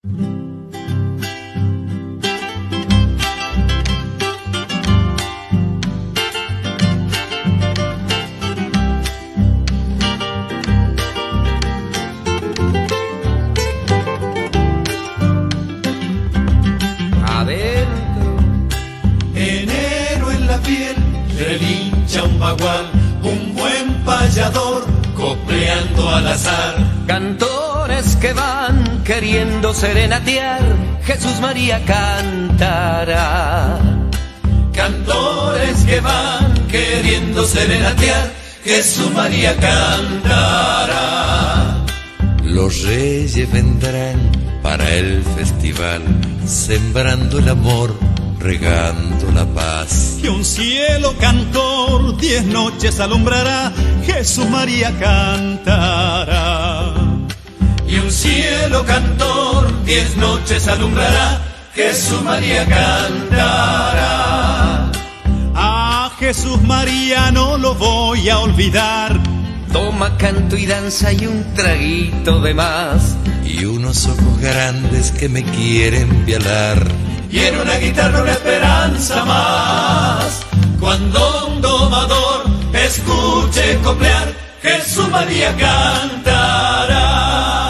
Relincha un bagual, un buen payador, copleando al azar. Cantores que van queriendo serenatear, Jesús María cantará. Cantores que van queriendo serenatear, Jesús María cantará. Los reyes vendrán para el festival, sembrando el amor, regando la paz. Y un cielo cantor 10 noches alumbrará, Jesús María cantará. Y un cielo cantor 10 noches alumbrará, Jesús María cantará. A Jesús María no lo voy a olvidar. Toma canto y danza y un traguito de más. Y unos ojos grandes que me quieren violar. Y en una guitarra una esperanza más. Cuando un domador escuche coplear, Jesús María cantará.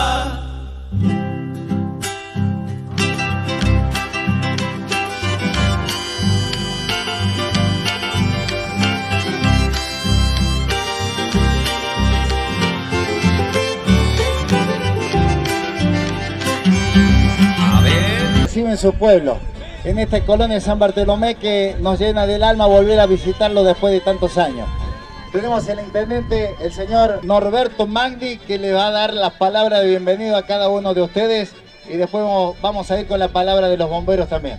En su pueblo, en esta colonia de San Bartolomé, que nos llena del alma volver a visitarlo después de tantos años. Tenemos el intendente, el señor Norberto Magni, que le va a dar las palabras de bienvenido a cada uno de ustedes, y después vamos a ir con la palabra de los bomberos también.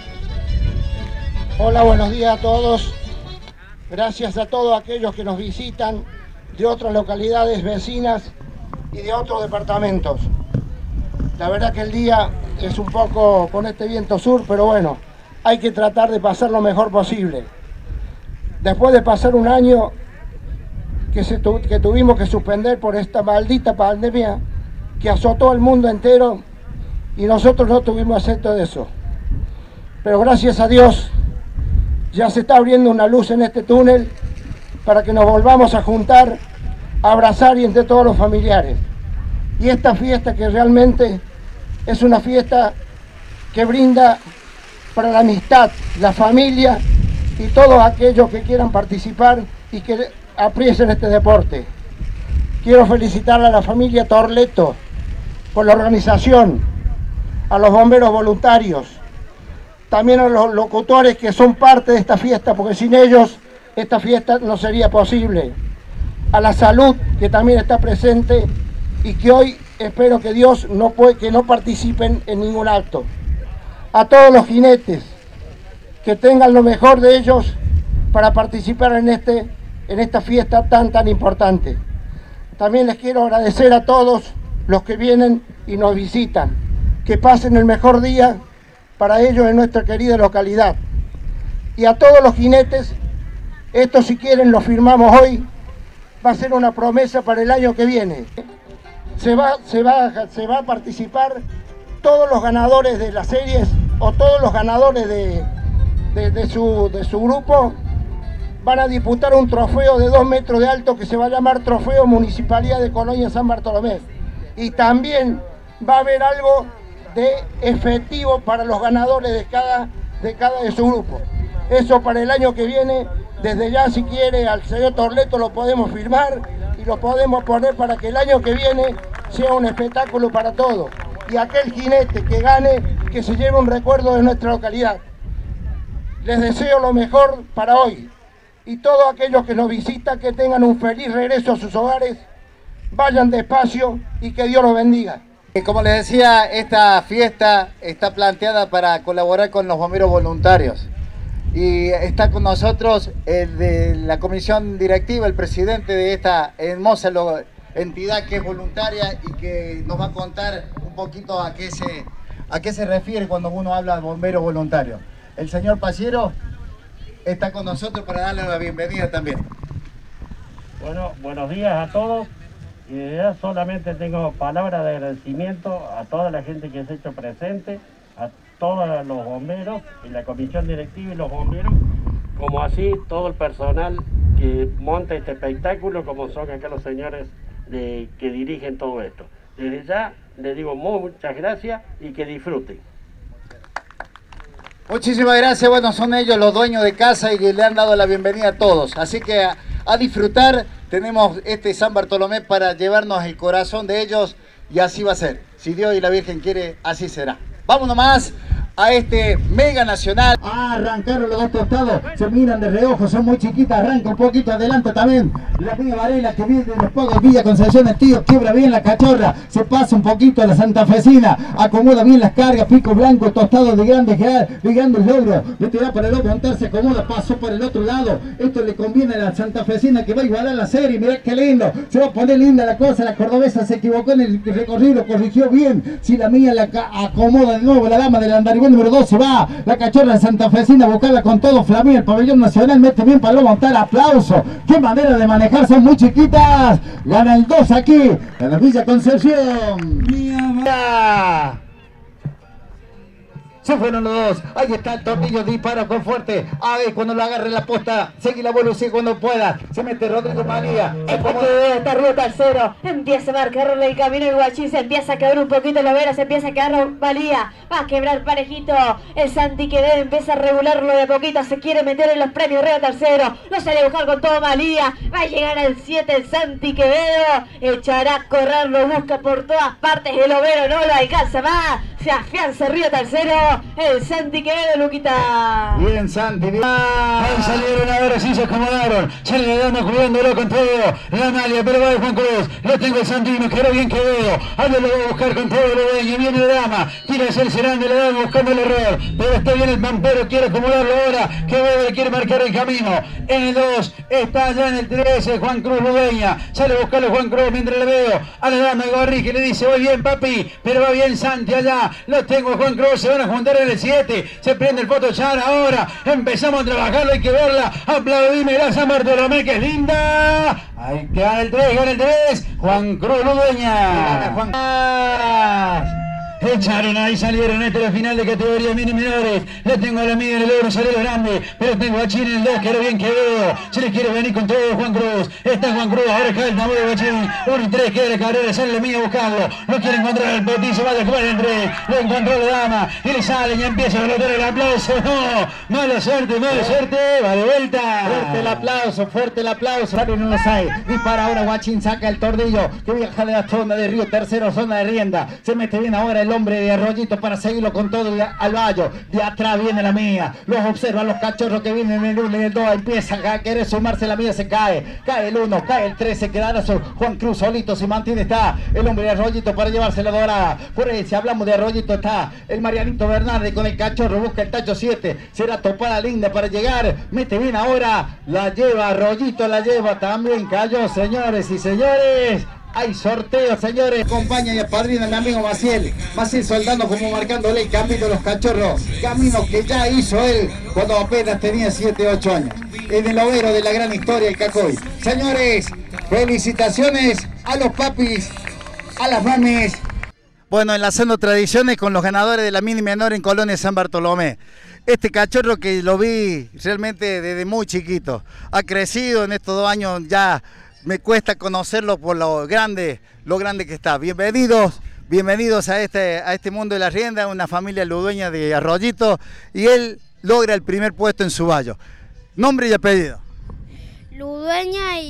Hola, buenos días a todos. Gracias a todos aquellos que nos visitan de otras localidades vecinas y de otros departamentos. La verdad que el día es un poco con este viento sur, pero bueno, hay que tratar de pasar lo mejor posible. Después de pasar un año que tuvimos que suspender por esta maldita pandemia que azotó al mundo entero, y nosotros no tuvimos acceso de eso. Pero gracias a Dios ya se está abriendo una luz en este túnel para que nos volvamos a juntar, a abrazar y entre todos los familiares. Y esta fiesta, que realmente es una fiesta que brinda para la amistad, la familia y todos aquellos que quieran participar y que aprecien este deporte. Quiero felicitar a la familia Torleto por la organización, a los bomberos voluntarios, también a los locutores que son parte de esta fiesta, porque sin ellos esta fiesta no sería posible. A la salud, que también está presente y que hoy espero que Dios que no participen en ningún acto. A todos los jinetes, que tengan lo mejor de ellos para participar en esta fiesta tan importante. También les quiero agradecer a todos los que vienen y nos visitan, que pasen el mejor día para ellos en nuestra querida localidad. Y a todos los jinetes, esto si quieren lo firmamos hoy, va a ser una promesa para el año que viene. Se va a participar todos los ganadores de las series o todos los ganadores de su grupo. Van a disputar un trofeo de 2 metros de alto que se va a llamar Trofeo Municipalidad de Colonia San Bartolomé. Y también va a haber algo de efectivo para los ganadores de cada de su grupo. Eso para el año que viene, desde ya si quiere al señor Torleto lo podemos firmar y lo podemos poner para que el año que viene sea un espectáculo para todos. Y aquel jinete que gane, que se lleve un recuerdo de nuestra localidad. Les deseo lo mejor para hoy. Y todos aquellos que nos visitan, que tengan un feliz regreso a sus hogares. Vayan despacio y que Dios los bendiga. Como les decía, esta fiesta está planteada para colaborar con los bomberos voluntarios. Y está con nosotros el de la comisión directiva, el presidente de esta hermosa entidad que es voluntaria y que nos va a contar un poquito a qué se refiere cuando uno habla de bomberos voluntarios. El señor Pasiero está con nosotros para darle la bienvenida también. Bueno, buenos días a todos. Y de verdad solamente tengo palabras de agradecimiento a toda la gente que se ha hecho presente, a todos los bomberos y la comisión directiva y los bomberos, como así todo el personal que monta este espectáculo, como son acá los señores que dirigen todo esto. Desde ya les digo muchas gracias y que disfruten. Muchísimas gracias, bueno, son ellos los dueños de casa y que le han dado la bienvenida a todos. Así que a disfrutar, tenemos este San Bartolomé para llevarnos el corazón de ellos y así va a ser. Si Dios y la Virgen quiere, así será. Vámonos más a este mega nacional. Arrancaron los dos tostados, se miran de reojo, son muy chiquitas, arranca un poquito adelante también. La Mía Varela que viene de los pagos Villa Concepción, el tío quiebra bien la cachorra, se pasa un poquito a la santafesina, acomoda bien las cargas, pico blanco, tostado de grandes logros, le tira para el otro, montarse, acomoda, pasó para el otro lado. Esto le conviene a la santafesina que va a igualar la serie, mirá qué lindo, se va a poner linda la cosa. La cordobesa se equivocó en el recorrido, corrigió bien. Si la Mía la acomoda de nuevo, la dama del andaribón número 2 se va, la cachorra de santafesina a buscarla con todo. Flamía, el pabellón nacional, mete bien para luego montar, aplauso. Qué manera de manejar, son muy chiquitas. Gana el 2 aquí, en la Villa Concepción. Mía. Se fueron los dos, ahí está el tornillo, dispara con fuerte. A ver, cuando lo agarre la posta, seguí la evolución cuando pueda. Se mete Rodrigo María. Está ruta al cero, empieza a marcarle el camino el Guachín, se empieza a quebrar un poquito la vera, se empieza a quedar Valía, va a quebrar parejito. El Santi Quevedo empieza a regularlo de a poquito, se quiere meter en los premios Río Tercero, lo sale a buscar con todo Valía, va a llegar al 7 el Santi Quevedo, echará a correr, lo busca por todas partes, el overo no lo alcanza más, se afianza Río Tercero. El Santi Quevedo, Luquita. Bien, Santi, bien. Ahí salieron ahora, sí se acomodaron. Sale la dama cubriéndolo con todo. La Amalia, pero va de Juan Cruz. Lo tengo el Santino, quedó bien Quevedo. Ahora lo va a buscar con todo lo dueño. Viene la dama. Quiere hacer serán de la dama buscando el error. Pero está bien el pampero, quiere acomodarlo ahora. Quevedo le quiere marcar el camino. En el 2, está allá en el 13, Juan Cruz Ludeña. Sale a buscarlo Juan Cruz mientras le veo a la dama de Gorri que le dice, voy bien papi, pero va bien Santi allá. Lo tengo a Juan Cruz, se van a juntar en el 7, se prende el Photochan ahora, empezamos a trabajarlo, hay que verla, aplaudime la San Bartolomé que es linda, ahí gana el 3, Juan Cruz Ludeña, echaron ahí, salieron, esta es la final de categoría mini menores, le tengo a la media en el oro, salió grande, pero tengo a Chile en el 2, que era bien Quevedo, se le quiere venir con todo Juan Cruz, está Juan Cruz, ahora cae el tambor de Guachín, 1 y 3, queda la carrera, sale la media a buscarlo, no quiere encontrar el petizo, vaya a jugar el 3, lo encontró la dama, y le sale, ya empieza a flotar el aplauso, no, mala suerte, va de vuelta. Fuerte el aplauso, sale en los hay, dispara ahora Guachín, saca el tordillo, que viaja de la zona de Río Tercero, zona de Rienda, se mete bien ahora el hombre de Arroyito para seguirlo con todo al vallo. De atrás viene la Mía, los observa los cachorros que vienen en el 1 y el 2, empieza a querer sumarse, la Mía se cae el 1, cae el 3, se quedará Juan Cruz solito, se mantiene, está el hombre de Arroyito para llevarse la dorada. Por ahí, si hablamos de Arroyito, está el Marianito Bernardi con el cachorro, busca el tacho 7, será topada linda para llegar, mete bien ahora, la lleva Arroyito, la lleva también, cayó, señores y señores. Hay sorteo, señores. Acompaña y apadrina mi amigo Maciel soldando como marcándole el camino de los cachorros. Camino que ya hizo él cuando apenas tenía 7, 8 años. En el overo de la gran historia, el Cacoy. Señores, felicitaciones a los papis, a las mamis. Bueno, enlazando tradiciones con los ganadores de la mini menor en Colonia San Bartolomé. Este cachorro que lo vi realmente desde muy chiquito. Ha crecido en estos 2 años ya. Me cuesta conocerlo por lo grande que está. Bienvenidos a este mundo de la rienda, una familia ludueña de Arroyito, y él logra el primer puesto en su vallo. Nombre y apellido. Ludueña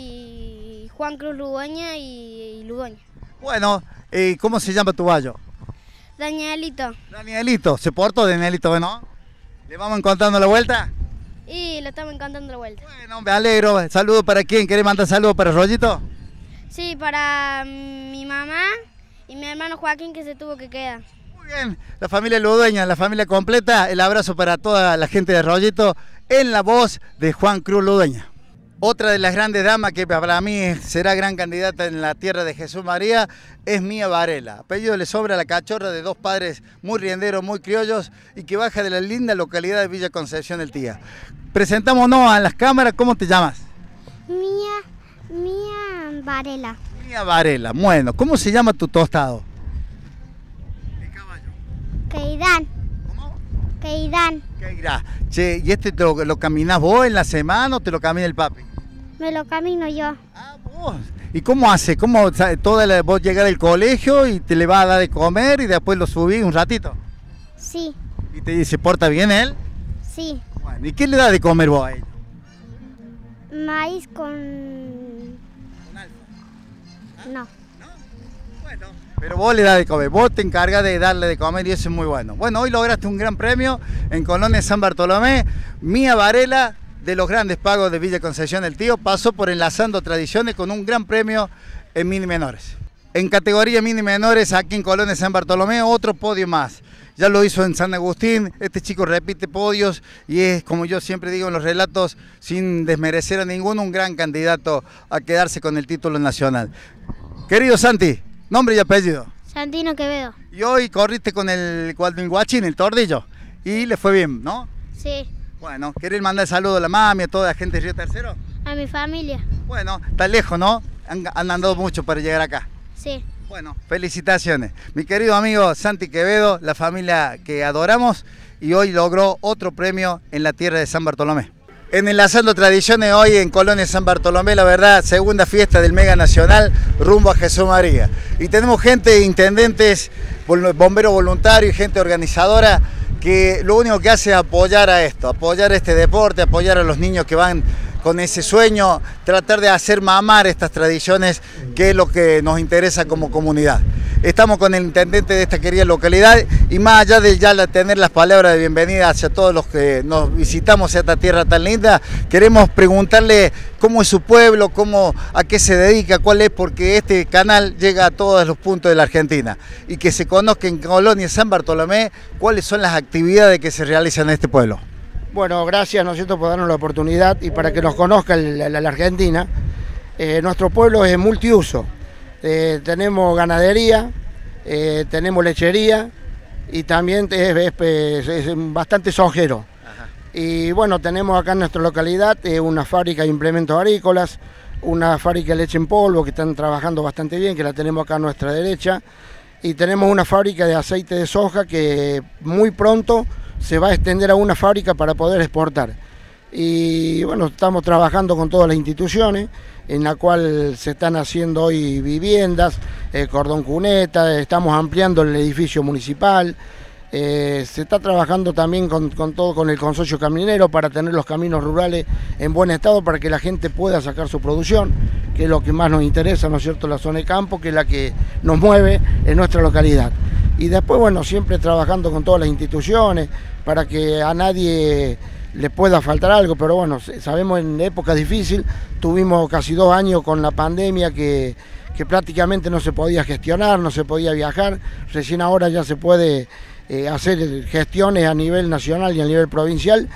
y Juan Cruz Ludueña y Ludueña. Bueno, ¿cómo se llama tu vallo? Danielito. Danielito, ¿se portó Danielito, no? ¿Le vamos encontrando la vuelta? Y le estamos encantando la vuelta. Bueno, me alegro. ¿Saludos para quién? ¿Querés mandar saludos para Arroyito? Sí, para mi mamá y mi hermano Joaquín, que se tuvo que quedar. Muy bien, la familia ludueña, la familia completa. El abrazo para toda la gente de Arroyito en la voz de Juan Cruz Ludeña. Otra de las grandes damas que para mí será gran candidata en la tierra de Jesús María es Mía Varela. Apellido le sobra la cachorra de 2 padres muy rienderos, muy criollos y que baja de la linda localidad de Villa Concepción del Tía. Presentámonos a las cámaras, ¿cómo te llamas? Mía Varela. Mía Varela. Bueno, ¿cómo se llama tu tostado? Keirán. ¿Cómo? Keirán. Keirá. Che, ¿y este lo caminás vos en la semana o te lo camina el papi? Me lo camino yo. Ah, vos. ¿Y cómo hace? ¿Cómo vos llegás del colegio y te le vas a dar de comer y después lo subís un ratito? Sí. ¿Y te dice, porta bien él? Sí. Bueno, ¿y qué le da de comer vos a él? Maíz con... No. Bueno, pero vos le das de comer, vos te encargas de darle de comer y eso es muy bueno. Bueno, hoy lograste un gran premio en Colonia San Bartolomé. Mía Varela, de los grandes pagos de Villa Concepción del Tío, pasó por Enlazando Tradiciones con un gran premio en mini menores. En categoría mini menores, aquí en Colonia San Bartolomé, otro podio más. Ya lo hizo en San Agustín, este chico repite podios y es, como yo siempre digo en los relatos, sin desmerecer a ninguno, un gran candidato a quedarse con el título nacional. Querido Santi, nombre y apellido. Santino Quevedo. Y hoy corriste con el Guachín, el Tordillo, y le fue bien, ¿no? Sí. Bueno, ¿querés mandar saludos a la mami, a toda la gente de Río Tercero? A mi familia. Bueno, está lejos, ¿no? Han andado mucho para llegar acá. Sí. Bueno, felicitaciones. Mi querido amigo Santi Quevedo, la familia que adoramos, y hoy logró otro premio en la tierra de San Bartolomé. En Enlazando Tradiciones, hoy en Colonia San Bartolomé, la verdad, segunda fiesta del Mega Nacional rumbo a Jesús María. Y tenemos gente, intendentes, bomberos voluntarios y gente organizadora que lo único que hace es apoyar a esto, apoyar este deporte, apoyar a los niños que van con ese sueño, tratar de hacer mamar estas tradiciones, que es lo que nos interesa como comunidad. Estamos con el intendente de esta querida localidad y más allá de ya tener las palabras de bienvenida hacia todos los que nos visitamos a esta tierra tan linda, queremos preguntarle cómo es su pueblo, a qué se dedica, cuál es, porque este canal llega a todos los puntos de la Argentina y que se conozca en Colonia San Bartolomé cuáles son las actividades que se realizan en este pueblo. Bueno, gracias, ¿no es cierto?, por darnos la oportunidad y para que nos conozca la Argentina. Nuestro pueblo es multiuso. Tenemos ganadería, tenemos lechería y también es bastante sojero. Ajá. Y bueno, tenemos acá en nuestra localidad una fábrica de implementos agrícolas, una fábrica de leche en polvo que están trabajando bastante bien, que la tenemos acá a nuestra derecha, y tenemos una fábrica de aceite de soja que muy pronto se va a extender a una fábrica para poder exportar. Y bueno, estamos trabajando con todas las instituciones, en la cual se están haciendo hoy viviendas, cordón cuneta, estamos ampliando el edificio municipal, se está trabajando también con el consorcio caminero para tener los caminos rurales en buen estado para que la gente pueda sacar su producción, que es lo que más nos interesa, ¿no es cierto?, la zona de campo, que es la que nos mueve en nuestra localidad. Y después, bueno, siempre trabajando con todas las instituciones para que a nadie le pueda faltar algo, pero bueno, sabemos en época difícil, tuvimos casi 2 años con la pandemia que prácticamente no se podía gestionar, no se podía viajar, recién ahora ya se puede hacer gestiones a nivel nacional y a nivel provincial,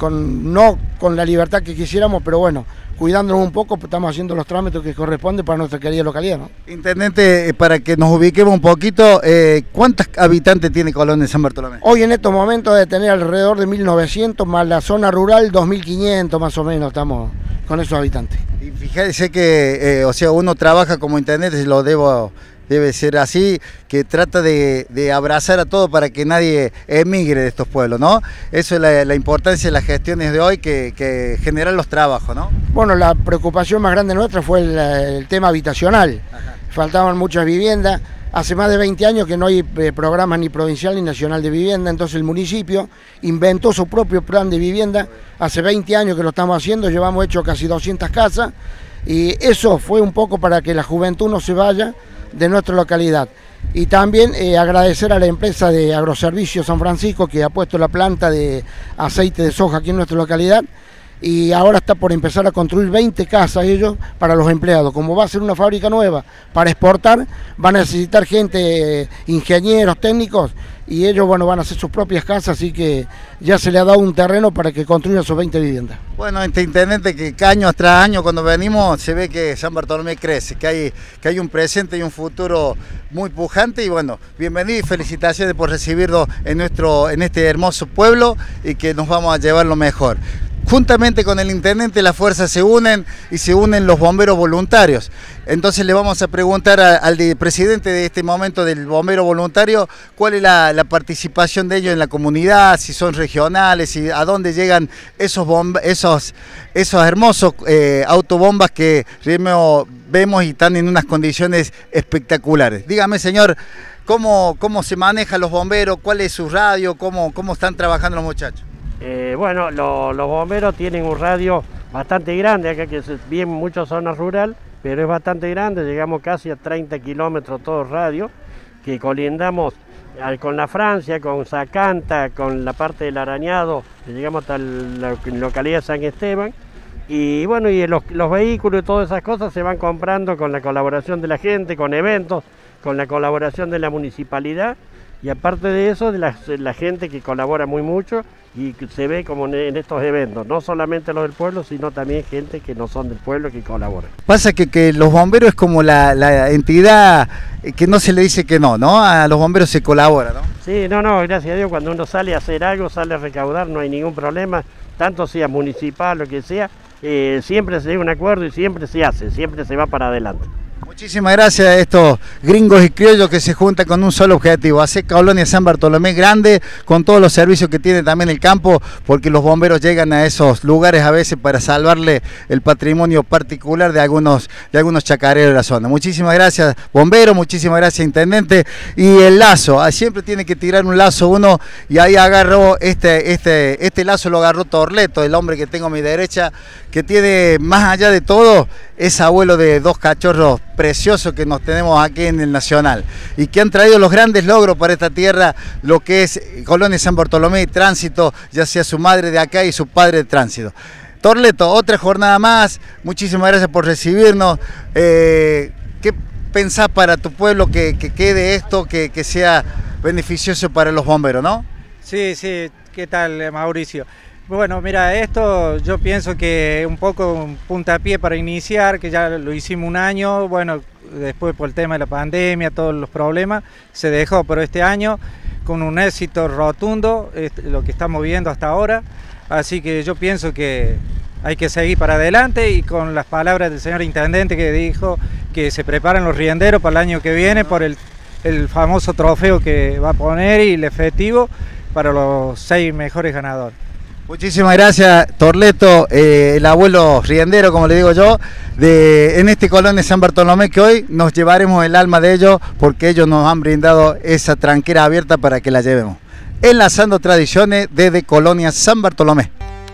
no con la libertad que quisiéramos, pero bueno, cuidándonos un poco, estamos haciendo los trámites que corresponden para nuestra querida localidad, ¿no? Intendente, para que nos ubiquemos un poquito, ¿cuántos habitantes tiene Colonia San Bartolomé? Hoy en estos momentos de tener alrededor de 1900, más la zona rural 2500 más o menos, estamos con esos habitantes. Y fíjese que, o sea, uno trabaja como intendente, debe ser así, que trata de abrazar a todo para que nadie emigre de estos pueblos, ¿no? Eso es la importancia de las gestiones de hoy, que generan los trabajos, ¿no? Bueno, la preocupación más grande nuestra fue el tema habitacional. Ajá. Faltaban muchas viviendas. Hace más de 20 años que no hay programa ni provincial ni nacional de vivienda, entonces el municipio inventó su propio plan de vivienda. Hace 20 años que lo estamos haciendo, llevamos hecho casi 200 casas y eso fue un poco para que la juventud no se vaya de nuestra localidad. Y también agradecer a la empresa de Agroservicios San Francisco que ha puesto la planta de aceite de soja aquí en nuestra localidad y ahora está por empezar a construir 20 casas ellos para los empleados. Como va a ser una fábrica nueva para exportar, van a necesitar gente, ingenieros, técnicos, y ellos, bueno, van a hacer sus propias casas, así que ya se le ha dado un terreno para que construyan sus 20 viviendas. Bueno, este intendente, que año tras año cuando venimos se ve que San Bartolomé crece, que hay un presente y un futuro muy pujante, y bueno, bienvenido y felicitaciones por recibirnos en este hermoso pueblo y que nos vamos a llevar lo mejor. juntamente con el intendente las fuerzas se unen y se unen los bomberos voluntarios. Entonces le vamos a preguntar al presidente de este momento del bombero voluntario cuál es la participación de ellos en la comunidad, si son regionales, y a dónde llegan esos hermosos autobombas que vemos y están en unas condiciones espectaculares. Dígame, señor, ¿cómo se manejan los bomberos? ¿Cuál es su radio? ¿Cómo están trabajando los muchachos? Bueno, los bomberos tienen un radio bastante grande, acá que es bien mucha zona rural, pero es bastante grande, llegamos casi a 30 kilómetros todo el radio, que colindamos con la Francia, con Zacanta, con la parte del Arañado, llegamos hasta la localidad de San Esteban, y bueno, y los vehículos y todas esas cosas se van comprando con la colaboración de la gente, con eventos, con la colaboración de la municipalidad, y aparte de eso, de la gente que colabora muy mucho y que se ve como en estos eventos, no solamente los del pueblo, sino también gente que no son del pueblo que colabora. Pasa que los bomberos es como la entidad que no se le dice que no, a los bomberos se colabora, ¿no? Sí, no, gracias a Dios, cuando uno sale a hacer algo, sale a recaudar, no hay ningún problema, tanto sea municipal, lo que sea, siempre se llega a un acuerdo y siempre se hace, siempre se va para adelante. Muchísimas gracias a estos gringos y criollos que se juntan con un solo objetivo, hacer Colonia San Bartolomé grande, con todos los servicios que tiene también el campo, porque los bomberos llegan a esos lugares a veces para salvarle el patrimonio particular de algunos chacareros de la zona. Muchísimas gracias, bombero, muchísimas gracias, intendente. Y el lazo, siempre tiene que tirar un lazo uno, y ahí agarró este lazo, lo agarró Torleto, el hombre que tengo a mi derecha, que tiene, más allá de todo, es abuelo de dos cachorros preciosos que nos tenemos aquí en el Nacional y que han traído los grandes logros para esta tierra, lo que es Colonia San Bartolomé y Tránsito, ya sea su madre de acá y su padre de Tránsito. Torleto, otra jornada más, muchísimas gracias por recibirnos. ¿Qué pensás para tu pueblo que quede esto, que sea beneficioso para los bomberos, no? Sí, ¿qué tal, Mauricio? Bueno, mira, esto yo pienso que un poco un puntapié para iniciar, que ya lo hicimos un año, bueno, después por el tema de la pandemia, todos los problemas, se dejó, pero este año con un éxito rotundo, lo que estamos viendo hasta ahora, así que yo pienso que hay que seguir para adelante, y con las palabras del señor intendente que dijo que se preparan los rienderos para el año que viene por el famoso trofeo que va a poner y el efectivo para los 6 mejores ganadores. Muchísimas gracias, Torleto, el abuelo riendero, como le digo yo, en este Colonia San Bartolomé, que hoy nos llevaremos el alma de ellos, porque ellos nos han brindado esa tranquera abierta para que la llevemos. Enlazando tradiciones desde Colonia San Bartolomé.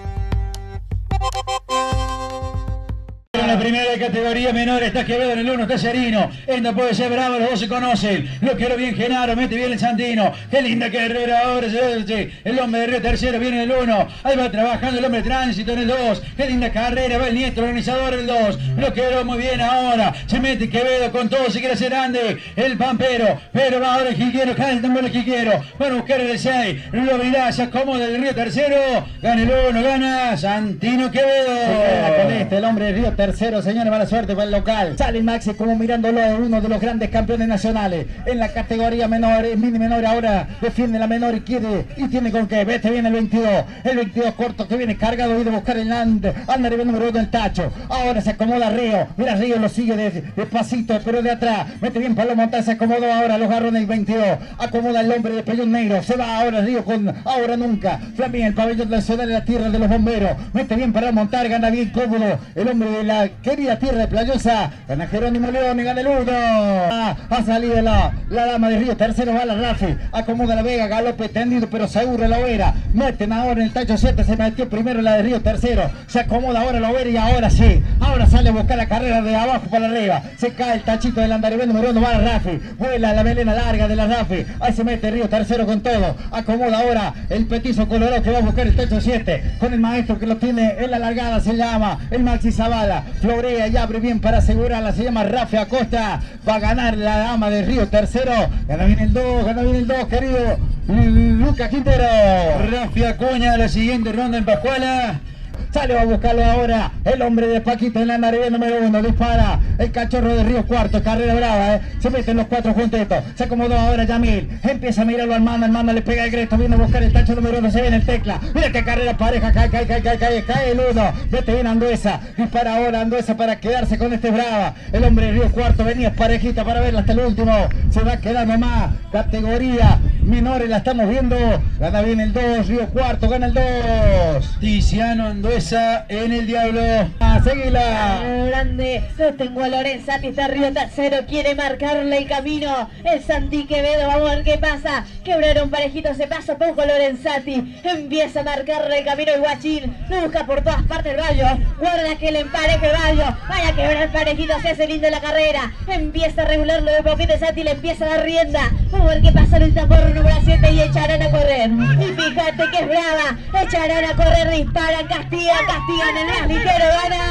En la primera categoría menor está Quevedo, en el 1 está Serino, esta puede ser bravo, los dos se conocen, lo quiero bien Genaro, mete bien el Santino, qué linda carrera ahora, el hombre de Río Tercero viene en el 1, ahí va trabajando el hombre de Tránsito en el 2, qué linda carrera, va el Nieto, organizador el 2, lo quiero muy bien ahora, se mete Quevedo con todo, se quiere hacer grande, el Pampero, pero va ahora el Quiquero, cae el tambor el Quiquero, van a buscar el 6, lo verá, se acomoda el Río Tercero, gana el 1, gana Santino Quevedo. Se queda con el hombre de Río Tercero, señores, mala suerte para el local. Sale Maxi como mirándolo, uno de los grandes campeones nacionales. En la categoría menor, mini menor ahora, defiende la menor y tiene con qué. Vete bien el 22 corto que viene cargado, viene a buscar el anda arriba el número 1 del Tacho. Ahora se acomoda Río, mira Río lo sigue despacito, pero de atrás. Mete bien Pablo Montal, se acomodó ahora, los garrones el 22. Acomoda el hombre de pellón negro, se va ahora Río con ahora nunca. Flamín, el pabellón nacional de la tierra de los bomberos. Mete bien para montar, gana bien cómodo. El hombre de la querida tierra de Playosa, gana Jerónimo León y gana el 1. Ha salido la dama de Río Tercero, va la Rafi, acomoda la Vega, galope tendido, pero seguro la Overa. Meten ahora en el Tacho 7, se metió primero la de Río Tercero, se acomoda ahora la Overa y ahora sí, ahora sale a buscar la carrera de abajo para arriba, se cae el Tachito del Andarivel número 1, va la Rafi, vuela la melena larga de la Rafi, ahí se mete Río Tercero con todo, acomoda ahora el petizo colorado que va a buscar el Tacho 7, con el maestro que lo tiene en la largada, se llama el Maxi Zavala, florea y abre bien para asegurarla, se llama Rafi Acosta, va a ganar la dama de Río Tercero, gana bien el 2, querido Lucas Quintero. Rafi Acuña, la siguiente ronda en Pascuala. Sale a buscarlo ahora el hombre de Paquito en la nariz número 1. Dispara el cachorro de Río Cuarto. Carrera brava, se meten los 4 juntitos. Se acomodó ahora Yamil. Empieza a mirarlo al mando. El mando le pega el greto. Viene a buscar el tacho número 1. Se viene el Tecla. Mira que carrera pareja. Cae el 1. Vete bien Anduesa. Dispara ahora Anduesa para quedarse con este brava. El hombre de Río Cuarto venía parejita para verla hasta el último. Se va a quedar nomás. Categoría menores la estamos viendo. Gana bien el 2. Río Cuarto gana el 2. Tiziano Anduesa en el Diablo. Seguila. Grande. Lo tengo a Lorenzati. Está Río tercero. Quiere marcarle el camino. El Santi Quevedo. Vamos a ver qué pasa. Quebraron parejito. Se pasa poco Lorenzati. Empieza a marcarle el camino el Guachín. Lo busca por todas partes el Bayo. Guarda que le empareje el Bayo. Vaya a quebrar parejito. Se hace lindo la carrera. Empieza a regularlo de poquito. Santi le empieza a dar rienda. Vamos a ver qué pasa en el tambor número 7 y echarán a correr. Y fíjate que es brava. Echarán a correr. Disparan. Castigan. El más ligero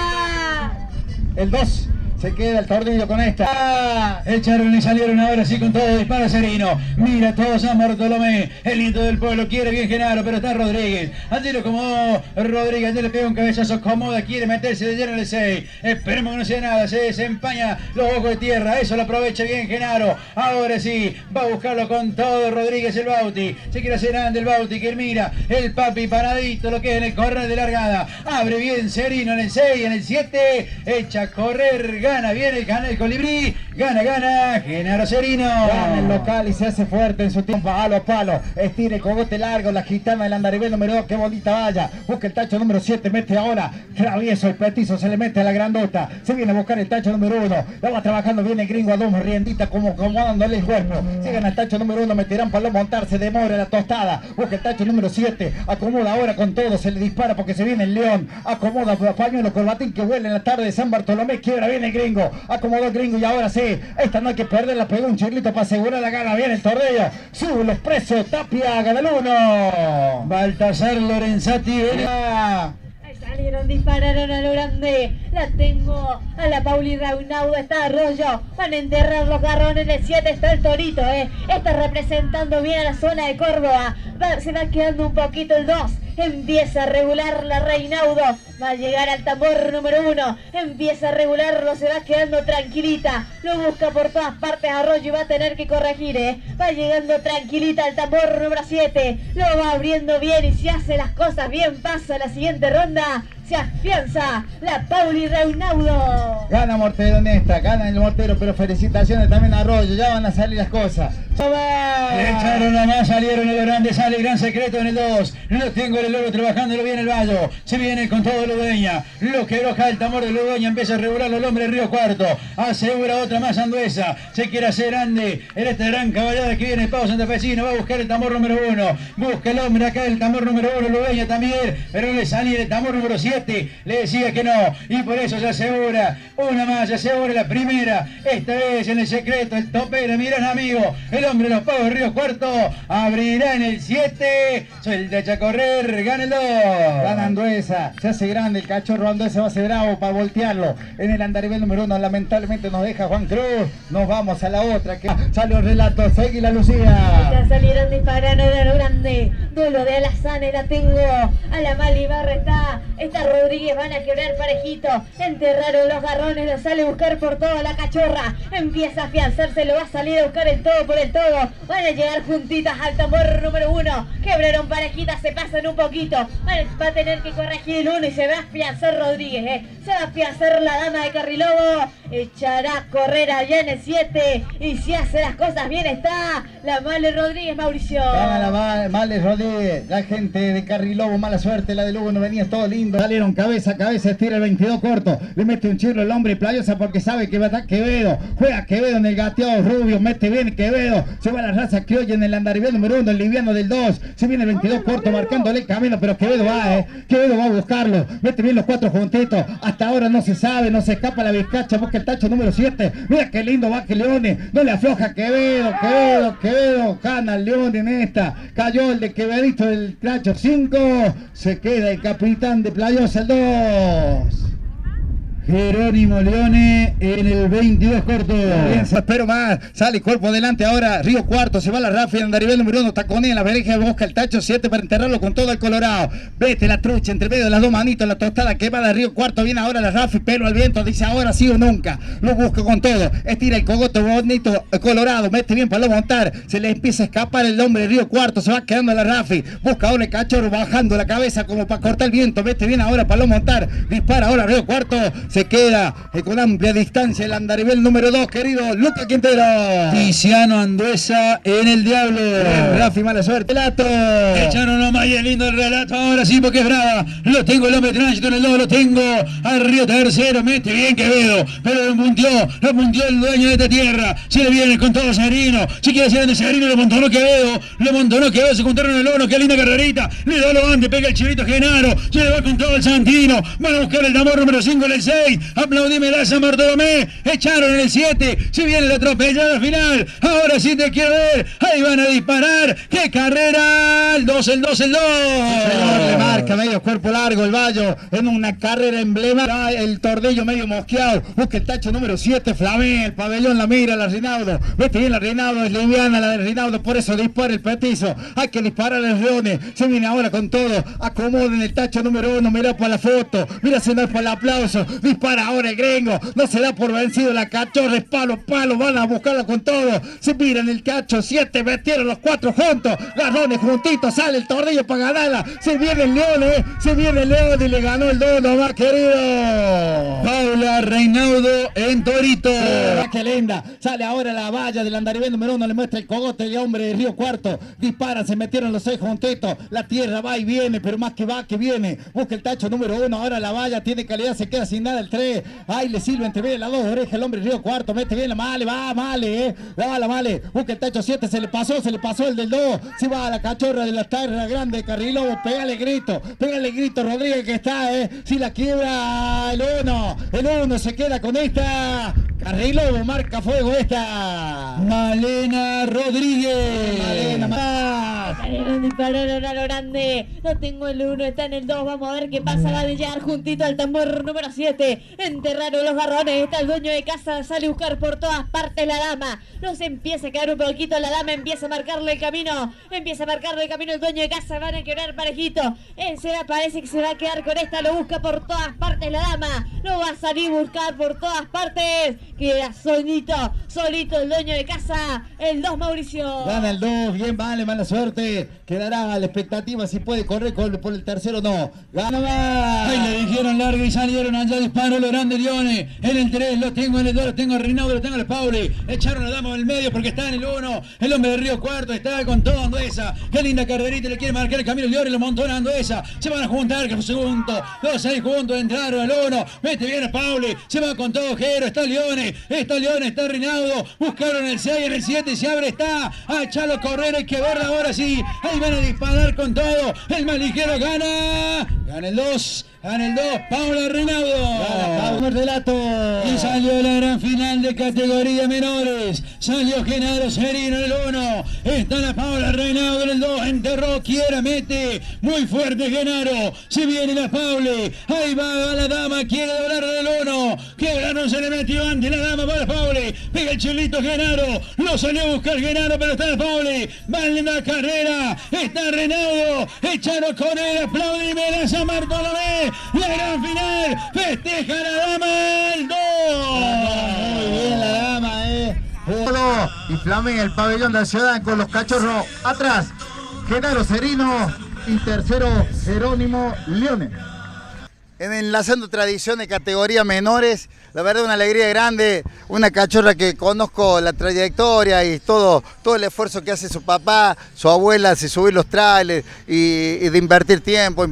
gana. El 2. Se queda el tornillo con esta. Echaron y salieron ahora sí con todo. Dispara Serino. Mira todo San Bartolomé. El hito del pueblo. Quiere bien Genaro. Pero está Rodríguez. Allí lo acomodó Rodríguez. Allí le pega un cabezazo. Acomoda. Quiere meterse de lleno en el 6. Esperemos que no sea nada. Se desempaña los ojos de tierra. Eso lo aprovecha bien Genaro. Ahora sí. Va a buscarlo con todo Rodríguez el Bauti. Se quiere hacer grande el Bauti. Que mira. El papi paradito. Lo que es en el correr de largada. Abre bien Serino en el 6. En el 7. Echa a correr. Gana bien el colibrí, gana Genaro Serino. Gana el local y se hace fuerte en su tiempo, palo a palo. Estira el cogote largo, la gitana del andarivel número 2, qué bonita vaya. Busca el tacho número 7, mete ahora. Travieso el petizo, se le mete a la grandota. Se viene a buscar el tacho número 1. La va trabajando bien el gringo a dos riendita como acomodándole el cuerpo. Se gana el tacho número 1, meterán para montar, se demora la tostada. Busca el tacho número 7, acomoda ahora con todo, se le dispara porque se viene el león. Acomoda pañuelo, corbatín que huele en la tarde de San Bartolomé, quiebra bien el gringo. Acomodó el gringo y ahora sí, esta no hay que perderla, pegó un chirlito para asegurar la gana, bien el tornillo, sube los presos, Tapia gana el 1. Baltasar Lorenzati, Salieron, dispararon a lo grande. La tengo a la Pauli Raunaudo. Está Arroyo. Van a enterrar los garrones. En el 7 está el Torito. Está representando bien a la zona de Córdoba. Se va quedando un poquito el 2. Empieza a regular la Reinaudo. Va a llegar al tambor número 1. Empieza a regularlo. Se va quedando tranquilita. Lo busca por todas partes Arroyo y va a tener que corregir. Va llegando tranquilita al tambor número 7. Lo va abriendo bien y si hace las cosas bien pasa a la siguiente ronda. Se afianza la Pauli Reinaudo. Gana Mortero en esta, gana el Mortero, pero felicitaciones también a Arroyo, ya van a salir las cosas. Le echaron la más, salieron el grande, sale el gran secreto en el 2. Lo tengo el oro trabajándolo bien el Bayo. Se viene con todo Ludueña. Lo que broja el tambor de Ludueña, empieza a regularlo el hombre de Río Cuarto. Asegura otra más Anduesa. Se quiere hacer grande en esta gran caballada que viene Pau Santafesino. Va a buscar el tambor número 1. Busca el hombre acá el tambor número 1, Ludueña también. Pero le sale el tambor número 7. Le decía que no. Y por eso se asegura una más, se asegura la primera. Esta vez en el secreto, el topero, miran amigo. El hombre de los Pavos de Río Cuarto abrirá en el 7. Suelta, echa a correr, gana el 2. Gana Anduesa, se hace grande el cachorro Anduesa, va a ser bravo para voltearlo. En el andarivel número 1 lamentablemente nos deja Juan Cruz. Nos vamos a la otra que salió el relato. Seguí la Lucía. Ya salieron disparando de lo grande. Duelo de Alazane, la tengo a la Malibarra. Está Rodríguez, van a quebrar parejito. Enterraron los garrones, lo sale a buscar por toda la cachorra. Empieza a afianzarse, lo va a salir a buscar el todo por el todo. Van a llegar juntitas al tambor número 1. Quebraron parejitas, se pasan un poquito. Va a tener que corregir el 1 y se va a afianzar Rodríguez. Se va a afianzar la dama de Carrilobo. Echará a correr allá en el 7. Y si hace las cosas bien está la Male Rodríguez, Mauricio. Gana la Male Rodríguez. La gente de Carrilobo, mala suerte. La de Lugo no venía todo lindo. Salieron cabeza a cabeza, estira el 22 corto. Le mete un chirro el hombre Playosa porque sabe que va a estar Quevedo. Juega Quevedo en el gateado Rubio. Mete bien Quevedo. Se va a la raza criolla en el andarivel número 1. El liviano del 2. Se viene el 22 corto marcándole el camino. Pero Quevedo va, Quevedo va a buscarlo. Mete bien los 4 juntitos. Hasta ahora no se sabe, no se escapa la vizcacha. Busca el tacho número 7. Mira qué lindo va que Leone. No le afloja Quevedo. Gana el León en esta. Cayó el de Quevedito del tacho 5. Se queda el capitán de Playosa el 2. Jerónimo Leone en el 22 corto. Bien, espero más. Sale cuerpo adelante ahora. Río Cuarto. Se va la Rafi. Andarivel número 1. Taconea en la verja. Busca el tacho 7 para enterrarlo con todo el Colorado. Vete la trucha entre medio de las dos manitos. La tostada quemada. Río Cuarto. Viene ahora la Rafi. Pelo al viento. Dice ahora sí o nunca. Lo busca con todo. Estira el cogoto bonito. Colorado. Mete bien para lo montar. Se le empieza a escapar el hombre de Río Cuarto. Se va quedando la Rafi. Busca ahora el cachorro bajando la cabeza como para cortar el viento. Mete bien ahora para lo montar. Dispara ahora Río Cuarto. Se queda con amplia distancia el Andarivel número 2, querido Luca Quintero. Tiziano Anduesa en el Diablo. Rafi, mala suerte. Relato. Echaron nomás y es lindo el relato. Ahora sí, porque es brava. Lo tengo el hombre de tránsito en el 2. Lo tengo al Río Tercero. Mete bien Quevedo. Pero lo puntió el dueño de esta tierra. Se le viene con todo Severino. Si quiere ser de Severino, lo montonó Quevedo. Se juntaron en el 1. Qué linda carrerita. Le da lo antes. Pega el chivito Genaro. Se le va con todo el Santino. Van a buscar el tambor número 5 en el 6. Aplaudímela a San Bartolomé. Echaron en el 7. Si viene la atropellada final. Ahora sí te quiero ver. Ahí van a disparar. ¡Qué carrera! El 2. Le marca medio cuerpo largo el Bayo. En una carrera emblema. El tordello medio mosqueado. Busca el tacho número 7. Flamé. El pabellón la mira la Rinaudo. Vete bien la Rinaudo. Es liviana la de Rinaudo. Por eso dispara el petizo. Hay que disparar el Leone. Se viene ahora con todo. Acomoden el tacho número 1. Mira para la foto. Mira se da para el aplauso. Dispara ahora el gringo, no se da por vencido la cachorra, es palo, van a buscarla con todo, se miran el cacho, 7, metieron los 4 juntos, garrones juntitos, sale el tornillo para ganarla, se viene el León y le ganó el 2 nomás, querido. Paula Reinaudo en Torito. Qué linda, sale ahora la valla del Andarivel número 1, le muestra el cogote de hombre de Río Cuarto, disparan, se metieron los 6 juntitos, la tierra va y viene, pero más que va que viene, busca el tacho número 1, ahora la valla tiene calidad, se queda sin nada el 3, ahí le sirve entre medio las 2 orejas el hombre de Río Cuarto, mete bien la Male, va la Male, busca el tacho 7, se le pasó el del 2, se va a la cachorra de la tierra grande de Carrilobo, pégale grito Rodríguez que está, si la quiebra el 1 se queda con esta, Carrilobo marca fuego esta, Malena Rodríguez, dispararon a lo grande, no tengo el 1, está en el 2, vamos a ver qué pasa, va a llegar juntito al tambor número 7, enterraron los garrones, está el dueño de casa, sale a buscar por todas partes la dama, no se empieza a quedar un poquito, la dama empieza a marcarle el camino, el dueño de casa, van a quebrar parejito, parece que se va a quedar con esta, lo busca por todas partes la dama, lo va a salir a buscar por todas partes, queda solito el dueño de casa, el 2 Mauricio. Gana el 2, bien vale, mala suerte, quedará a la expectativa si puede correr por el tercero o no, gana más. Ahí le dijeron larga y salieron allá disparo lo grande Leone, en el 3 lo tengo, en el 2 lo tengo a Rinaudo, lo tengo a Pauli, echaron a la dama en el medio porque está en el 1, el hombre de Río Cuarto está con todo Anduesa, qué linda carrerita, le quiere marcar el camino el Leone, lo montó en Anduesa, se van a juntar que fue segundo, 2 ahí juntos, entraron al 1, mete bien a Pauli, se va con todo Jero, está Leone, está Rinaudo, buscaron el 6, en el 7 se abre, está a echarlo a correr, hay que verla ahora sí, ahí van a disparar con todo, el más ligero gana el 2, Paula Reinaudo. Y salió la gran final de categoría menores. Salió Genaro Serino en el 1. Está la Paula Reinaudo en el 2. Enterró, quiera, mete. Muy fuerte Genaro. Se viene la Paula. Ahí va la dama. Quiere doblar en el 1. Quebrano se le metió antes la dama para la Paula. Pega el chulito Genaro. Lo salió a buscar Genaro, pero está la Paula. Va en la carrera. Está Reinaudo. Echaron con él. Aplaudime a San Bartolomé. La gran final, festeja la dama el 2. Muy bien la dama, y flamea el pabellón de la ciudad con los cachorros atrás. Genaro Serino y tercero Jerónimo Leone. Enlazando tradiciones, categoría menores, la verdad una alegría grande, una cachorra que conozco la trayectoria y todo el esfuerzo que hace su papá, su abuela, de subir los trailers y de invertir tiempo,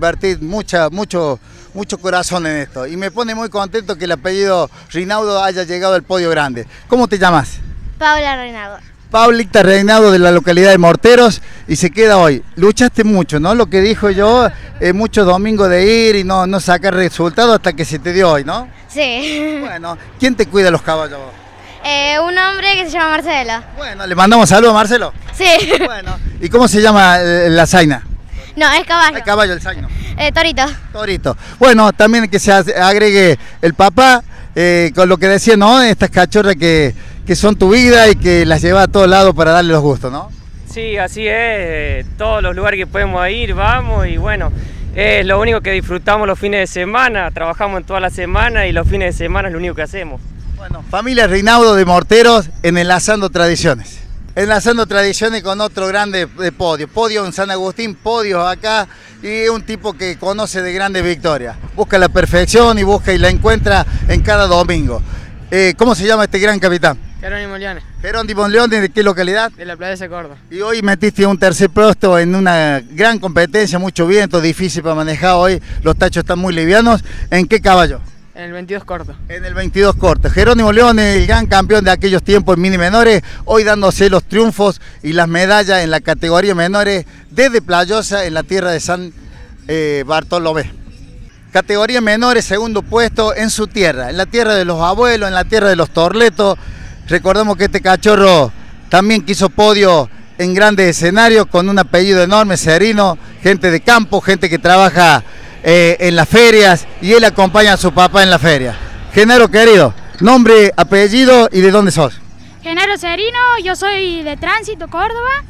mucho corazón en esto. Y me pone muy contento que el apellido Reinaudo haya llegado al podio grande. ¿Cómo te llamas? Paula Reinaudo. Paulita Reinaudo de la localidad de Morteros y se queda hoy. Luchaste mucho, ¿no? Lo que dijo yo, muchos domingos de ir y no sacar resultados hasta que se te dio hoy, ¿no? Sí. Bueno, ¿quién te cuida los caballos? Un hombre que se llama Marcelo. Bueno, ¿le mandamos saludos a Marcelo? Sí. Bueno, ¿y cómo se llama la zaina? No, es caballo. Es caballo el zaino. Torito. Torito. Bueno, también que se agregue el papá, con lo que decía, ¿no? Estas cachorras que son tu vida y que las lleva a todos lados para darle los gustos, ¿no? Sí, así es. Todos los lugares que podemos ir, vamos y bueno, es lo único que disfrutamos los fines de semana. Trabajamos en toda la semana y los fines de semana es lo único que hacemos. Bueno, familia Reinaudo de Morteros en Enlazando Tradiciones. Enlazando Tradiciones con otro grande de podio. Podio en San Agustín, podios acá, y es un tipo que conoce de grandes victorias. Busca la perfección y busca y la encuentra en cada domingo. ¿Cómo se llama este gran capitán? Jerónimo Leones. Jerónimo Leones, ¿de qué localidad? De la Plaza de Córdoba. Y hoy metiste un tercer puesto en una gran competencia, mucho viento, difícil para manejar hoy. Los tachos están muy livianos. ¿En qué caballo? En el 22 corto. En el 22 corto. Jerónimo Leones, el gran campeón de aquellos tiempos en mini menores, hoy dándose los triunfos y las medallas en la categoría menores desde Playosa en la tierra de San Bartolomé. Categoría menores, segundo puesto en su tierra, en la tierra de los abuelos, en la tierra de los Torletos. Recordemos que este cachorro también quiso podio en grandes escenarios con un apellido enorme, Serino, gente de campo, gente que trabaja en las ferias, y él acompaña a su papá en la feria. Genaro querido, nombre, apellido y de dónde sos. Genaro Serino, yo soy de Tránsito, Córdoba,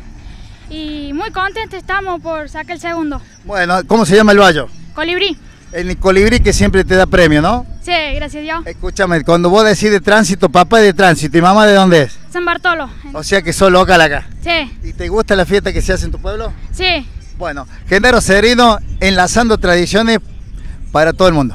y muy contento estamos por sacar el segundo. Bueno, ¿cómo se llama el vallo? Colibrí. El colibrí que siempre te da premio, ¿no? Sí, gracias a Dios. Escúchame, cuando vos decís de Tránsito, papá es de Tránsito, ¿y mamá de dónde es? San Bartolo. O sea que sos local acá. Sí. ¿Y te gusta la fiesta que se hace en tu pueblo? Sí. Bueno, Genaro Serino, enlazando tradiciones para todo el mundo.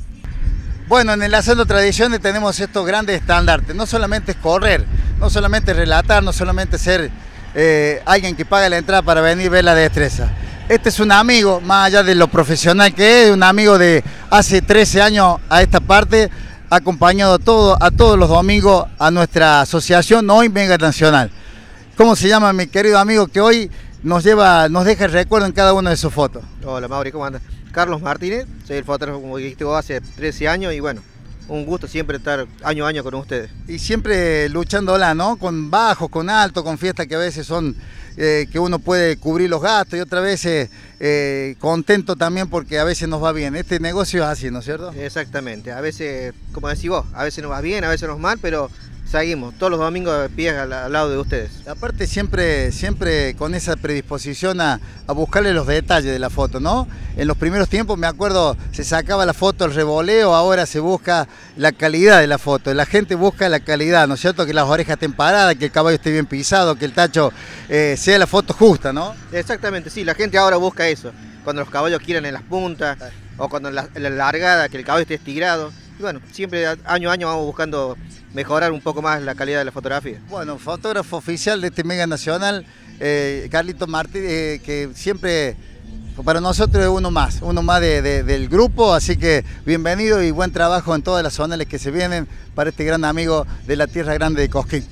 Bueno, en Enlazando Tradiciones tenemos estos grandes estandartes. No solamente es correr, no solamente es relatar, no solamente ser alguien que paga la entrada para venir a ver la destreza. Este es un amigo, más allá de lo profesional que es, un amigo de hace 13 años a esta parte, ha acompañado a todos los domingos a nuestra asociación Hoy Mega Nacional. ¿Cómo se llama mi querido amigo que hoy nos deja el recuerdo en cada una de sus fotos? Hola Mauri, ¿cómo andas? Carlos Martínez, soy el fotógrafo, como dijiste vos, hace 13 años y bueno, un gusto siempre estar año a año con ustedes. Y siempre luchándola, ¿no? Con bajos, con altos, con fiestas que a veces son que uno puede cubrir los gastos y otras veces contento también porque a veces nos va bien. Este negocio es así, ¿no es cierto? Exactamente, a veces, como decís vos, a veces nos va bien, a veces nos va mal, pero seguimos todos los domingos de pies al lado de ustedes. Aparte siempre con esa predisposición a buscarle los detalles de la foto, ¿no? En los primeros tiempos me acuerdo se sacaba la foto al revoleo, ahora se busca la calidad de la foto, la gente busca la calidad, ¿no es cierto? Que las orejas estén paradas, que el caballo esté bien pisado, que el tacho sea la foto justa, ¿no? Exactamente, sí, la gente ahora busca eso, cuando los caballos quieran en las puntas o cuando en la largada, que el caballo esté estigrado. Y bueno, siempre año a año vamos buscando mejorar un poco más la calidad de la fotografía. Bueno, fotógrafo oficial de este Mega Nacional, Carlito Martínez, que siempre para nosotros es uno más del grupo, así que bienvenido y buen trabajo en todas las zonales que se vienen para este gran amigo de la Tierra Grande de Cosquín.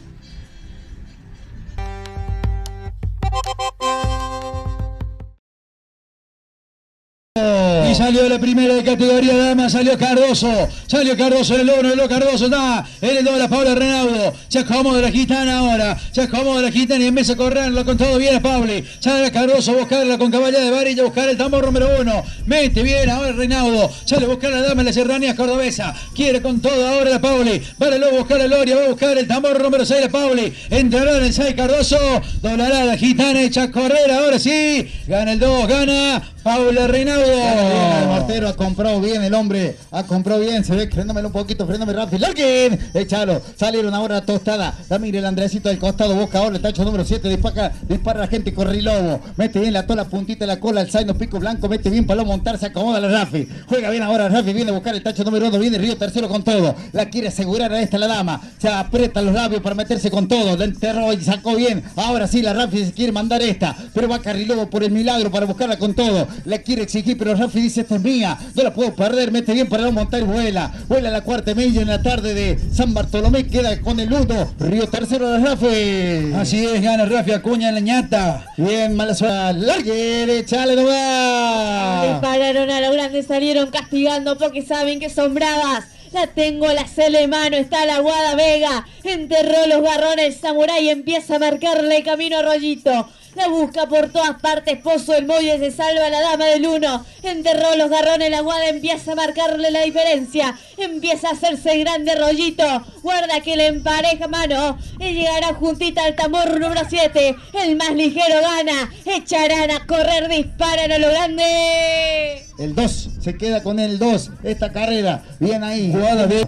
Y salió la primera de categoría dama, salió Cardoso en el logro, Cardoso está en el doble, Pablo Reinaudo, se acomoda la gitana ahora, y empieza a correrlo con todo bien a Pauli, sale Cardoso a buscarla con caballa de varilla, a buscar el tambor número 1, mete bien ahora Reinaudo, sale a buscar la dama en la serranía cordobesa, quiere con todo ahora la Pauli, vale luego a buscar a Loria, va a buscar el tambor número 6 la Pauli, entrará en el 6 Cardoso, doblará la gitana, echa a correr, ahora sí, gana el 2, gana Paula Reinaudo. El mortero ha comprado bien el hombre, se ve, fréndamelo un poquito, fréndame rápido, Larkin, échalo, salieron ahora tostada, la mire el Andresito del costado, busca ahora el tacho número 7, dispara la gente, Corrilobo, mete bien la tola, puntita de la cola, el Zaino Pico Blanco, mete bien para montar, se acomoda la Rafi, juega bien ahora Rafi, viene a buscar el tacho número 1, viene Río tercero con todo, la quiere asegurar a esta la dama, se aprieta los labios para meterse con todo, la enterró y sacó bien, ahora sí la Rafi se quiere mandar esta, pero va Carrilobo por el milagro para buscarla con todo, la quiere exigir, pero Rafi dice esta es mía, no la puedo perder, mete bien para no montar y vuela la cuarta milla en la tarde de San Bartolomé, queda con el 1, Río tercero de Rafi. Así es, gana Rafi Acuña en la ñata. Bien, mala suerte, Larguer, échale nomás. Dispararon a lo grande, salieron castigando porque saben que son bravas. La tengo, la cele mano, está la Guada Vega, enterró los garrones, el samurái empieza a marcarle el camino a Rollito. La busca por todas partes, Pozo el Molle se salva a la dama del 1. Enterró los garrones, la guada empieza a marcarle la diferencia. Empieza a hacerse grande Rollito. Guarda que le empareja mano. Y llegará juntita al tambor número 7. El más ligero gana. Echarán a correr, disparan a lo grande. El 2, se queda con el 2, esta carrera, bien ahí, jugada de...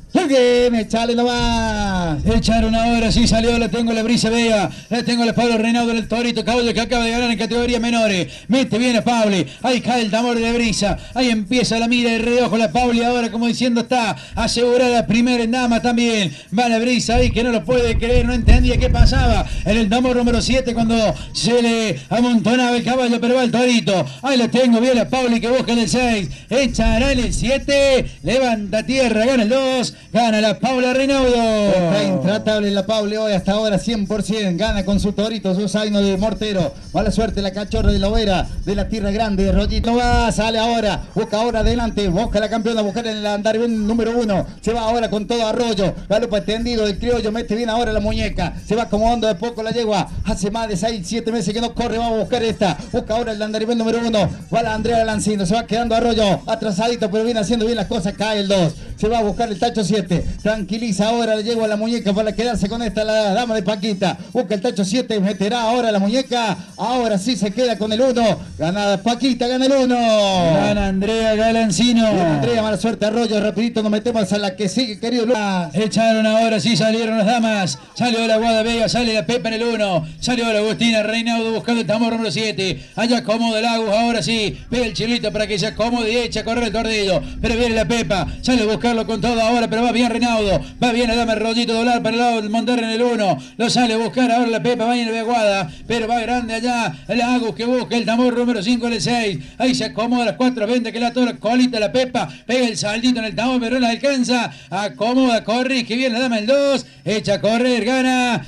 Bien, echale nomás. Echaron ahora, sí salió, la tengo la Brisa Vega, la tengo la Pablo Reinaudo del Torito, caballo que acaba de ganar en categoría menores. Mete bien a Pauli, ahí cae el tambor de Brisa, ahí empieza la mira y reojo la Pauli ahora como diciendo está asegurada primera en dama también. Va la Brisa ahí que no lo puede creer, no entendía qué pasaba en el tambor número 7 cuando se le amontonaba el caballo, pero va el Torito. Ahí lo tengo, bien la Pauli que busca en el 6, echará en el 7, levanta tierra, gana el 2. Gana la Paula Reinaudo. Está intratable la Paula hoy hasta ahora 100%. Gana con su Torito, su zaino de Mortero. Mala suerte la Cachorra de la Overa de la Tierra Grande de Rollito. No va, sale ahora. Busca ahora adelante. Busca la campeona. Buscar en el andar bien número 1. Se va ahora con todo Arroyo. Galopa extendido del criollo. Mete bien ahora la muñeca. Se va acomodando de poco la yegua. Hace más de 6-7 meses que no corre. Vamos a buscar esta. Busca ahora el andarivel número 1. Va la Andrea Lancino. Se va quedando Arroyo. Atrasadito, pero viene haciendo bien las cosas. Cae el 2. Se va a buscar el tacho 7. Tranquiliza ahora, le llevo a la muñeca para quedarse con esta la dama de Paquita. Busca el tacho 7, meterá ahora la muñeca. Ahora sí se queda con el 1. Gana Paquita, gana el 1. Gana Andrea Galancino. Bien, Andrea, mala suerte Arroyo. Rapidito nos metemos a la que sigue, querido Lucas. Echaron ahora, sí salieron las damas. Salió la Guada Vega, sale la Pepa en el 1. Salió la Agustina Reinaudo buscando el tambor número 7. Allá acomoda el Agus, ahora sí. Pega el chilito para que se acomode y echa a correr el tordillo. Pero viene la Pepa, sale a buscarlo con todo ahora, pero va bien Reinaudo. Va bien a dama el Rollito doblar para el lado del Monterrey en el 1. Lo sale a buscar ahora la Pepa, va en la Guada. Pero va grande allá el Agus que busca el tambor número 5 en el 6. Ahí se acomoda las 4.20 que la toda la colita la Pepa. Pega el saldito en el tambor, pero no la alcanza. Acomoda, corre, que viene la dama el 2. Echa a correr, gana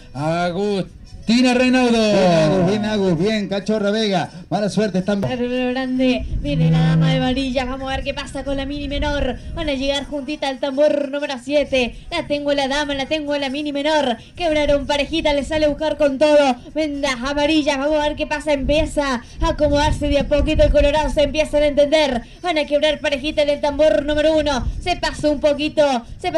Agustina Reinaudo. Bien Agus, bien Cachorra Vega. Mala suerte están. Grande, viene la dama de varilla. Vamos a ver qué pasa con la mini menor. Van a llegar juntita al tambor número 7. La tengo la dama, la tengo la mini menor. Quebraron parejita, le sale a buscar con todo. Vendas amarillas, vamos a ver qué pasa. Empieza a acomodarse de a poquito el colorado. Se empiezan a entender. Van a quebrar parejita en el tambor número 1. Se pasó un poquito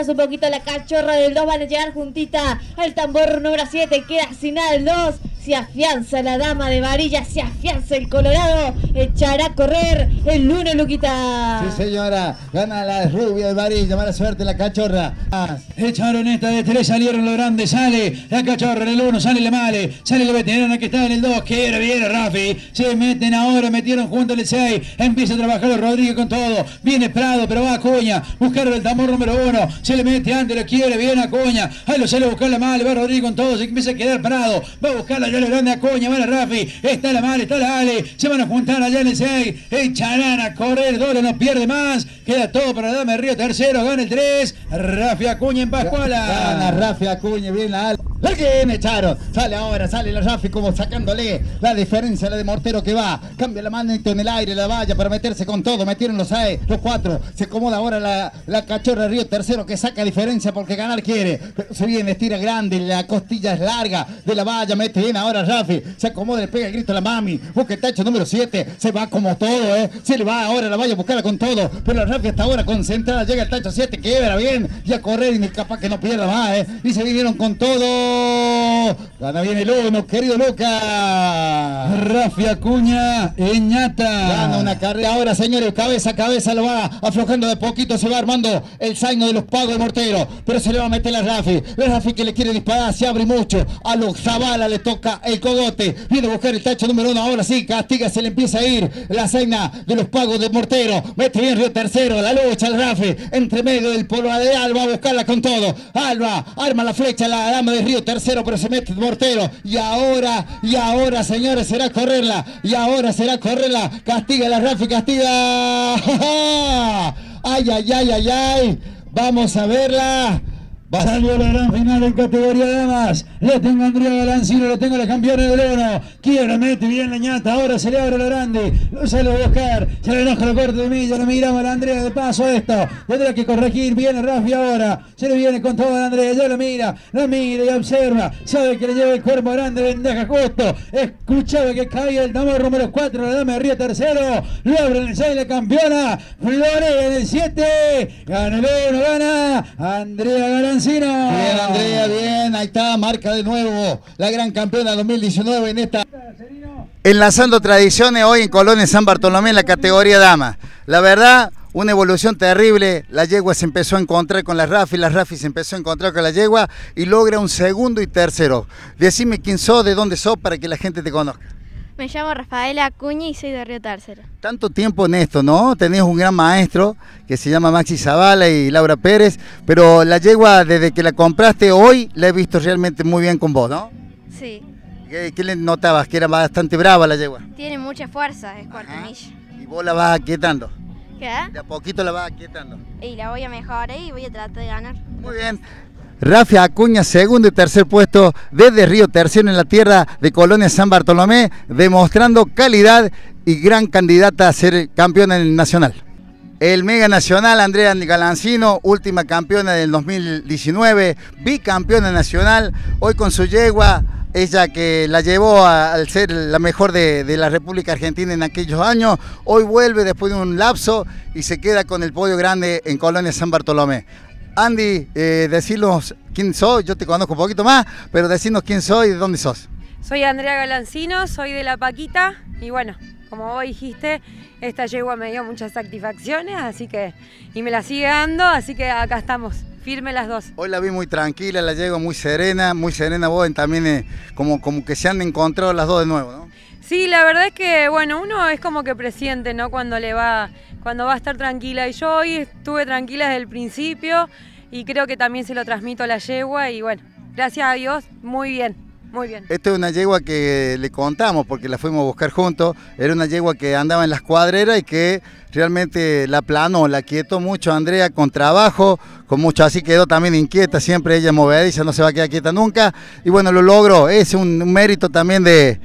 la Cachorra del 2. Van a llegar juntita al tambor número 7. Queda sin nada el 2. Se afianza la dama de varilla, se afianza el colorado, echará a correr el 1, Luquita. Sí, señora, gana la rubia de varilla, mala suerte la Cachorra. Echaron esta de 3, salieron lo grande, sale la Cachorra en el 1, sale la Male, sale la veterana que está en el 2, que era bien Rafi, se meten ahora, metieron junto el 6, empieza a trabajar los Rodríguez con todo, viene Prado, pero va Acuña, buscaron el tambor número 1, se le mete antes, lo quiere, viene Acuña, ahí lo sale a buscar la Male, va Rodríguez con todo, se empieza a quedar Prado, va a buscar la grande Acuña, va la Rafi, está la Male, está la Ale, se van a juntar allá en el 6, echarán a correr, Dolo no pierde más, queda todo para la dama de Río tercero, gana el 3, Rafi Acuña en Pascuala. Gana Rafi Acuña, bien la Ale. Alguien echaron, sale ahora, sale la Rafi como sacándole la diferencia, la de Mortero que va, cambia la manito en el aire, la valla para meterse con todo, metieron los 4, se acomoda ahora la Cachorra de Río tercero que saca diferencia porque ganar quiere, pero se viene, estira grande, la costilla es larga de la valla, mete bien ahora Rafi, se acomoda, le pega el grito a la mami, busca el tacho número 7, se va como todo, se le va ahora la valla a buscarla con todo, pero la Rafi hasta ahora concentrada, llega el tacho 7, quiebra bien, y a correr y capaz que no pierda más, y se vinieron con todo. Gana bien el 1, querido Lucas. Rafi Acuña, Eñata. Gana una carrera ahora, señores, cabeza a cabeza lo va aflojando de poquito, se va armando el zaino de los pagos de Mortero, pero se le va a meter la Rafi que le quiere disparar, se abre mucho, a los Zavala le toca el cogote, viene a buscar el tacho número 1, ahora sí, castiga, se le empieza a ir la zaina de los pagos de Mortero, mete bien Río tercero, la lucha el Rafi, entre medio del polo de Alba, a buscarla con todo, Alba, arma la flecha, la dama de Río tercero, pero se mete Mortero, y ahora señores, será correrla, castiga la Rafi, castiga, ay, vamos a verla, Salió la gran final en categoría damas. Lo tengo a Andrea Galancino, lo tengo a la campeona del oro. Quiere, mete bien la ñata. Ahora se le abre lo grande. Lo sale a buscar. Se le enoja la corte de milla. Lo miramos a la Andrea de paso esto. Tendrá que corregir. Viene Rafi ahora. Se le viene con toda la Andrea. Ya lo mira y observa. Sabe que le lleva el cuerpo grande. Vendaja justo. Escuchaba que caía el tambor número 4. La dama de Río tercero. Lo abre en el 6 la campeona. Florea en el 7. Gana el 1. Gana Andrea Galancino. Bien, Andrea, bien, ahí está, marca de nuevo la gran campeona 2019 en esta. Enlazando tradiciones hoy en Colonia San Bartolomé en la categoría dama. La verdad, una evolución terrible. La yegua se empezó a encontrar con la Rafi se empezó a encontrar con la yegua y logra un segundo y tercero. Decime quién sos, de dónde sos para que la gente te conozca. Me llamo Rafaela Acuña y soy de Río Tercero. Tanto tiempo en esto, ¿no? Tenés un gran maestro que se llama Maxi Zavala y Laura Pérez, pero la yegua desde que la compraste hoy la he visto realmente muy bien con vos, ¿no? Sí. ¿Qué le notabas? Que era bastante brava la yegua. Tiene mucha fuerza, es cuartonilla. Y vos la vas aquietando. ¿Qué? De a poquito la vas aquietando. Y la voy a mejorar y voy a tratar de ganar. Muy bien. Rafi Acuña, segundo y tercer puesto desde Río Tercero en la tierra de Colonia San Bartolomé, demostrando calidad y gran candidata a ser campeona en el nacional. El mega nacional, Andrea Galancino, última campeona del 2019, bicampeona nacional, hoy con su yegua, ella que la llevó al ser la mejor de la República Argentina en aquellos años, hoy vuelve después de un lapso y se queda con el podio grande en Colonia San Bartolomé. Andy, decirnos quién sos, yo te conozco un poquito más, pero decirnos quién sos y de dónde sos. Soy Andrea Galancino, soy de La Paquita y bueno, como vos dijiste, esta yegua me dio muchas satisfacciones, así que, y me la sigue dando, así que acá estamos, firmes las dos. Hoy la vi muy tranquila, la yegua muy serena vos, también como que se han encontrado las dos de nuevo, ¿no? Sí, la verdad es que, bueno, uno es como que presiente, ¿no? Cuando va a estar tranquila. Y yo hoy estuve tranquila desde el principio y creo que también se lo transmito a la yegua y bueno, gracias a Dios, muy bien, muy bien. Esta es una yegua que le contamos porque la fuimos a buscar juntos. Era una yegua que andaba en las cuadreras y que realmente la aplanó, la quietó mucho Andrea con trabajo, con mucho, así quedó también inquieta, siempre ella movediza, no se va a quedar quieta nunca. Y bueno, lo logró, es un mérito también de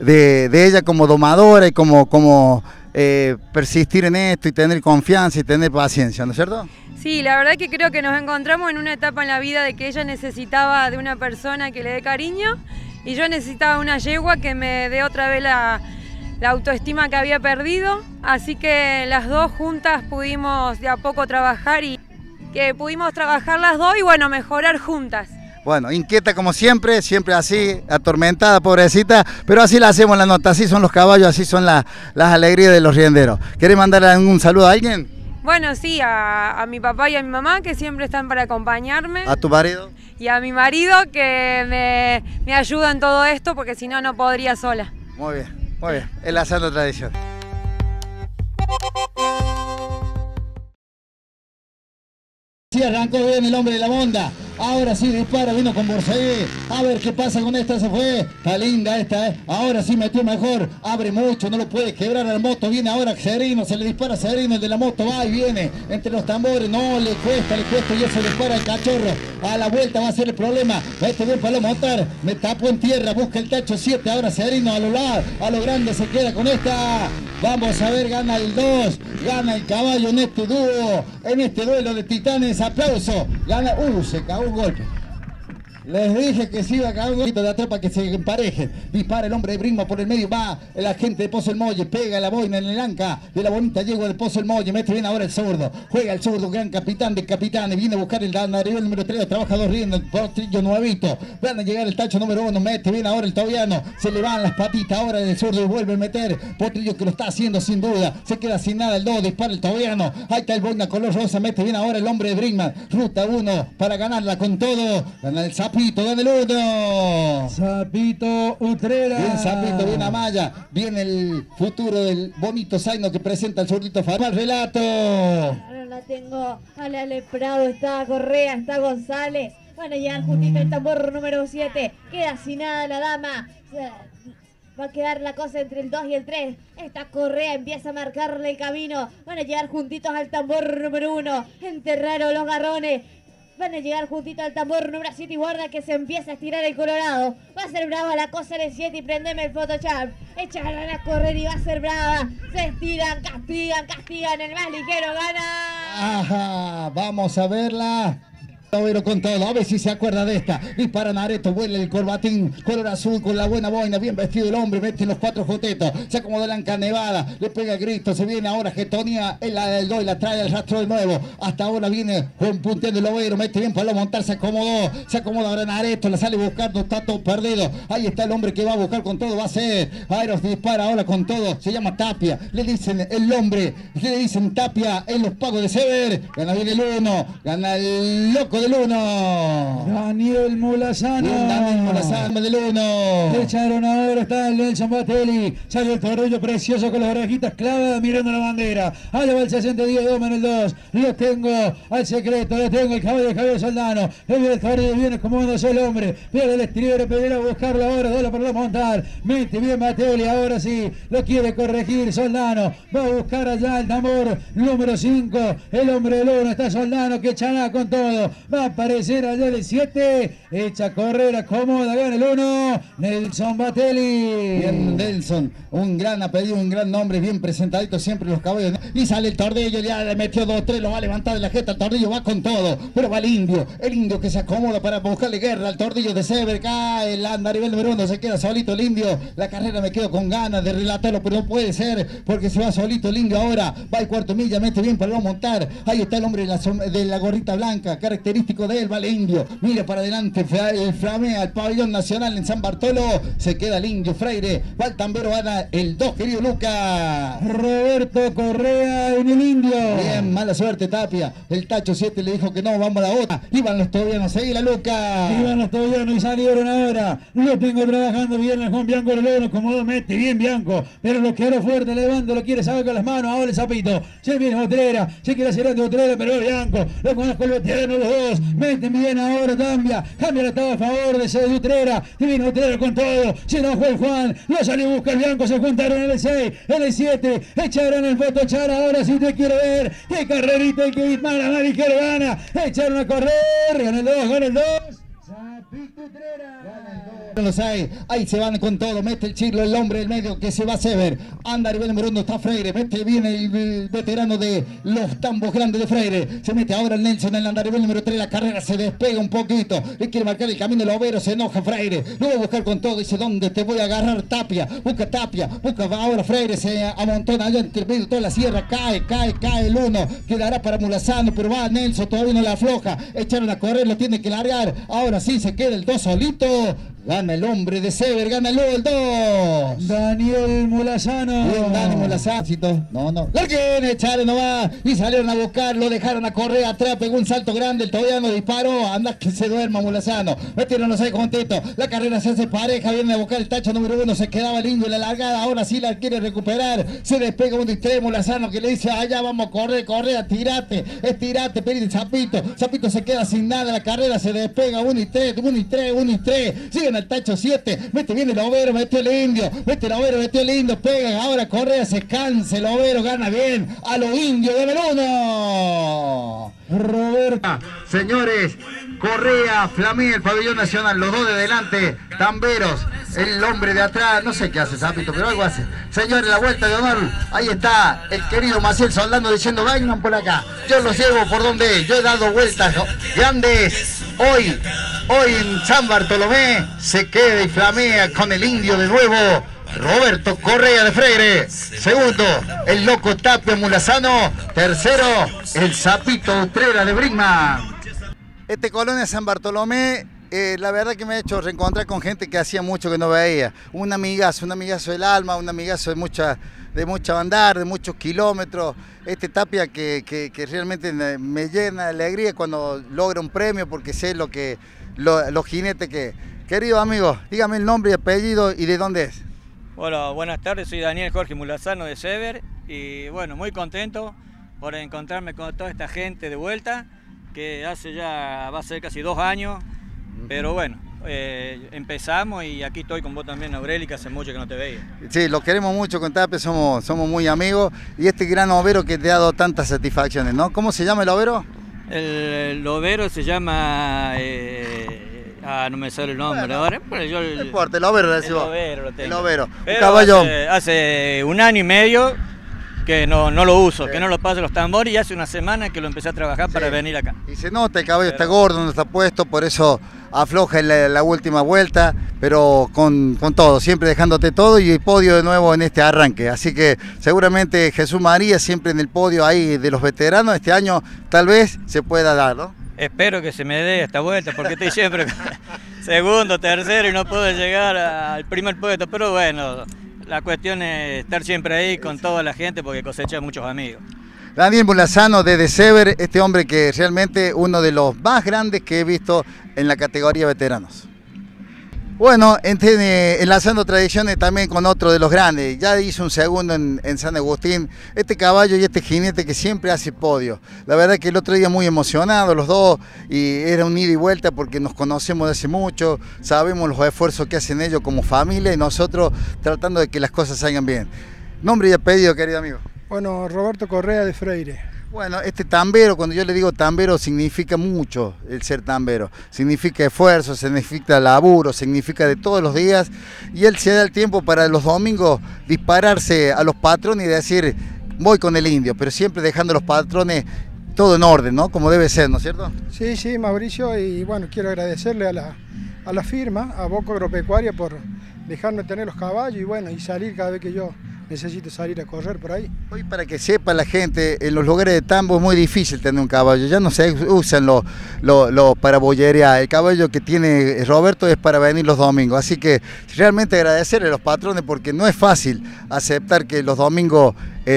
ella como domadora y como persistir en esto y tener confianza y tener paciencia, ¿no es cierto? Sí, la verdad que creo que nos encontramos en una etapa en la vida de que ella necesitaba de una persona que le dé cariño y yo necesitaba una yegua que me dé otra vez la autoestima que había perdido, así que las dos juntas pudimos de a poco trabajar y que pudimos trabajar las dos y bueno, mejorar juntas. Bueno, inquieta como siempre así, atormentada, pobrecita, pero así la hacemos la nota, así son los caballos, así son las alegrías de los rienderos. ¿Querés mandar un saludo a alguien? Bueno, sí, a mi papá y a mi mamá que siempre están para acompañarme. ¿A tu marido? Y a mi marido que me ayuda en todo esto porque si no, no podría sola. Muy bien, enlazando tradición. Sí, arrancó bien el hombre de la monda. Ahora sí dispara, vino con Borsaí. A ver qué pasa con esta, se fue. Está linda esta, ¿eh? Ahora sí metió mejor. Abre mucho, no lo puede quebrar al moto. Viene ahora Serino, se le dispara a Serino, el de la moto va y viene. Entre los tambores, no, le cuesta y eso le dispara al cachorro. A la vuelta va a ser el problema. Este bien para lo montar. Me tapo en tierra, busca el tacho 7. Ahora Serino a lo grande se queda con esta. Vamos a ver, gana el 2. Gana el caballo en este dúo, en este duelo de titanes. Aplauso. Gana. Se cagó un golpe. Les dije que se iba a caer un golpe de atrás para que se emparejen. Dispara el hombre de Brigma por el medio. Va el agente de Pozo el Molle. Pega la boina en el anca de la bonita yegua de Pozo el Molle. Mete bien ahora el zurdo. Juega el zurdo. Gran capitán de capitanes. Viene a buscar el nivel número 3. Trabaja dos riendas. El potrillo nuevito. Van a llegar el tacho número 1. Mete bien ahora el tobiano. Se le van las patitas ahora del zurdo y vuelve a meter. Potrillo que lo está haciendo sin duda. Se queda sin nada el 2. Dispara el tobiano. Ahí está el boina color rosa. Mete bien ahora el hombre de Brigma. Ruta 1 para ganarla con todo. Gana el Zapito, gana el 1. Zapito Utrera. Bien Zapito, bien Amaya. Viene el futuro del bonito Zaino que presenta el zurdito Farma. El relato. Ahora la tengo a la Leprado, está Correa, está González. Van a llegar justito el tambor número 7. Queda sin nada la dama. Va a quedar la cosa entre el 2 y el 3. Esta Correa empieza a marcarle el camino. Van a llegar juntitos al tambor número 1. Enterraron los garrones. Van a llegar juntito al tambor número 7 y guarda que se empieza a estirar el Colorado. Va a ser brava la cosa en el 7 y prendeme el Photoshop. Echarán a correr y va a ser brava. Se estiran, castigan, el más ligero gana. Ajá, vamos a verla. Overo con todo, a ver si se acuerda de esta. Dispara Nareto, vuela el corbatín, color azul con la buena boina, bien vestido el hombre, mete los 4 jotetos, se acomoda la encanevada, le pega el grito, se viene ahora Getonía, el del 2 y la trae al rastro de nuevo. Hasta ahora viene punteando el Overo, mete bien para montar, se acomoda ahora Nareto, la sale buscando, está todo perdido. Ahí está el hombre que va a buscar con todo, va a ser Aeros, dispara ahora con todo, se llama Tapia, le dicen el hombre, le dicen Tapia en los pagos de Sever. Gana bien el 1, gana el loco del 1. Daniel Mulazano. Daniel Mulazano del 1. Le echaron ahora, está el Nelson Batelli. Sale el torrillo precioso con las orejitas clavadas mirando la bandera. Allá va el 60-10, Doma en el 2. Lo tengo al secreto, lo tengo el caballo de Javier Soldano. El torrillo viene acomodándose el hombre. Pierde el exterior, pedirá a buscarlo ahora, dola para montar. Mete bien Batelli, ahora sí. Lo quiere corregir Soldano. Va a buscar allá el tambor número 5. El hombre del 1 está Soldano que echará con todo. Va a aparecer allá el 7, echa a correr, acomoda, gana el 1, Nelson Batelli. Bien, Nelson, un gran apellido, un gran nombre, bien presentadito siempre los caballos. Y sale el Tordillo, ya le metió 2-3, lo va a levantar de la jeta, el Tordillo va con todo, pero va el indio que se acomoda para buscarle guerra al Tordillo de Sever, cae el andarivel número 1, se queda solito el indio. La carrera me quedo con ganas de relatarlo, pero no puede ser, porque se va solito el indio ahora, va el cuarto milla, mete bien para no montar. Ahí está el hombre de la gorrita blanca, característico de él, va el indio, mira para adelante, flamea el pabellón nacional en San Bartolo, se queda el indio Freire, va el tambero, gana el 2, querido Lucas. Roberto Correa en el indio. Bien, mala suerte Tapia, el tacho 7 le dijo que no, vamos a la otra. Iban los tobianos, seguí la Lucas. Iban los tobianos y salieron ahora, lo tengo trabajando bien el Juan Bianco Lolo, como mete bien Bianco, pero lo quiero fuerte, levando, lo quiere sacar con las manos, ahora el Zapito, se viene Botrera, se quiere hacer de Botrera, pero Bianco, lo conozco el veterano los dos. Meten bien ahora, cambia la estaba a favor de ese Utrera, divino Utrera con todo, se enojó el Juan, lo salió a buscar Bianco, se juntaron en el 6, en el 7, echaron el Photoshop, ahora sí te quiero ver, qué carrerita el que dispara, Maricero gana, echaron a correr, gana el 2, Zapito Utrera, gana el 2. Los hay, ahí se van con todo, mete el Chirlo, el hombre del medio que se va a Sever, anda a nivel número 1, está Freire, mete bien el veterano de los tambos grandes de Freire, se mete ahora el Nelson en el andar nivel número 3, la carrera se despega un poquito, le quiere marcar el camino, el Overo, se enoja Freire, lo va a buscar con todo, dice ¿dónde te voy a agarrar? Tapia, busca ahora Freire, se amontona allá entre medio toda la sierra, cae el 1, quedará para Mulazano, pero va Nelson, todavía no le afloja, echaron a correr, lo tiene que largar, ahora sí se queda el 2 solito. Gana el hombre de Sever, gana el 2. Daniel Mulazano. Bien, Dani Mulazano. No. Larguen, echaron nomás. Y salieron a buscar, lo dejaron a correr atrás, pegó un salto grande, el tobiano disparó. Anda que se duerma Mulazano. Metieron los 6 contentos. La carrera se hace pareja, viene a buscar el tacho número 1. Se quedaba el indio en la largada. Ahora sí la quiere recuperar. Se despega 1 y 3. Mulazano que le dice, allá vamos a correr, estirate, pedí el Zapito. Zapito se queda sin nada. La carrera se despega 1 y 3. Siguen al tacho 7, mete bien el Overo, metió el indio, pega, ahora Correa se cansa, el Overo gana bien, a los indios de Beluno. Roberto. Señores, Correa, flamea el pabellón nacional, los dos de delante, tamberos, el hombre de atrás, no sé qué hace Zapito, pero algo hace. Señores, la vuelta de honor, ahí está el querido Maciel Soldano diciendo, vengan por acá, yo los llevo por donde yo he dado vueltas grandes. Hoy en San Bartolomé se queda y flamea con el indio de nuevo. Roberto Correa de Freire. Segundo, el loco Tapia Mulazano. Tercero, el Zapito Utrera de Brinkman. Colonia San Bartolomé, la verdad que me ha hecho reencontrar con gente que hacía mucho que no veía. Un amigazo del alma, un amigazo de mucha andar, de muchos kilómetros. Tapia que realmente me llena de alegría cuando logra un premio, porque sé los jinetes que... Querido amigo, dígame el nombre y apellido y de dónde es. Hola, buenas tardes, soy Daniel Jorge Mulazano de Sever y bueno, muy contento por encontrarme con toda esta gente de vuelta, que va a ser casi 2 años, pero bueno, empezamos y aquí estoy con vos también, Aureli, que hace mucho que no te veía. Sí, lo queremos mucho con Tapia, somos muy amigos, y este gran overo que te ha dado tantas satisfacciones, ¿no? ¿Cómo se llama el overo? El lobero se llama... no me sale el nombre ahora. Pero yo no importa, el lobero lo tengo. El lobero. Pero un caballo. Hace 1 año y medio que no lo uso, que no lo paso los tambores, y hace 1 semana que lo empecé a trabajar para venir acá. Y se nota, el caballo está gordo, no está puesto, por eso afloja en la última vuelta, pero con todo, siempre dejándote todo, y el podio de nuevo en este arranque. Así que seguramente Jesús María siempre en el podio ahí de los veteranos, este año tal vez se pueda dar, ¿no? Espero que se me dé esta vuelta, porque estoy siempre segundo, tercero y no puedo llegar al primer puesto, pero bueno, la cuestión es estar siempre ahí con toda la gente porque cosecha muchos amigos. Daniel Mulazano de Sever, este hombre que realmente uno de los más grandes que he visto en la categoría veteranos. Bueno, enlazando tradiciones también con otro de los grandes, ya hizo un segundo en San Agustín, este caballo y este jinete que siempre hace podio. La verdad que el otro día muy emocionado los dos, y era un ida y vuelta porque nos conocemos de hace mucho, sabemos los esfuerzos que hacen ellos como familia y nosotros tratando de que las cosas salgan bien. Nombre y apellido, querido amigo. Bueno, Roberto Correa de Freire. Bueno, este tambero, cuando yo le digo tambero, significa mucho el ser tambero. Significa esfuerzo, significa laburo, significa de todos los días. Y él se da el tiempo para los domingos dispararse a los patrones y decir, voy con el indio, pero siempre dejando a los patrones todo en orden, ¿no? Como debe ser, ¿no es cierto? Sí, sí, Mauricio, y bueno, quiero agradecerle a la firma, a Boco Agropecuaria, por dejarme tener los caballos y bueno, y salir cada vez que yo necesito salir a correr por ahí. Hoy, para que sepa la gente, en los lugares de tambo es muy difícil tener un caballo, ya no se usan los para bollerear. El caballo que tiene Roberto es para venir los domingos, así que realmente agradecerle a los patrones porque no es fácil aceptar que los domingos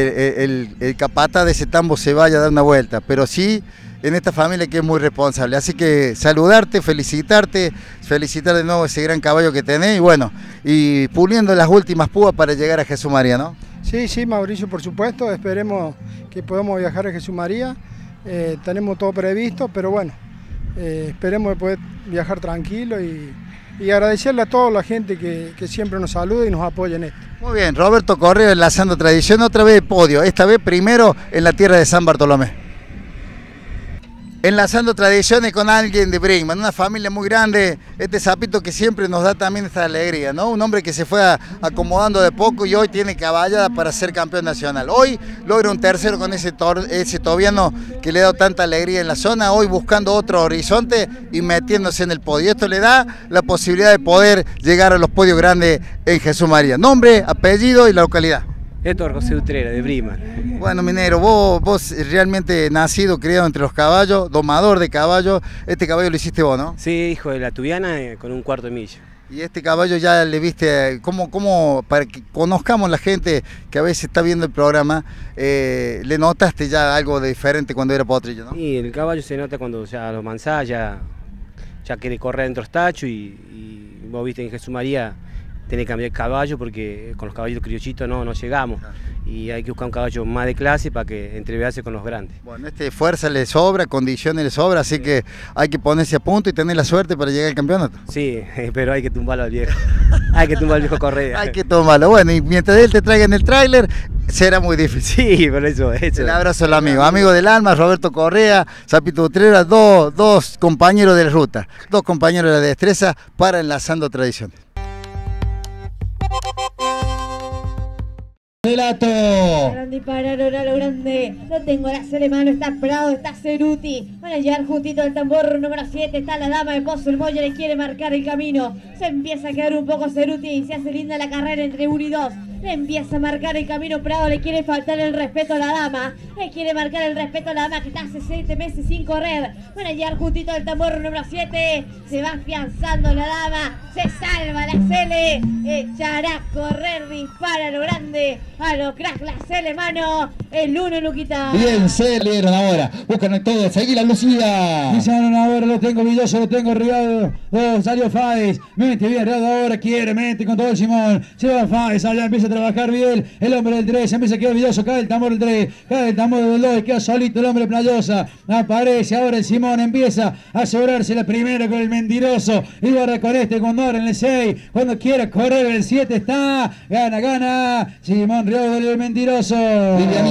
el capataz de ese tambo se vaya a dar una vuelta, pero sí en esta familia que es muy responsable. Así que saludarte, felicitar de nuevo ese gran caballo que tenés y bueno, y puliendo las últimas púas para llegar a Jesús María, ¿no? Sí, sí, Mauricio, por supuesto, esperemos que podamos viajar a Jesús María, tenemos todo previsto, pero bueno, esperemos de poder viajar tranquilo y agradecerle a toda la gente que siempre nos saluda y nos apoya en esto. Muy bien, Roberto Correa enlazando tradición, otra vez de podio, esta vez primero en la tierra de San Bartolomé. Enlazando tradiciones con alguien de Brinkmann, una familia muy grande, este sapito que siempre nos da también esta alegría, ¿no? Un hombre que se fue acomodando de poco y hoy tiene caballada para ser campeón nacional. Hoy logra un tercero con ese tobiano que le ha dado tanta alegría en la zona, hoy buscando otro horizonte y metiéndose en el podio. Esto le da la posibilidad de poder llegar a los podios grandes en Jesús María. Nombre, apellido y la localidad. Héctor José Utrera, de Brinkmann. Bueno, minero, vos realmente nacido, criado entre los caballos, domador de caballos. Este caballo lo hiciste vos, ¿no? Sí, hijo de la tubiana con un cuarto de milla. Y este caballo ya le viste, ¿cómo para que conozcamos la gente que a veces está viendo el programa, le notaste ya algo de diferente cuando era potrillo, ¿no? Sí, el caballo se nota cuando ya lo mansás, ya quiere correr dentro del tacho y vos viste en Jesús María. Tiene que cambiar el caballo porque con los caballos criollitos no llegamos. Y hay que buscar un caballo más de clase para que entrevease con los grandes. Bueno, fuerza le sobra, condiciones le sobra, así que hay que ponerse a punto y tener la suerte para llegar al campeonato. Sí, pero hay que tumbarlo al viejo. Hay que tumbar al viejo Correa. Hay que tumbarlo. Bueno, y mientras él te traiga en el tráiler, será muy difícil. Sí, por eso. El abrazo al amigo del alma, Roberto Correa, Sapito Utrera, dos compañeros de la ruta, dos compañeros de la destreza para Enlazando Tradiciones. Relato. Grande dispararon a lo grande. Lo tengo la Celemano, está Prado, está Ceruti. Van a llegar juntito al tambor número 7. Está la dama de Pozo. El Moya le quiere marcar el camino. Se empieza a quedar un poco Ceruti y se hace linda la carrera entre 1 y 2. Le empieza a marcar el camino Prado. Le quiere faltar el respeto a la dama. Le quiere marcar el respeto a la dama que está hace 7 meses sin correr. Van a llegar juntito al tambor número 7. Se va afianzando la dama. Se salva la Cele. Echará a correr. Dispara a lo grande. A lo crack la Cele, mano. El 1, Luquita. Bien, se leyeron ahora. Buscan todo. Seguí la Lucía. Dijeron ahora, lo tengo Villoso, lo tengo Rigado. Salió Fáez. Mete bien, Rigado ahora quiere. Mete con todo el Simón. Se va Fáez. Allá empieza a trabajar bien. El hombre del 3. Empieza a quedar Villoso. Cae el tambor del 3. Cae el tambor del 2. Queda solito el hombre Playosa. Aparece ahora el Simón. Empieza a asegurarse la primera con el mentiroso. Y guarda con este Condor en el 6. Cuando quiera correr el 7 está. Gana. Simón Riaudo, el mentiroso.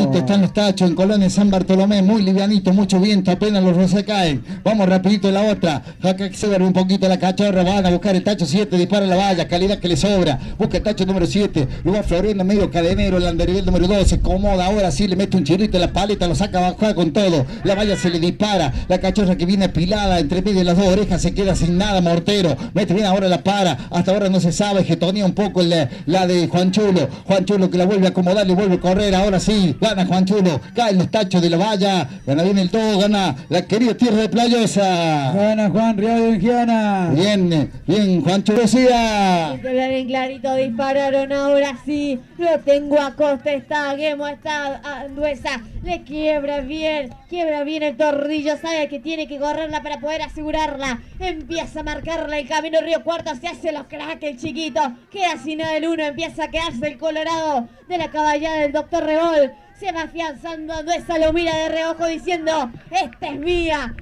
livianito están los tachos en Colonia San Bartolomé, muy livianito, mucho viento, apenas los rosas caen. Vamos rapidito en la otra. Acá se ve un poquito la cachorra, van a buscar el tacho 7, dispara la valla, calidad que le sobra. Busca el tacho número 7, lo va floriendo medio cadenero, el andarivel número 2, se acomoda, ahora sí le mete un chirrito en la paleta, lo saca abajo con todo. La valla se le dispara, la cachorra que viene apilada entre medio de las dos orejas se queda sin nada, mortero. Mete bien, ahora la para, hasta ahora no se sabe, getonea un poco la de Juan Chulo que la vuelve a acomodar, le vuelve a correr, ahora sí, gana Juan Chulo, caen los tachos de la valla, gana bien el todo, gana la querida tierra de Playosa. Gana Juan Riado de Giana. Bien, Juan Chulo, siga. Bien clarito, dispararon, ahora sí, lo tengo a Costa, está Guemo, está Anduesa, le quiebra bien el tornillo, sabe que tiene que correrla para poder asegurarla, empieza a marcarla el camino Río Cuarto, se hace los cracks el chiquito, queda sin nada el 1, empieza a quedarse el colorado de la caballada del doctor Rebol, se va afianzando, Anduesa lo mira de reojo diciendo, esta es mía,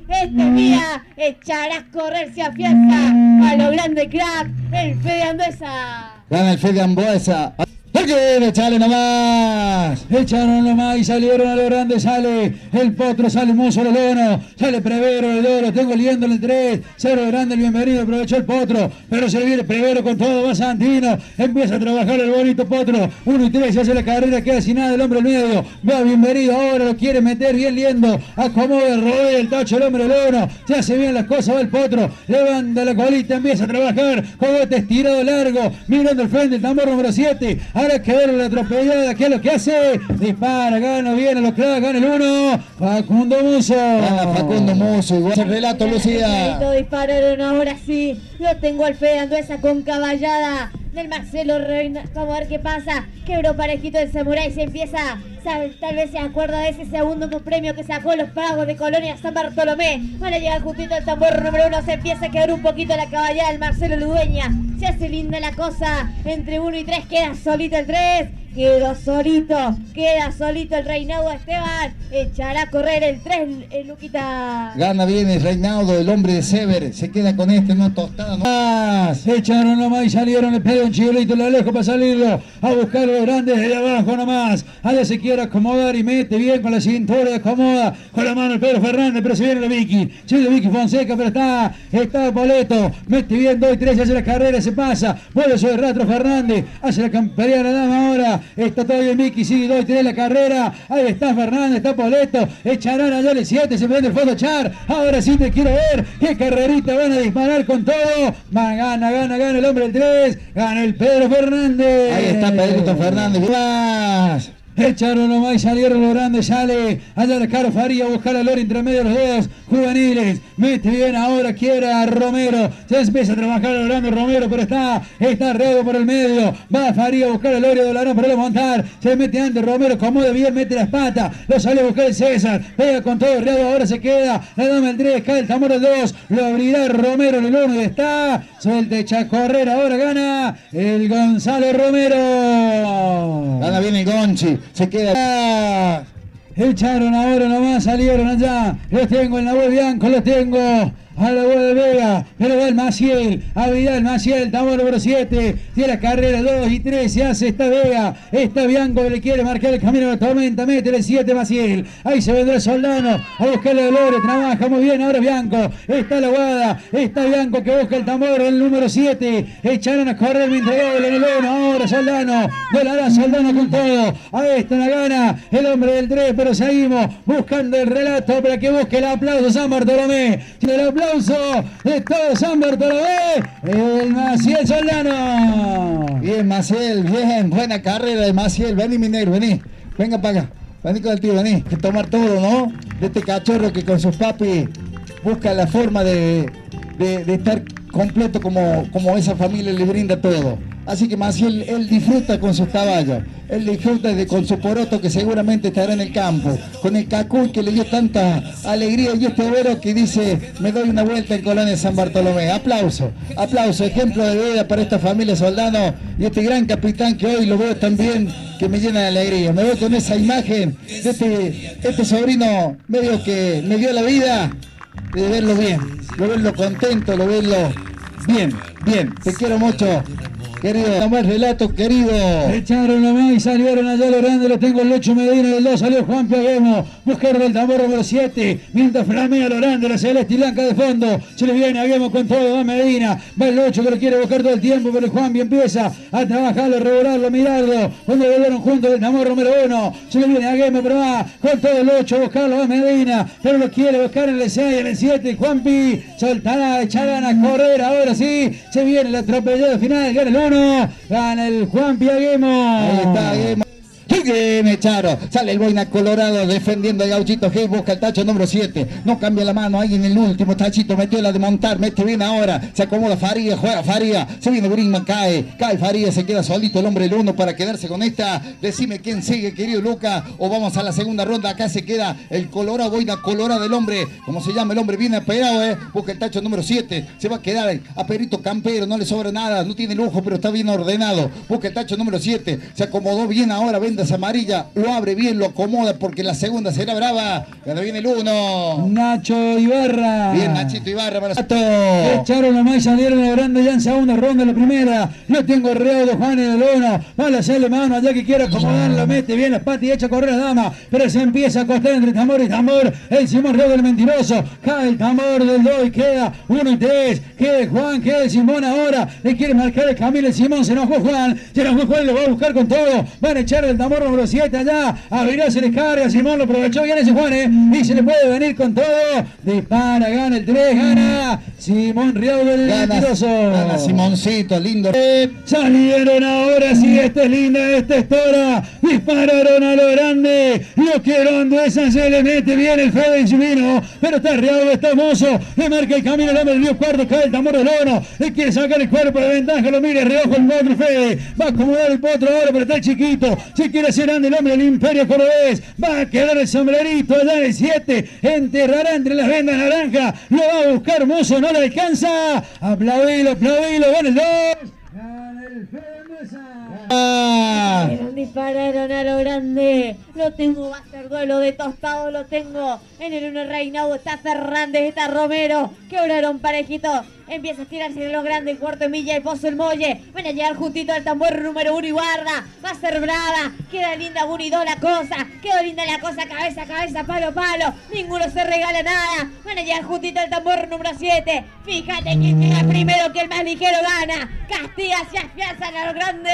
echarás a correr, se afianza a lo grande crack, el Fede Anduesa. Gana el Fede Anduesa. Echale nomás. Echaron nomás y salieron a lo grande. Sale el Potro, sale Muso Lolono, sale Prevero, el Oro. Tengo liendo en el 3. 0 grande, el bienvenido. Aprovechó el Potro, pero se viene Prevero con todo. Va Santino. Empieza a trabajar el bonito Potro. 1 y 3. Se hace la carrera. Queda sin nada el hombre al medio. Va bienvenido. Ahora lo quiere meter bien liendo. Acomoda, rodea el tacho el hombre Lolono. Se hace bien las cosas. Va el Potro. Levanta la colita. Empieza a trabajar. Cogote estirado largo. Mirando el frente. El tambor número 7. Ahora que ver la atropellada, ¿qué es lo que hace? Dispara, gana, viene, lo clava, gana el 1. Facundo Muso. Gana Facundo Muso, igual el relato, Lucía. Dispararon, ahora sí. Lo tengo al Fede Anduesa con caballada del Marcelo Reina. Vamos a ver qué pasa. Quebró parejito el Samurai, se empieza, tal vez se acuerda de ese segundo premio que sacó los pagos de Colonia San Bartolomé. Van a llegar justito al tambor número 1, se empieza a quedar un poquito la caballada del Marcelo Ludueña. Se hace linda la cosa, entre 1 y 3 queda solito el 3. Queda solito el Reinaudo Esteban. Echará a correr el 3, el Luquita. Gana bien el Reinaudo, el hombre de Sever. Se queda con no tostada. Más. Echaron nomás y salieron. Le pega un chilito, lo alejo para salirlo. A buscar los grandes de abajo nomás. Allá se quiere acomodar y mete bien con la cintura. Acomoda con la mano el Pedro Fernández. Pero se viene la Vicky. Sigue Vicky Fonseca, pero está Boleto. Mete bien 2 y 3. Hace la carrera, se pasa. Vuelve sobre Ratro Fernández. Hace la camperiana dama ahora. Está todavía Vicky, sigue 2 y 3 la carrera. Ahí está Fernández, está Poleto. Echarán allá el 7, se prende el fondo Char. Ahora sí te quiero ver. Qué carrerita, van a disparar con todo. Gana el hombre del 3. Gana el Pedro Fernández. Ahí está Pedrito Fernández. ¡Más! Echaron nomás y salieron los grandes, sale allá de Caro Faría a buscar a Lori entre medio de los dedos juveniles, mete bien ahora, quiere a Romero, se empieza a trabajar a lo grande Romero, pero está Rego por el medio, va Faría a buscar a Lori Dolarón para montar, se mete antes Romero, acomoda bien, mete las patas, lo sale a buscar el César, pega con todo Rego, ahora se queda, le dame el 3, cae el tambor del 2, lo abrirá Romero en el 1 y está, suelta, echa a correr, ahora gana el Gonzalo Romero. Gana bien el Gonchi. Se queda. Echaron ahora nomás, salieron allá. Los tengo en la web Bianco, los tengo a la web de Vega. Pero va el Maciel, a Vidal Maciel, tambor número 7. Tiene la carrera 2 y 3. Se hace esta Vega. Está Bianco que le quiere marcar el camino de la tormenta. Mete el 7 Maciel. Ahí se vendrá el Soldano a buscarle el oro. Trabaja muy bien ahora Bianco. Está la Guada. Está Bianco que busca el tambor, el número 7. Echaron a correr mientras doble en el 1. Ahora Soldano. Volará Soldano con todo. Ahí está la gana el hombre del 3. Pero seguimos buscando el relato para que busque el aplauso San Bartolomé. El aplauso de todo San Bartolomé. El Maciel Soldano. Bien Maciel, bien. Buena carrera de Maciel. Vení mi negro, vení. Venga para acá. Vení con el tío, vení. Que tomar todo, ¿no? De este cachorro que con sus papis busca la forma de estar completo como esa familia le brinda todo. Así que Maciel, él disfruta con sus caballos, él disfruta con su poroto que seguramente estará en el campo, con el cacuy que le dio tanta alegría y este overo que dice, me doy una vuelta en Colonia San Bartolomé. Aplauso, ejemplo de vida para esta familia Soldano y este gran capitán que hoy lo veo también, que me llena de alegría. Me voy con esa imagen de este sobrino medio que me dio la vida, de verlo bien, lo verlo contento, lo verlo bien. Te quiero mucho. querido. Nomás relato, querido. Echaron nomás y salieron allá lo grande. Lo tengo el Lecho Medina del 2. Salió Juan Piaguemo. Buscar del tambor número 7. Mientras flamea lo grande. La celeste y blanca de fondo. Se le viene a Guemo con todo. Va Medina. Va el 8 que lo quiere buscar todo el tiempo. Pero el Juanpi empieza a trabajarlo, regularlo, mirarlo. Cuando volvieron juntos del tambor número 1. Se le viene a Guemo, pero va con todo el 8 a buscarlo. Va Medina. Pero lo quiere buscar en el 6, en el 7. Juanpi soltará, echarán a correr. Ahora sí. Se viene el atropellado final. Gana el 1. Gana el Juanpi Aguemo. Ahí está Aguemo. Que me echaron, sale el Boina Colorado defendiendo el Gauchito G, busca el tacho número 7, no cambia la mano, ahí en el último tachito metió la de montar, mete bien ahora, se acomoda Faría, juega Faría, se viene Brinman, cae Faría, se queda solito el hombre el 1 para quedarse con esta. Decime quién sigue, querido Luca, o vamos a la segunda ronda. Acá se queda el Colorado, Boina Colorado del hombre, como se llama el hombre, bien apegado, busca el tacho número 7, se va a quedar a Perito Campero, no le sobra nada, no tiene lujo, pero está bien ordenado, busca el tacho número 7, se acomodó bien ahora, vendas amarilla, lo abre bien, lo acomoda porque la segunda será brava. Cuando viene el 1. Nacho Ibarra. Bien, Nachito Ibarra para echaron la más, salieron a grande ya en segunda ronda, la primera. Lo tengo Riaudo, Juan en el 1. Vale a hacerle mano allá que quiera acomodarlo, mete bien las patas y echa a correr la dama. Pero se empieza a acostar entre tambor y tambor. El Simón Riaudo el mentiroso. Cae el tambor del 2 y queda 1 y 3. Queda el Juan, queda el Simón ahora. Le quiere marcar el camino el Simón. Se enojó Juan. Lo va a buscar con todo. Van a echar el tambor número 7 allá, Avirá se les carga, Simón lo aprovechó bien ese Juan, y se le puede venir con todo, dispara, gana el 3, gana Simón Riaudo el mentiroso. Gana Simoncito, lindo. Salieron ahora, sí, esta es linda, esta es Tora, dispararon a lo grande, lo que Ronduesa se le mete bien el Fede en su vino, pero está Riaudo, está Mozo, le marca el camino el hombre del Dios cuarto, cae el tambor del 1, le quiere sacar el cuerpo de ventaja, lo mire, reojo el otro Fede, va a acomodar el potro ahora, pero está chiquito, se quiere hacer grande el hombre del Imperio Cordobés, va a quedar el sombrerito allá en el 7, enterrará entre las vendas naranja, lo va a buscar Mozo, no le alcanza, aplaudilo, gana el 2, gana el dispararon a lo grande, lo tengo, va a ser duelo de Tostado, lo tengo en el 1 Reinaudo, está Fernández, está Romero, quebraron parejito, empieza a tirarse de los grandes, cuarto Milla y Pozo el Molle, van a llegar juntito al tambor número 1 y guarda, va a ser brava, queda linda 1 y 2 la cosa, quedó linda la cosa, cabeza, palo, ninguno se regala nada, van a llegar juntito al tambor número 7, fíjate quién llega primero, que el más ligero gana, castiga, se afianzan a lo grande.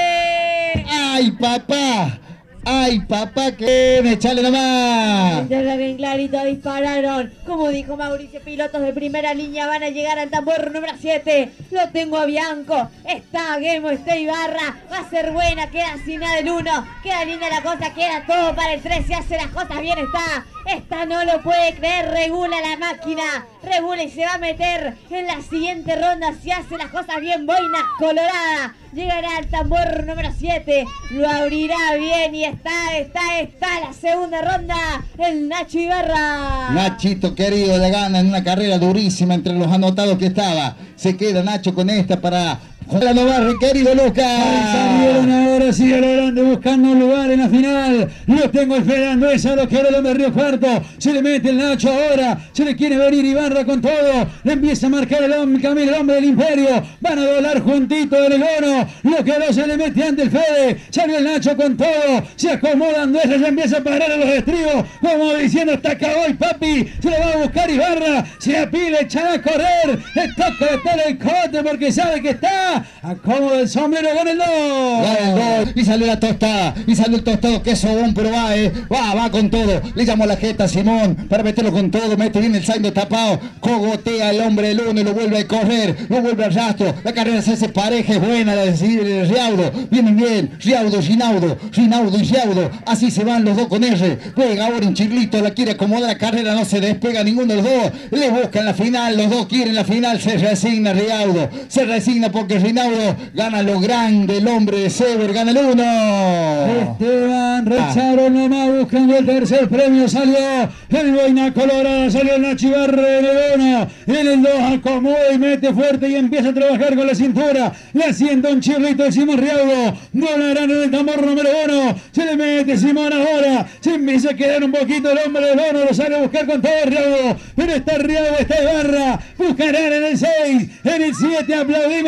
¡Ay, papá! ¡Que me echale nomás! Bien clarito, dispararon. Como dijo Mauricio, pilotos de primera línea van a llegar al tambor número 7. Lo tengo a Bianco. Está Guemo, está Ibarra. Va a ser buena, queda sin nada el 1. Queda linda la cosa, queda todo para el 3. Si hace las cosas bien está. Esta no lo puede creer, regula la máquina. Regula y se va a meter en la siguiente ronda. Si hace las cosas bien, Boina Colorada. Llegará al tambor número 7. Lo abrirá bien y está la segunda ronda. El Nacho Ibarra. Nachito querido, le gana en una carrera durísima entre los anotados que estaba. Se queda Nacho con esta para Juan Novarri, querido Lucas. Salieron ahora sí a lo grande buscando un lugar en la final. Lo tengo el Fede Anduesa, lo quiere el hombre Río Cuarto. Se le mete el Nacho ahora. Se le quiere venir Ibarra con todo. Le empieza a marcar el hombre del Imperio. Van a doblar juntito del Gono. Lo que no se le mete ante el Fede. Salió el Nacho con todo. Se acomoda Anduesa, ya empieza a parar a los estribos. Como diciendo, está acá hoy, papi. Se lo va a buscar Ibarra. Se apila, echará a correr. Le toca meter el cote porque sabe que está. Acomoda el sombrero con el 2. Y salió la tostada. Y salió el tostado, que sobón, pero va con todo. Le llamó a la jeta a Simón para meterlo con todo. Mete bien el saindo tapado. Cogotea el hombre el 1 y lo vuelve a correr. Lo vuelve al rastro. La carrera se hace pareja, es buena la de Riaudo. Vienen bien. Riaudo y Riaudo. Así se van los dos con R. Juega ahora un chirlito. La quiere acomodar la carrera. No se despega ninguno de los dos. Le buscan la final. Los dos quieren la final. Se resigna Riaudo. Se resigna porque Rinaudo gana lo grande, el hombre de Sever, gana el 1. Esteban Recharo nomás buscando el tercer premio, salió el Boina Colorada, salió el Nacho Ibarra de Leona, en el 2 acomoda y mete fuerte y empieza a trabajar con la cintura, le sienta un chirrito de Simón Riaudo, doblarán en el tambor número 1, se le mete Simón ahora, se empieza a quedar un poquito el hombre de Leona, lo sale a buscar con todo Riaudo, pero está Riaudo, está Ibarra, buscarán en el 6, en el 7, aplaudime los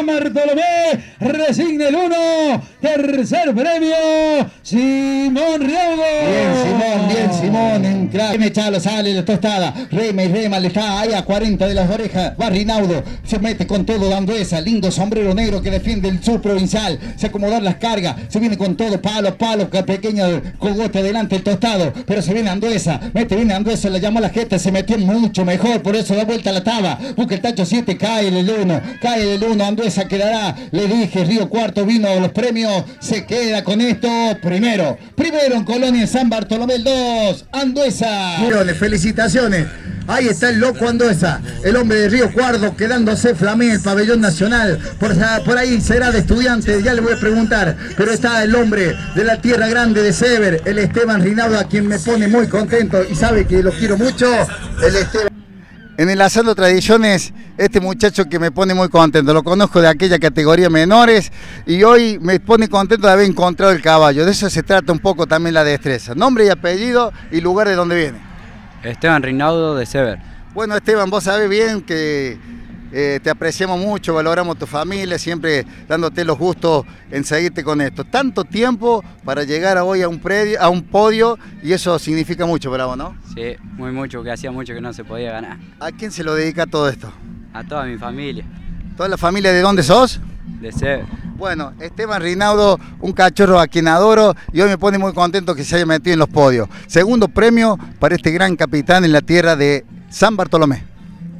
San Bartolomé, resigna el 1, tercer premio, Simón Riaudo. Bien Simón, en crack. Mechalo, sale la tostada, rema y rema, le está ahí a 40 de las orejas, va Rinaudo, se mete con todo dando esa, lindo sombrero negro que defiende el sur provincial, se acomodan las cargas, se viene con todo, palo a palo, pequeño cogote adelante el tostado, pero se viene Anduesa, mete bien Anduesa, le llamó a la gente, se metió mucho mejor, por eso da vuelta a la taba, busca el tacho 7, cae el 1, Anduesa quedará, le dije, Río Cuarto vino los premios, se queda con esto, primero en Colonia San Bartolomé el 2, Anduesa. Felicitaciones. Ahí está el loco Anduesa, el hombre de Río Cuarto, quedándose flamé el pabellón nacional. Por ahí será de estudiante, ya le voy a preguntar. Pero está el hombre de la tierra grande de Sever, el Esteban Rinaudo, a quien me pone muy contento y sabe que lo quiero mucho, el Esteban. En el Asando Tradiciones, este muchacho que me pone muy contento, lo conozco de aquella categoría menores y hoy me pone contento de haber encontrado el caballo. De eso se trata un poco también la destreza. Nombre y apellido y lugar de donde viene. Esteban Rinaudo de Sever. Bueno, Esteban, vos sabés bien que te apreciamos mucho, valoramos tu familia, siempre dándote los gustos en seguirte con esto. Tanto tiempo para llegar hoy a un podio y eso significa mucho para vos, ¿no? Sí, muy mucho, que hacía mucho que no se podía ganar. ¿A quién se lo dedica todo esto? A toda mi familia. ¿Toda la familia de dónde sos? De Sever. Bueno, Esteban Rinaudo, un cachorro a quien adoro y hoy me pone muy contento que se haya metido en los podios. Segundo premio para este gran capitán en la tierra de San Bartolomé.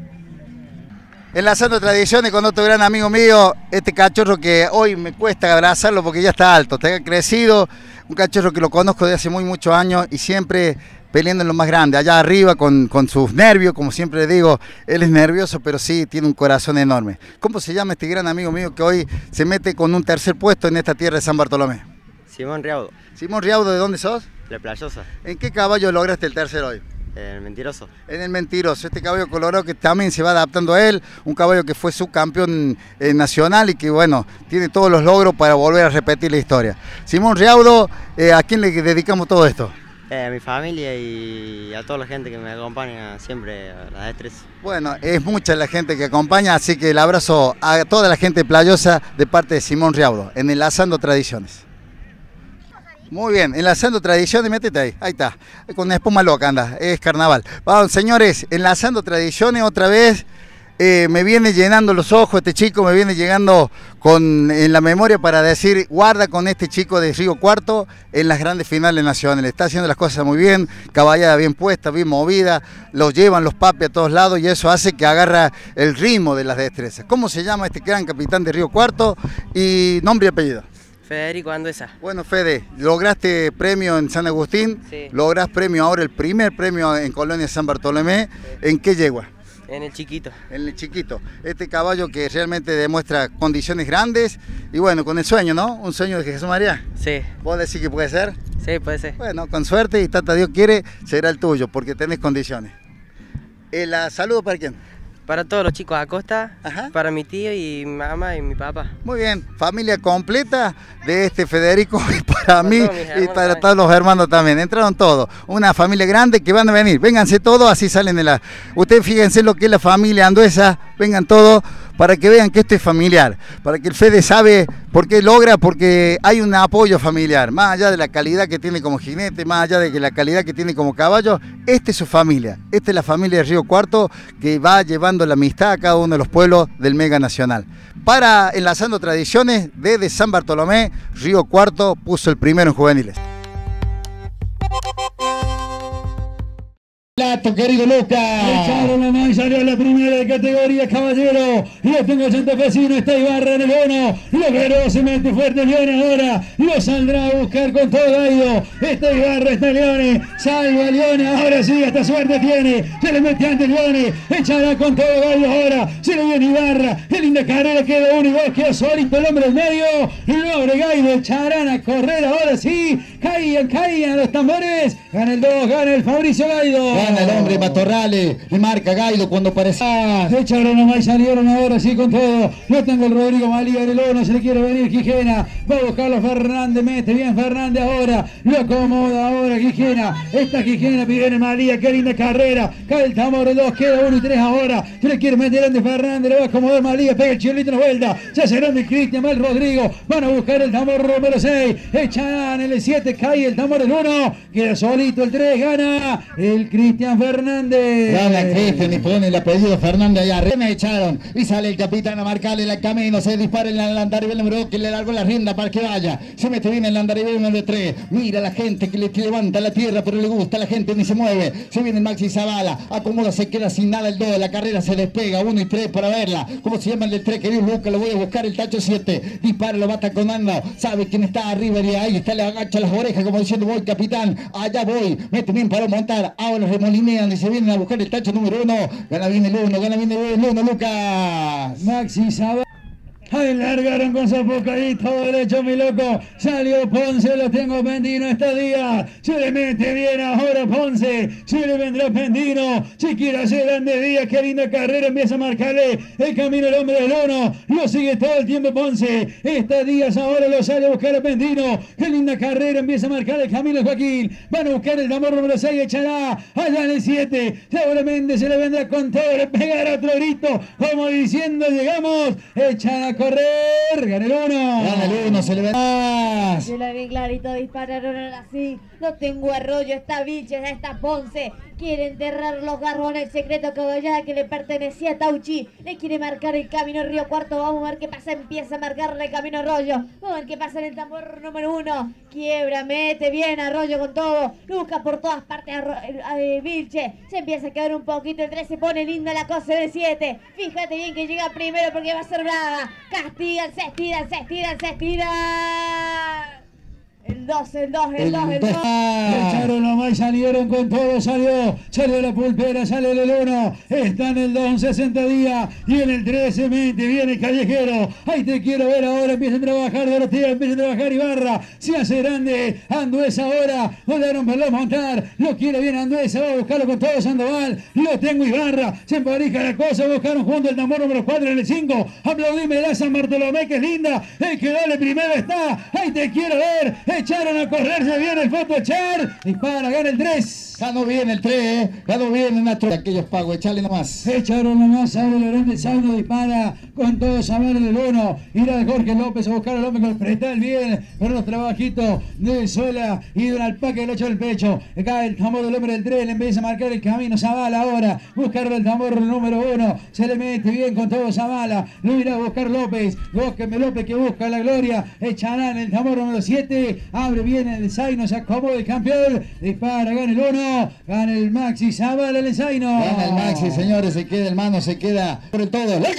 Enlazando tradiciones con otro gran amigo mío, este cachorro que hoy me cuesta abrazarlo porque ya está alto, está crecido, un cachorro que lo conozco de hace muchos años y siempre peleando en lo más grande, allá arriba con sus nervios, como siempre le digo, él es nervioso, pero sí tiene un corazón enorme. ¿Cómo se llama este gran amigo mío que hoy se mete con un tercer puesto en esta tierra de San Bartolomé? Simón Riaudo. Simón Riaudo, ¿de dónde sos? De Playosa. ¿En qué caballo lograste el tercero hoy? El Mentiroso. En el Mentiroso, este caballo colorado que también se va adaptando a él, un caballo que fue subcampeón nacional y que bueno, tiene todos los logros para volver a repetir la historia. Simón Riaudo, ¿a quién le dedicamos todo esto? A mi familia y a toda la gente que me acompaña siempre a las destrezas. Bueno, es mucha la gente que acompaña, así que el abrazo a toda la gente playosa de parte de Simón Riaudo, en Enlazando Tradiciones. Muy bien, Enlazando Tradiciones, métete ahí, ahí está, con una espuma loca anda, es carnaval. Vamos, señores, Enlazando Tradiciones otra vez, me viene llenando los ojos, este chico me viene llegando en la memoria para decir, guarda con este chico de Río Cuarto en las grandes finales nacionales, está haciendo las cosas muy bien, caballada bien puesta, bien movida, los llevan los papis a todos lados y eso hace que agarra el ritmo de las destrezas. ¿Cómo se llama este gran capitán de Río Cuarto y nombre y apellido? Federico Anduesa. Bueno, Fede, lograste premio en San Agustín, sí. Lográs premio ahora, el primer premio en Colonia San Bartolomé, sí. ¿En qué yegua? En el Chiquito. En el Chiquito, este caballo que realmente demuestra condiciones grandes y bueno, con el sueño, ¿no? Un sueño de Jesús María. Sí. ¿Vos decís que puede ser? Sí, puede ser. Bueno, con suerte y tanta Dios quiere, será el tuyo, porque tenés condiciones. ¿El saludo para quién? Para todos los chicos de Acosta, para mi tío y mi mamá y mi papá. Muy bien, familia completa de este Federico y para mí y para todos los hermanos también. Entraron todos, una familia grande que van a venir. Vénganse todos, así salen de la... Ustedes fíjense lo que es la familia Anduesa, vengan todos para que vean que esto es familiar, para que el Fede sabe por qué logra, porque hay un apoyo familiar, más allá de la calidad que tiene como jinete, más allá de la calidad que tiene como caballo, esta es su familia, esta es la familia de Río Cuarto que va llevando la amistad a cada uno de los pueblos del Mega Nacional. Para Enlazando Tradiciones, desde San Bartolomé, Río Cuarto puso el primero en juveniles. Lato, querido Lucas. Echaron la mano y salió la primera de categoría, caballero. Lo tengo santafesino, está Ibarra en el 1. Lo ferozmente fuerte Leone ahora. Lo saldrá a buscar con todo Gaido. Está Ibarra, está Leone. Salva Leone, ahora sí, hasta suerte tiene. Se le mete ante Leone. Echará con todo Gaido ahora. Se le viene Ibarra. Qué linda carrera, queda 1 y 2. Queda solito el hombre del medio. Lobre Gaido, echarán a correr ahora sí. Caían los tambores. Gana el 2, gana el Fabricio Gaido. Gana el hombre Matorrales, le marca Gaido cuando parecía. Se echaron nomás y salieron ahora sí con todo. Yo tengo el Rodrigo Malía en el 1, se le quiere venir Quijena. Va a buscarlo Fernández, mete bien Fernández ahora. Lo acomoda ahora Quijena. Esta Quijena viene Malía, qué linda carrera. Cae el tambor 2, queda 1 y 3 ahora. Se le quiere meter de Fernández, le va a acomodar Malía, pega el chilito en la vuelta. Se hace grande Cristian, va el Rodrigo. Van a buscar el tambor número 6. Echan el 7, cae el tambor del 1. Queda solito el 3, gana el Cristian Fernández. Gana Cristian y pone el apellido Fernández allá arriba. Me echaron y sale el capitán a marcarle el camino. Se dispara en el andarivel número 2 que le largó la rienda para que vaya. Se mete bien el andarivel número 3. Mira la gente que le levanta la tierra, pero le gusta la gente ni se mueve. Se viene el Maxi Zavala, acomoda, se queda sin nada el 2. La carrera se despega, 1 y 3 para verla. ¿Cómo se llama el del 3? Querido Lucas, lo voy a buscar el tacho 7. Dispara, lo bata con Ando. Sabe quién está arriba y ahí está, le agacha las orejas como diciendo voy capitán, allá voy. Mete bien para montar. Ahora remolinean y se vienen a buscar el tacho número 1. Gana bien el 1, gana bien el 1, Lucas. Maxi Zavala. Ahí largaron con Zapocadito derecho, mi loco. Salió Ponce, lo tengo Pendino esta día. Se le mete bien ahora Ponce. Se le vendrá Pendino. Si quiere hacer grande día, qué linda carrera. Empieza a marcarle el camino el hombre del 1. Lo sigue todo el tiempo Ponce. Esta Díaz ahora lo sale a buscar a Pendino. Qué linda carrera. Empieza a marcar el camino Joaquín. Van a buscar el tambor número 6. Echará allá en el 7. Seguramente se le vendrá con todo. Le pegará otro grito. Como diciendo llegamos. Echará correr, gana el 1. Gana el 1, se le ve más. Se lo bien clarito, dispararon ahora sí. No tengo arroyo, está Vilches, está Ponce. Quiere enterrar los garrones, el secreto caballada que le pertenecía a Tauchi. Le quiere marcar el camino Río Cuarto. Vamos a ver qué pasa. Empieza a marcarle el camino Arroyo. Vamos a ver qué pasa en el tambor número 1. Quiebra, mete bien Arroyo con todo. Busca por todas partes a Vilche. Se empieza a quedar un poquito. El 3 se pone linda la cosa del 7. Fíjate bien que llega primero porque va a ser brava. Castigan, se estiran, se estiran, se estiran. El 2. Echaron nomás y salieron con todo, salió la pulpera, sale el 1, está en el 2 en 60 días, y en el 13 mete, viene el Callejero, ahí te quiero ver ahora, empieza a trabajar Dorotea, empieza a trabajar Ibarra, se hace grande, Anduesa ahora, volaron para montar, lo quiere bien Anduesa, va a buscarlo con todo Sandoval, lo tengo Ibarra, se emparija la cosa, buscaron junto el tambor número 4 en el 5, aplaudime la San Bartolomé que es linda, el que dale primero está, ahí te quiero ver, echaron a correr, se viene el foto echar, dispara, gana el 3. Ganó bien el 3, ganó bien en aquellos pagos, echarle nomás. Echaron nomás, abre Lorenzo Sauno, dispara con todo Samuel en el 1. Irá de Jorge López a buscar al hombre con el pretal bien, con los trabajitos de Sola y de un alpaca del 8 del pecho. Cae el tambor del hombre del 3, le empieza a marcar el camino Zavala ahora, buscar el tambor número 1, se le mete bien con todo Zavala, lo irá a buscar López, López que busca la gloria, echarán el tambor número 7, abre bien el Zaino, se acomoda el campeón, dispara, gana el 1. Gana el Maxi Zavala el Zaino. Gana el Maxi, señores, se queda el mano, se queda por el todo. ¡Largue!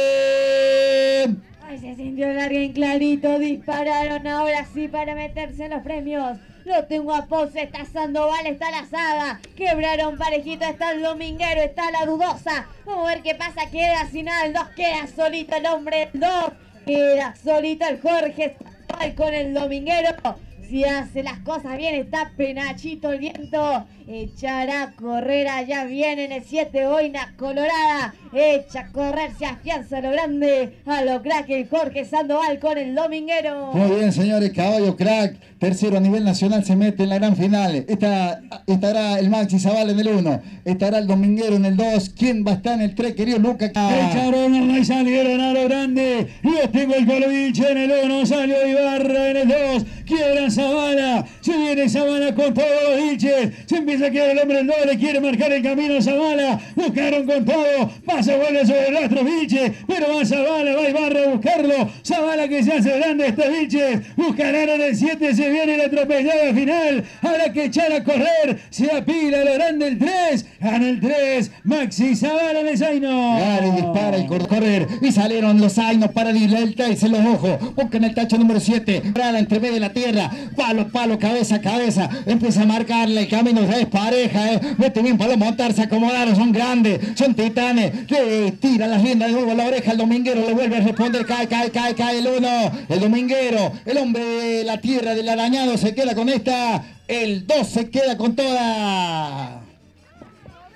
Ay, se sintió larga en clarito, dispararon ahora sí para meterse en los premios. Lo tengo a Ponce, está Sandoval, está la Saga. Quebraron parejito, está el Dominguero, está la Dudosa. Vamos a ver qué pasa, queda sin nada el 2, queda solito el hombre del 2. Queda solito el Jorge con el Dominguero. Si hace las cosas bien, está Penachito el Viento. Echará a correr, allá viene en el 7, Boina Colorada. Echa a correr, se afianza lo grande. A lo crack el Jorge Sandoval con el Dominguero. Muy bien, señores, caballo crack. Tercero a nivel nacional, se mete en la gran final. Estará el Maxi Zavala en el 1. Estará el Dominguero en el 2. ¿Quién va a estar en el 3, querido Lucas? Echaron y salieron a lo grande. Yo tengo el Coloviche en el 1. Salió Ibarra en el 2. Quiebran Zavala. Se viene Zavala con todos los hinches. Se empieza a quedar el hombre del 2. Le quiere marcar el camino a Zavala. Buscaron con todo. Pasa, vuelve sobre el rastro Vilches. Pero va Zavala, va Ibarra a buscarlo. Zavala que se hace grande este Vilches. Buscarán en el 7. Se viene la atropellada final. Habrá que echar a correr. Se apila lo grande el 3. Gana el 3. Maxi Zavala en el Zaino. Gary dispara y correr. Y salieron los Zainos para el Taise los ojos. Buscan el tacho número 7. Para entre medio de la tierra. Palo, cabeza. Empieza a marcarle el camino. Es pareja. Mete bien para montar. Se acomodaron. Son grandes. Son titanes. Le tira las riendas de nuevo a la oreja. El Dominguero le vuelve a responder. Cae el 1. El Dominguero. El hombre de la tierra del arañado se queda con esta. El 2 se queda con toda.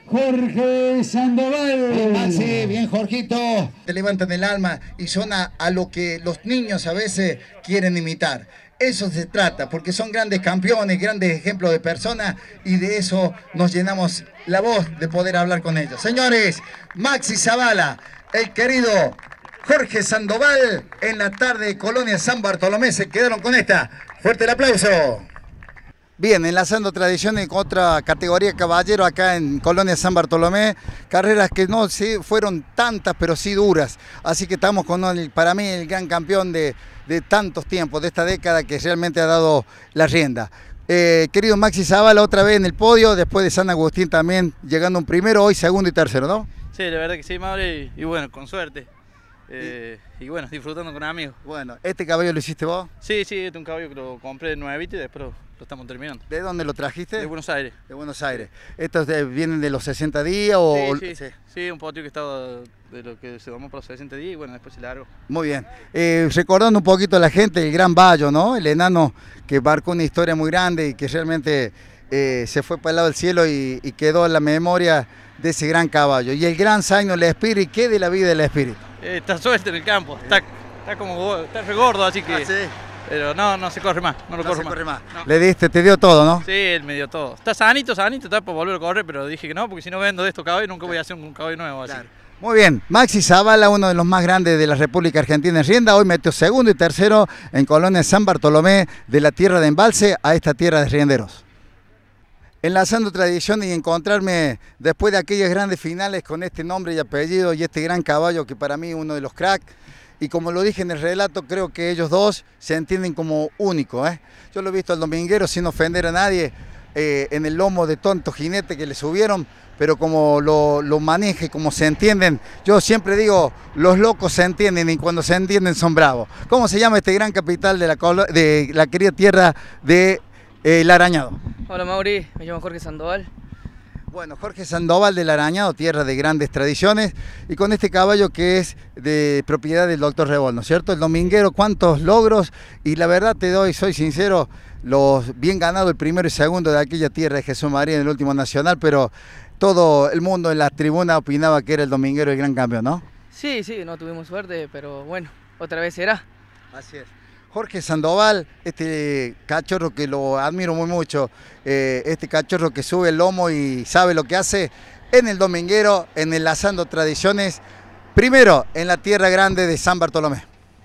Jorge Sandoval. Bien, Maxi, bien, Jorgito. Te levantan el alma y son a lo que los niños a veces quieren imitar. Eso se trata, porque son grandes campeones, grandes ejemplos de personas, y de eso nos llenamos la voz de poder hablar con ellos. Señores, Maxi Zavala, el querido Jorge Sandoval, en la tarde de Colonia San Bartolomé, se quedaron con esta. Fuerte el aplauso. Bien, enlazando tradiciones con otra categoría caballero acá en Colonia San Bartolomé, carreras que no fueron tantas, pero sí duras. Así que estamos con, para mí, el gran campeón de tantos tiempos, de esta década, que realmente ha dado la rienda. Querido Maxi Zavala, otra vez en el podio, después de San Agustín también, llegando un primero, hoy segundo y tercero, ¿no? Sí, la verdad que sí, Mauri, y bueno, con suerte. Y bueno, disfrutando con amigos. Bueno, ¿este caballo lo hiciste vos? Sí, este es un caballo que lo compré nuevito y después lo estamos terminando. ¿De dónde lo trajiste? De Buenos Aires. De Buenos Aires. ¿Estos vienen de los 60 días o...? Sí, un potio que estaba de lo que se tomó por los 60 días y bueno, después se largó. Muy bien. Recordando un poquito a la gente, el Gran Bayo, ¿no? El enano que marcó una historia muy grande y que realmente se fue para el lado del cielo y quedó en la memoria de ese gran caballo. Y el gran Zaino El Espíritu, ¿qué de la vida del Espíritu? Está suelto en el campo, está re gordo, así que... sí. Pero no se corre más, no lo corre más. No. Te dio todo, ¿no? Sí, él me dio todo. Está sanito, está por volver a correr, pero dije que no, porque si no vendo de estos caballos nunca voy a hacer un caballo nuevo. Así. Claro. Muy bien, Maxi Zavala, uno de los más grandes de la República Argentina en rienda, hoy metió segundo y tercero en Colonia San Bartolomé, de la tierra de embalse a esta tierra de rienderos. Enlazando tradiciones y encontrarme después de aquellas grandes finales con este nombre y apellido y este gran caballo que para mí es uno de los cracks. Y como lo dije en el relato, creo que ellos dos se entienden como únicos. Yo lo he visto al dominguero sin ofender a nadie en el lomo de tantos jinetes que le subieron, pero como lo maneja y como se entienden, yo siempre digo, los locos se entienden y cuando se entienden son bravos. ¿Cómo se llama este gran capital de la querida tierra de El Arañado? Hola Mauri, me llamo Jorge Sandoval. Bueno, Jorge Sandoval del Arañado, tierra de grandes tradiciones, y con este caballo que es de propiedad del doctor Rebol, ¿no es cierto? El dominguero, cuántos logros, y la verdad soy sincero, los bien ganado el primero y segundo de aquella tierra de Jesús María en el último nacional, pero todo el mundo en la tribuna opinaba que era el dominguero el gran campeón, ¿no? Sí, no tuvimos suerte, pero bueno, otra vez será. Así es. Jorge Sandoval, este cachorro que lo admiro muy mucho, este cachorro que sube el lomo y sabe lo que hace en el dominguero, en Enlazando Tradiciones, primero en la tierra grande de San Bartolomé.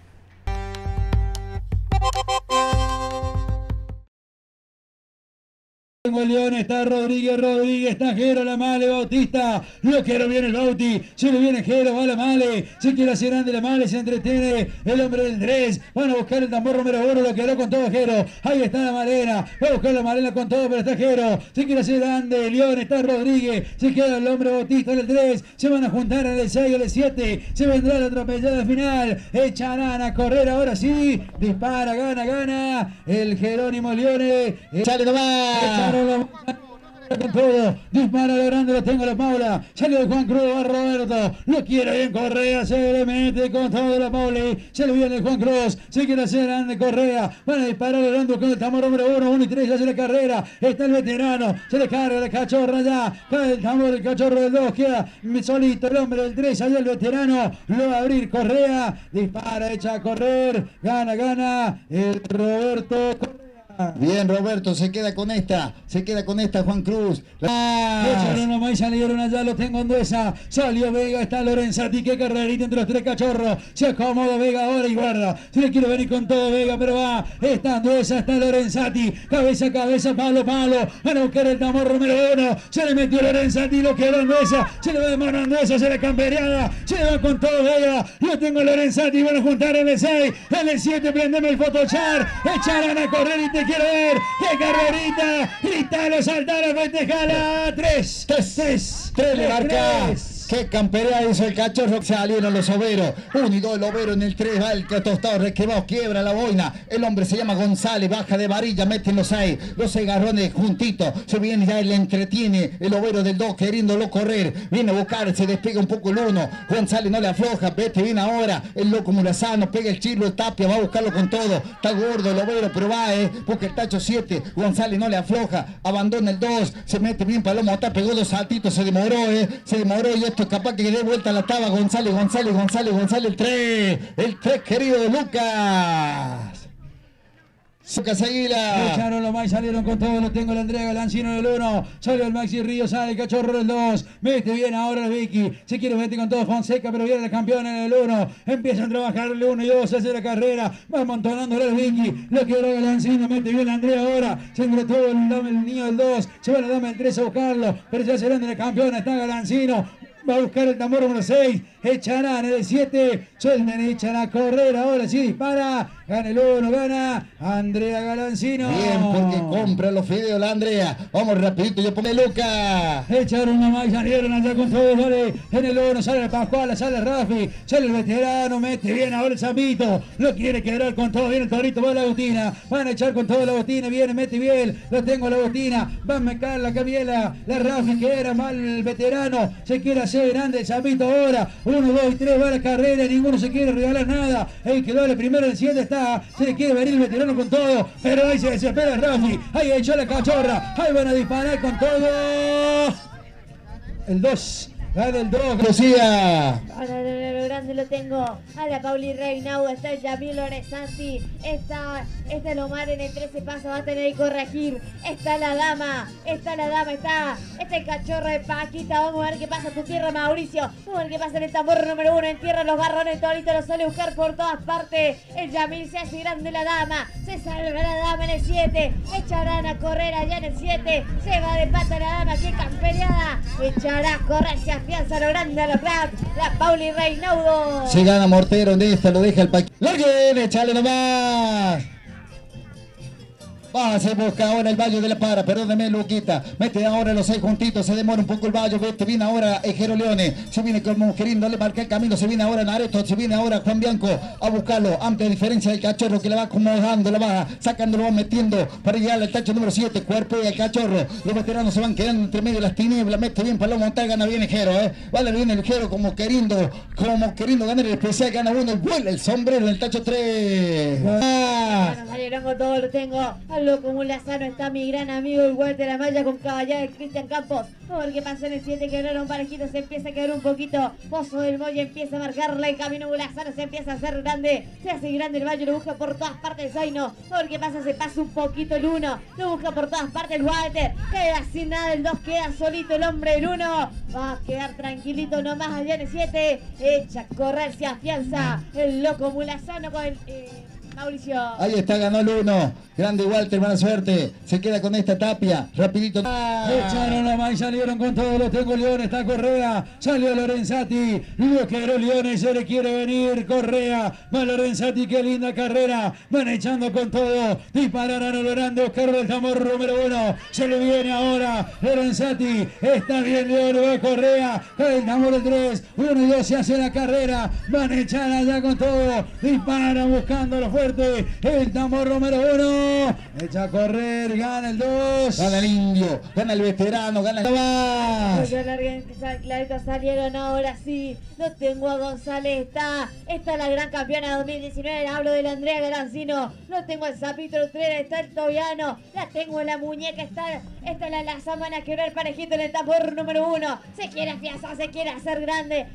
León, está Rodríguez, está Jero, la Male, Bautista, lo quiero bien el Bauti, se le viene Jero, va la Male, se quiere hacer grande la Male, se entretiene el hombre del 3, van a buscar el tambor número 1, lo quedó con todo Jero, ahí está la Malena, va a buscar la Malena con todo, pero está Jero, se quiere hacer grande, León, está Rodríguez, se queda el hombre Bautista en el 3, se van a juntar en el 6 o el 7, se vendrá la atropellada final, echarán a correr ahora sí, dispara, gana, el Jerónimo Leone, sale nomás. Con todo, dispara lo grande, lo tengo la Paula, salió de Juan Cruz, va Roberto, lo quiere bien Correa, se le mete con todo la Paula, se le viene Juan Cruz, se quiere hacer grande Correa, van a disparar lo grande con el tambor número 1 y 3, ya hace la carrera, está el veterano, se le carga la cachorra ya, cae el tambor, el cachorro del 2, queda solito el hombre del 3, salió el veterano, lo va a abrir Correa, dispara, echa a correr, gana, el Roberto Correa. Bien, Roberto, se queda con esta Juan Cruz. Echaron nomás y salieron allá, lo tengo Anduesa, salió Vega, está Lorenzati, qué carrerita entre los 3 cachorros, se acomoda Vega ahora y guarda, se le quiere venir con todo Vega, pero va, está Anduesa, está Lorenzati, cabeza a cabeza, palo, van a buscar el tambor número 1, se le metió Lorenzati, lo quedó Anduesa, se le va de mano Anduesa, se le campereada, se le va con todo Vega, lo tengo Lorenzati, van a juntar en el 6, en el 7, prendeme el fotochar, echarán a correr y te quiero ver, qué carrerita, gritalo, saltalo, festejala, 3, le marca. Qué campería hizo el cachorro. Salieron los overos. 1 y 2 el overo en el 3. Va el tostado requebado. Quiebra la boina. El hombre se llama González. Baja de varilla. Meten los 6. Los 6 garrones juntitos. Se viene ya, le entretiene el overo del 2 queriéndolo correr. Viene a buscar. Se despega un poco el 1. González no le afloja. Vete bien ahora. El loco Mulazano. Pega el chirlo. El Tapia. Va a buscarlo con todo. Está gordo el overo. Pero va, busca el tacho 7. González no le afloja. Abandona el 2. Se mete bien Palomo. Está, pegó 2 saltitos. Se demoró, Se demoró. Y esto es capaz que dé vuelta la taba. González el 3. El 3, querido Lucas. Lucas Aguila. Echaron los más, salieron con todo, lo tengo el Andrea Galancino del 1, salió el Maxi Río, sale el Cachorro del 2, mete bien ahora el Vicky, se quiere meter con todo Fonseca, pero viene el campeón en el 1, empiezan a trabajar el 1 y 2, hace la carrera, va amontonando el Vicky, lo quiere Galancino, mete bien el Andrea ahora, se engretó el niño del 2, se va la dama del 3 a buscarlo, pero ya se vende el campeón, está Galancino. Va a buscar el tambor número 6. Echarán el 7. Sueltan, echan a correr. Ahora sí dispara. Gana el 1. Gana Andrea Galancino. Bien, porque compra los fideos la Andrea. Vamos rapidito. Yo pongo Lucas. Echaron una más y salieron allá con todo. Vale. En el 1 sale el Pascual. Sale el Rafi. Sale el veterano. Mete bien ahora el Zambito. Lo quiere quebrar con todo. Viene el Torito. Va a la Agustina. Van a echar con todo la Agustina. Viene, mete bien. Lo tengo a la Agustina. Va a mecar la Camiela. La Rafi que era mal el veterano. Se quiere hacer grande el Zambito ahora. 1, 2 y 3 va la carrera. Ninguno se quiere regalar nada. El que lo vale primero, el 7 está. Se le quiere venir el veterano con todo. Pero ahí se desespera el Rafi. Ahí echó la Cachorra. Ahí van a disparar con todo. El 2. Gana el 2. Lucía. Ahora lo grande lo tengo. A la Pauli Reinau. Está el Yamil Loresanti. Está el Omar en el 13 paso. Va a tener que corregir. Está la dama. Está el Cachorro de Paquita. Vamos a ver qué pasa en tu tierra, Mauricio. Vamos a ver qué pasa en el tambor número 1. En tierra los garrones. Torito lo suele buscar por todas partes. El Yamil se hace grande la dama. Se salva la dama en el 7. Echarán a correr allá en el 7. Se va de pata la dama. Qué campereada. Echará a correr. Se afianza lo grande a los crack. La Pauli Reinaudo. Se gana Mortero en esta. Lo deja el Paquito. ¡Larguen! ¡Échale nomás! Va, se busca ahora el Valle de la Para, perdóneme Luquita, mete ahora los 6 juntitos, se demora un poco el Valle, vete, viene ahora Ejero Leone, se viene como queriendo, le marca el camino, se viene ahora Nareto, se viene ahora Juan Bianco a buscarlo, amplia diferencia del Cachorro que le va acomodando, lo va sacando, lo va metiendo para llegar al tacho número 7, cuerpo y el Cachorro, los veteranos se van quedando entre medio de las tinieblas, mete bien para montar, gana bien Ejero, vale bien el Ejero como queriendo ganar el especial, gana uno, y vuela el sombrero en el tacho 3. Bueno, salieron con todo, lo tengo. Loco Mulazano está mi gran amigo el Walter Amaya con caballada de Cristian Campos. Vamos a ver qué pasa en el 7, quebraron parejitos, se empieza a quebrar un poquito. Pozo del Molle empieza a marcarle el camino. Mulazano se empieza a hacer grande, se hace grande el Valle, lo busca por todas partes Zaino. Vamos a ver qué pasa, se pasa un poquito el 1, lo busca por todas partes el Walter. Queda sin nada el 2, queda solito el hombre del 1. Va a quedar tranquilito nomás allá en el 7. Echa a correr, se afianza el loco Mulazano con el... Mauricio. Ahí está, ganó el 1. Grande Walter, buena suerte. Se queda con esta Tapia. Rapidito. Echaron la mano y salieron con todo. Lo tengo León, está Correa. Salió Lorenzati. Lo quebró León y se le quiere venir. Correa. Va Lorenzati, qué linda carrera. Van echando con todo. Dispararán a lo grande. Oscar del tambor número 1. Se le viene ahora Lorenzati. Está bien León, va Correa. Cae el tambor del 3. 1 y 2 se hace la carrera. Van a echar allá con todo. Disparan buscando los fuertes. El tambor número 1. Echa a correr, gana el 2. Gana el Indio, gana el veterano, gana el más. Clarito salieron ahora sí. Lo tengo a González, está la gran campeona 2019. Hablo de la Andrea Galancino. Lo tengo al Zapito Utrera, está el Tobiano. La tengo en la muñeca, está la sábana a quebrar parejito en el tambor número 1. Se quiere afianzar, se quiere hacer grande.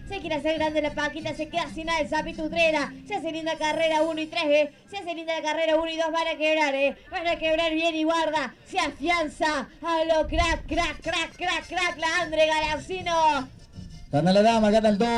La Paquita se queda sin nada el Zapito Utrera. Se hace linda carrera 1 y 3, Se hace linda la carrera 1 y 2, van a quebrar, Van a quebrar bien y guarda. Se afianza a lo crack, la Andre Galancino. Gana la dama, gana el 2.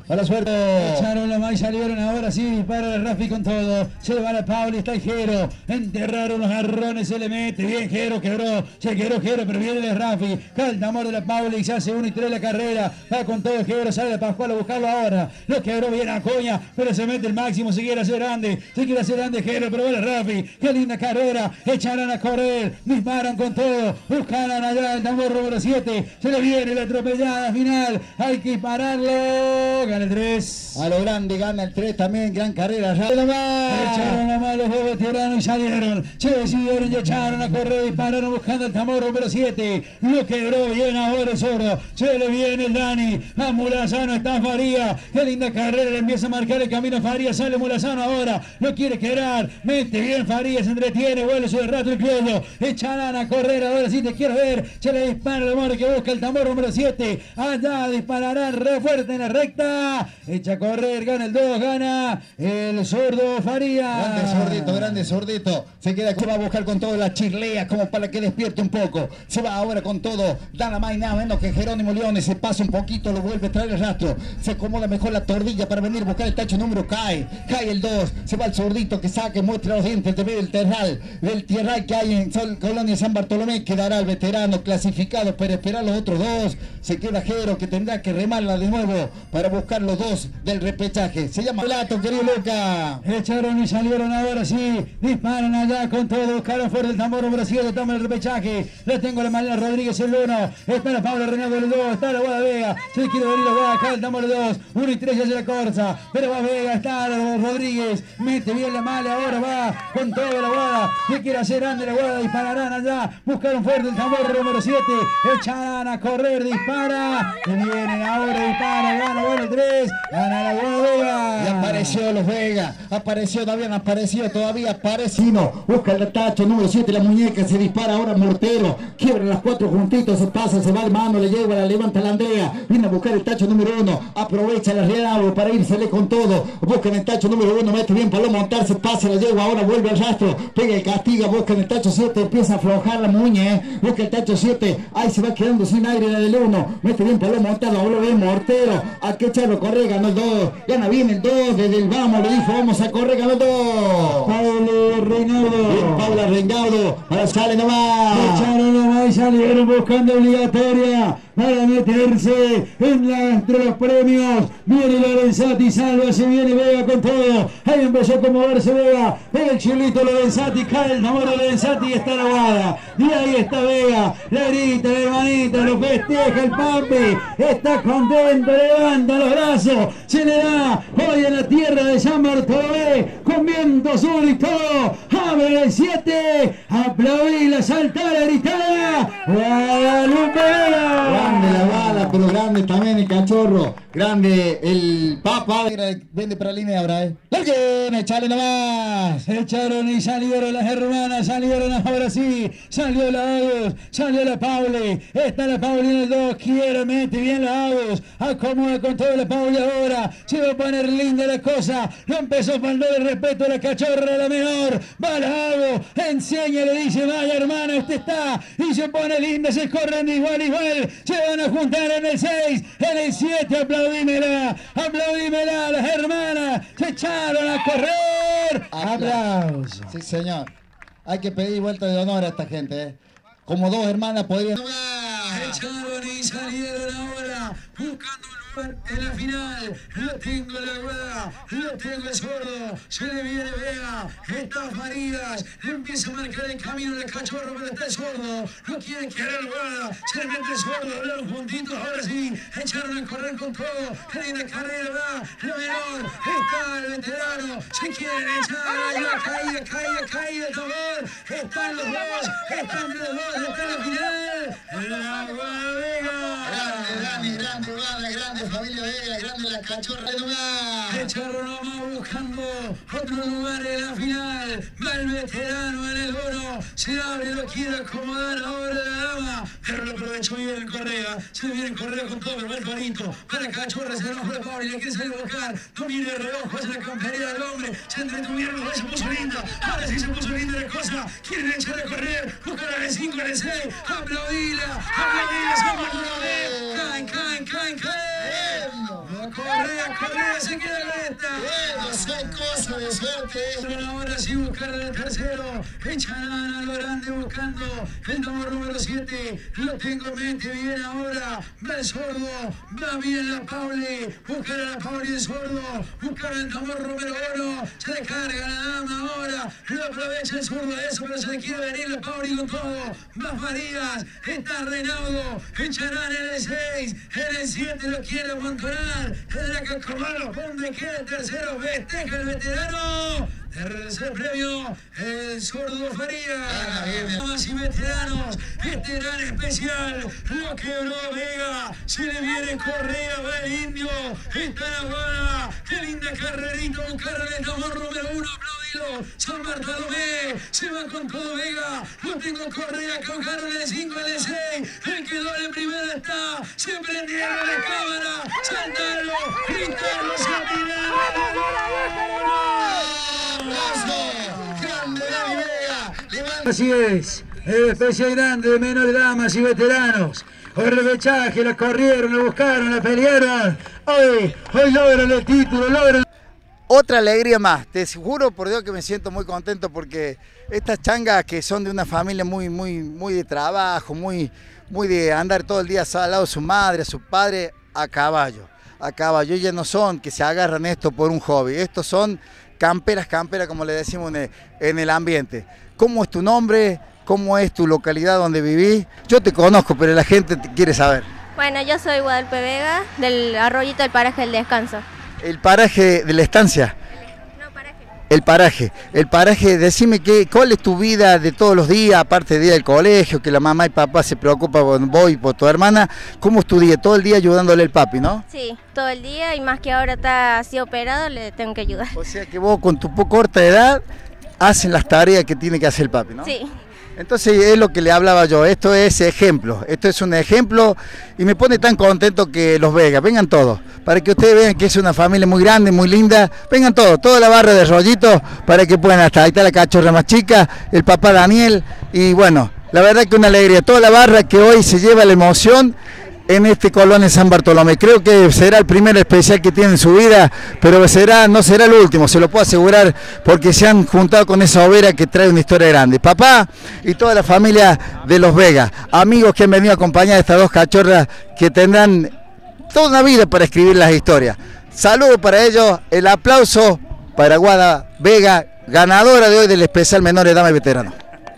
Mala suerte. Echaron la más y salieron ahora sí. Dispara el Rafi con todo. Se va la Pauli, está el Jero. Enterraron los jarrones, se le mete. Bien, Jero quebró. Se quebró Jero, pero viene el Rafi. Calta amor de la Pauli. Se hace 1 y 3 la carrera. Va con todo el Jero. Sale la Pascual a buscarlo ahora. Lo quebró bien a Coña, pero se mete el Máximo. Se quiere hacer grande. Se quiere hacer grande Jero, pero va el Rafi. Qué linda carrera. Echarán a correr. Disparan con todo. Buscarán allá el tambor número 7. Se le viene la atropellada final. Hay que pararlo. Gana el 3. A lo grande gana el 3 también. Gran carrera. Ya. Echaron la mano los dos veteranos y salieron. Se decidieron y echaron a correr. Dispararon buscando el tambor número 7. Lo quebró bien ahora el Sordo. Se le viene el Dani. A Mulazano está Faría. Qué linda carrera. Le empieza a marcar el camino a Faría. Sale Mulazano ahora. No quiere quebrar. Mete bien Faría. Se entretiene. Vuelve sobre el rato el criollo. Echarán a correr. Ahora sí te quiero ver. Se le dispara el amor que busca el tambor número 7. Allá dispararán re fuerte en la recta. Echa a correr. Gana el 2. Gana el Sordo Faría. Grande Sordito. Se va a buscar con todo la chirlea como para que despierte un poco. Se va ahora con todo. Nada más y nada menos que Jerónimo Leones. Se pasa un poquito. Lo vuelve a traer el rastro. Se acomoda mejor la tordilla para venir a buscar el tacho número. Cae el 2. Se va el Sordito que saque. Muestra los dientes de del terral. Del tierral que hay en Colonia San Bartolomé. Quedará el veterano clasificado para esperar los otros 2. Se queda Jero que tendrá que remarla de nuevo para buscar los 2 del repechaje. Se llama Plato, querido Luca. Echaron y salieron ahora sí. Disparan allá con todo. Buscaron fuerte el tambor número 7. Toma el repechaje. Le tengo la Malena Rodríguez el 1. Está la Pablo Renato el 2. Está la Guada Vega. Se quiere venir la Guada. Acá el tambor 2. 1 y 3 ya se la corza. Pero va Vega. Está Rodríguez. Mete bien la mala. Ahora va con todo la Guada. Se quiere hacer grande la Guada. Dispararán allá. Buscaron fuerte el tambor número 7. Echarán a correr. Dispara. Y vienen ahora. Dispara. Gana el 3. Gana la Guada Vega. Y apareció los Vega. Apareció todavía. Apareció. Busca el tacho número 7. La muñeca se dispara ahora Mortero. Quiebran las 4 juntitos. Se pasa. Se va de mano. Le lleva. La levanta la Andrea. Viene a buscar el tacho número 1. Aprovecha la Real para írsele con todo. Buscan el tacho número 1. Mete bien para montarse. Pasa la yegua. Ahora vuelve al rastro. Pega el castiga. Buscan el tacho 7. Empieza a aflojar la muñe. Busca el tacho 7. Ahí se va quedando sin aire la del 1. Mete bien para montarlo. Ahora ve Mortero. Hay que echarlo. Corre. Ganó el 2. Gana bien el 2. Desde el vamos. Le dijo vamos a correr. Ganó el 2. Paula Reinaudo. Ahora sale nomás. Echaron nomás y salieron buscando obligatoria para meterse entre los premios. Viene Lorenzati, salva, se viene Vega con todo. Ahí empezó a moverse Vega. Pega el chilito Lorenzati, cae el tambor de Lorenzati y está la Guada. Y ahí está Vega. La grita, la hermanita, lo festeja el Pampi. Está contento, levanta los brazos. Se le da hoy en la tierra de San Bartolomé con viento sur y todo. Abre el 7. Aplaudí, saltar, gritada. Guadalupe Vega. Grande la bala, pero grande también el cachorro. Grande el Papa. Vende para la línea ahora, ¡Larguen! ¡Echale nomás! Echaron y salieron las hermanas. Salieron ahora sí. Salió la Agus. Salió la Pauli. Está la Pauli en el 2. Quiere, mete bien la Agus. Acomoda con todo la Pauli ahora. Se va a poner linda la cosa. Lo empezó a faltar el respeto a la cachorra, la menor. Va la Agus. Enseña, le dice, vaya hermana, este está. Y se pone linda. Se corren de igual. Se van a juntar en el 6. En el 7. Aplaudímela. Las hermanas. Se echaron a correr. Aplausos. Sí, señor. Hay que pedir vuelta de honor a esta gente, Como 2 hermanas podrían... Echaron y salieron ahora buscando un lugar en la final. Lo tengo la Guada, lo tengo el Sordo. Se le viene Vega, está Farías. No empieza a marcar el camino del cachorro, pero está el Sordo. No quieren querer la Guada. Se le mete el Sordo, hablaron juntitos. Ahora sí, echaron a correr con todo. Qué linda carrera, va. Lo menor, está el veterano. Se quieren echar. Caída el tambor. Están los 2, están los 2. Está la final. La Guada Vega. Grande familia Vega, grande la cachorra nomás. Echaron nomás buscando otro lugar en la final. Va el veterano en el 1. Se abre, lo quiere acomodar ahora la dama. Pero lo aprovechó bien en Correa. Se viene en Correa con todo, el palito. Para cachorra se enojó la Pablo y le quiere salir a buscar. No mire de reojo, es la campería del hombre. Se entretuvieron, los dos se puso linda. Ahora sí se puso linda la cosa. Quieren echar a correr. Buscan a la 5, a la 6. Aplaudila, San Bartolomé. Caen. Correa, Correa se queda con esta. Bueno, son cosas de suerte. Bueno, ahora sí buscar el tercero. Echarán a lo grande buscando el número 7. Lo tengo en mente bien ahora. Va el sordo. Va bien la Pauli. Buscar a la Pauli el sordo. Buscar el tambor número 1. Se descarga la dama ahora. Lo aprovecha el sordo de eso, pero se le quiere venir la Pauli con todo. Más Marías. Está Reinaldo. Echarán en el 6. En el 7 lo quiere amontonar. Tendrá que comerlo. ¿Dónde queda el tercero? Festeja el veterano. Tercer premio, el sordo Farías. Damas y veteranos, este gran especial, lo quebró Vega, se le viene Correa, va el indio, está la guada, qué linda carrerita, buscaron el tambor número 1, aplaudido, San Bartolomé, se va con todo Vega, lo tengo Correa, caujaron el 5, el 6, el que doble primero está, se prendieron la cámara, saltarlo, gritarlo, se atiraron. Así es, el especial grande de menores, damas y veteranos. Hoy repechaje, la corrieron, la buscaron, la pelearon. Hoy logran el título, logran. Otra alegría más, te juro por Dios que me siento muy contento porque estas changas que son de una familia muy de trabajo, muy de andar todo el día al lado de su madre, a su padre, a caballo. Ellas no son que se agarran esto por un hobby, estos son camperas, como le decimos en el ambiente. ¿Cómo es tu nombre? ¿Cómo es tu localidad donde vivís? Yo te conozco, pero la gente te quiere saber. Bueno, yo soy Guadalupe Vega, del Arroyito del Paraje del Descanso. ¿El paraje de la estancia? No, paraje. El paraje, decime cuál es tu vida de todos los días, aparte del día del colegio, que la mamá y papá se preocupan por vos y por tu hermana. ¿Cómo es tu día? Todo el día ayudándole al papi, ¿no? Sí, todo el día y más que ahora está así operado, le tengo que ayudar. O sea que vos con tu corta edad haces las tareas que tiene que hacer el papi, ¿no? Sí. Entonces es lo que le hablaba yo, esto es ejemplo, esto es un ejemplo y me pone tan contento que los Vegas, vengan todos, para que ustedes vean que es una familia muy grande, muy linda, vengan todos, toda la barra de Rollito, para que puedan estar, ahí está la cachorra más chica, el papá Daniel, y bueno, la verdad que una alegría, toda la barra que hoy se lleva la emoción en este Colonia San Bartolomé. Creo que será el primer especial que tiene en su vida, pero no será el último, se lo puedo asegurar, porque se han juntado con esa overa que trae una historia grande. Papá y toda la familia de los Vegas, amigos que han venido a acompañar a estas dos cachorras que tendrán toda una vida para escribir las historias. Saludos para ellos, el aplauso para Guada Vega, ganadora de hoy del especial Menores, Damas y Veteranos.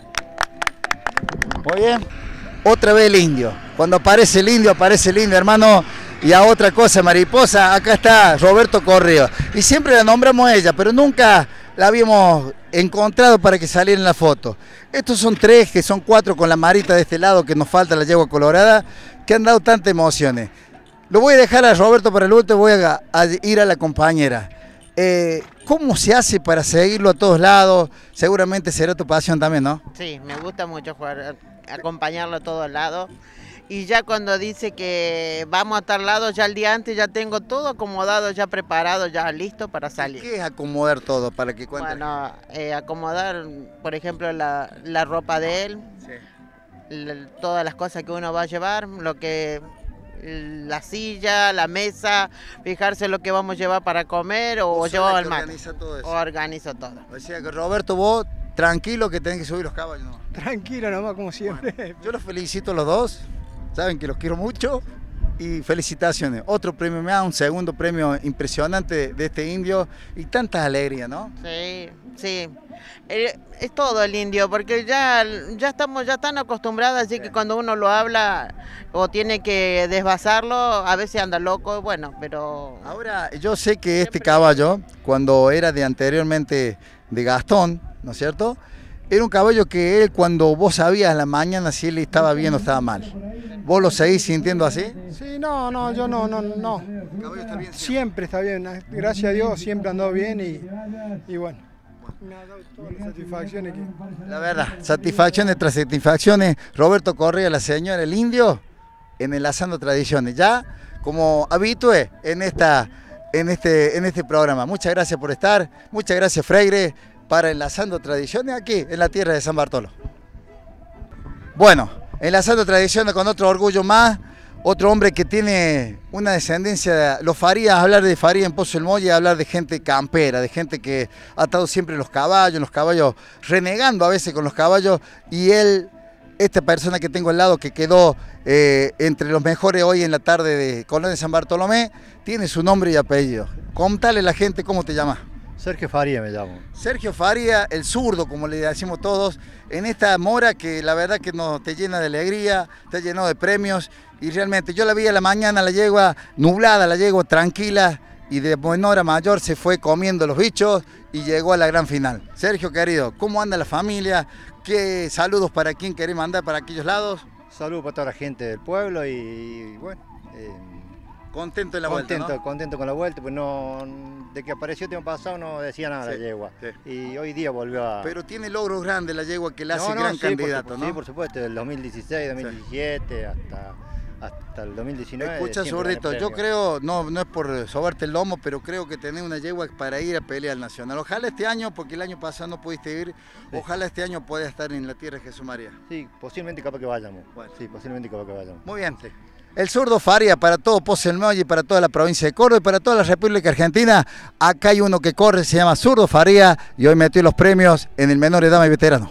Muy bien. Otra vez el indio. Cuando aparece el indio, hermano. Y a otra cosa, mariposa, acá está Roberto Correa. Y siempre la nombramos a ella, pero nunca la habíamos encontrado para que saliera en la foto. Estos son 3, que son 4 con la Marita de este lado, que nos falta la yegua colorada, que han dado tantas emociones. Lo voy a dejar a Roberto para el último, voy a ir a la compañera. ¿Cómo se hace para seguirlo a todos lados? Seguramente será tu pasión también, ¿no? Sí, me gusta mucho jugar, acompañarlo a todos lados. Y ya cuando dice que vamos a tal lado, ya el día antes ya tengo todo acomodado, ya preparado, ya listo para salir. ¿Qué es acomodar todo para que cuente? Bueno, acomodar, por ejemplo, la ropa de él, sí. Todas las cosas que uno va a llevar, la silla, la mesa, fijarse lo que vamos a llevar para comer o llevar al mar. Organizo todo. O sea que Roberto, vos tranquilo que tenés que subir los caballos, ¿no? Tranquilo nomás, como siempre. Bueno, yo los felicito a los dos, saben que los quiero mucho y felicitaciones. Otro premio más, un segundo premio impresionante de este indio y tantas alegrías, ¿no? Sí, sí. Es todo el indio, porque ya están acostumbrados, así que cuando uno lo habla o tiene que desvasarlo, a veces anda loco, bueno, pero... Ahora, yo sé que este caballo, cuando era anteriormente de Gastón, ¿no es cierto?, era un caballo que él, cuando vos sabías en la mañana si él estaba bien o estaba mal. ¿Vos lo seguís sintiendo así? Sí, no, yo no. ¿El caballo está bien? Siempre está bien, gracias a Dios, siempre andó bien y bueno. Me ha dado todas las satisfacciones que... La verdad, satisfacciones tras satisfacciones. Roberto Correa, la señora, el indio, en Enlazando Tradiciones, ya como habitué en este programa. Muchas gracias por estar, muchas gracias Freire, para Enlazando Tradiciones aquí en la tierra de San Bartolo. Bueno, Enlazando Tradiciones con otro orgullo más. Otro hombre que tiene una descendencia, los Farías, hablar de Faría en Pozo del Molle, hablar de gente campera, de gente que ha estado siempre en los caballos, renegando a veces con los caballos, y él, esta persona que tengo al lado, que quedó entre los mejores hoy en la tarde de Colonia San Bartolomé, tiene su nombre y apellido. Contale a la gente cómo te llamas. Sergio Faría me llamo. Sergio Faría, el zurdo, como le decimos todos, en esta mora que la verdad que te llena de alegría, te ha llenado de premios, y realmente yo la vi a la mañana, la yegua nublada, la yegua tranquila, y de menor a mayor se fue comiendo los bichos y llegó a la gran final. Sergio querido, ¿cómo anda la familia? ¿Qué saludos para quién querés mandar para aquellos lados? Saludos para toda la gente del pueblo y bueno... contento de la vuelta, ¿no? Contento con la vuelta, pues no, de que apareció el tiempo pasado no decía nada la yegua. Sí. Y hoy día volvió a... Pero tiene logros grandes la yegua que la hace gran candidato, ¿no? Sí, por supuesto, del 2016, 2017 hasta el 2019. Escucha, zurdito, yo creo, no es por sobarte el lomo, pero creo que tenés una yegua para ir a pelear al Nacional. Ojalá este año, porque el año pasado no pudiste ir, ojalá este año puedas estar en la tierra de Jesús María. Sí, posiblemente capaz que vayamos. Bueno. Sí, posiblemente capaz que vayamos. Muy bien. Sí. El zurdo Faría para todo Pozo del Molle, para toda la provincia de Córdoba y para toda la República Argentina. Acá hay uno que corre, se llama Zurdo Faría, y hoy metió los premios en el menor de dama y veterano.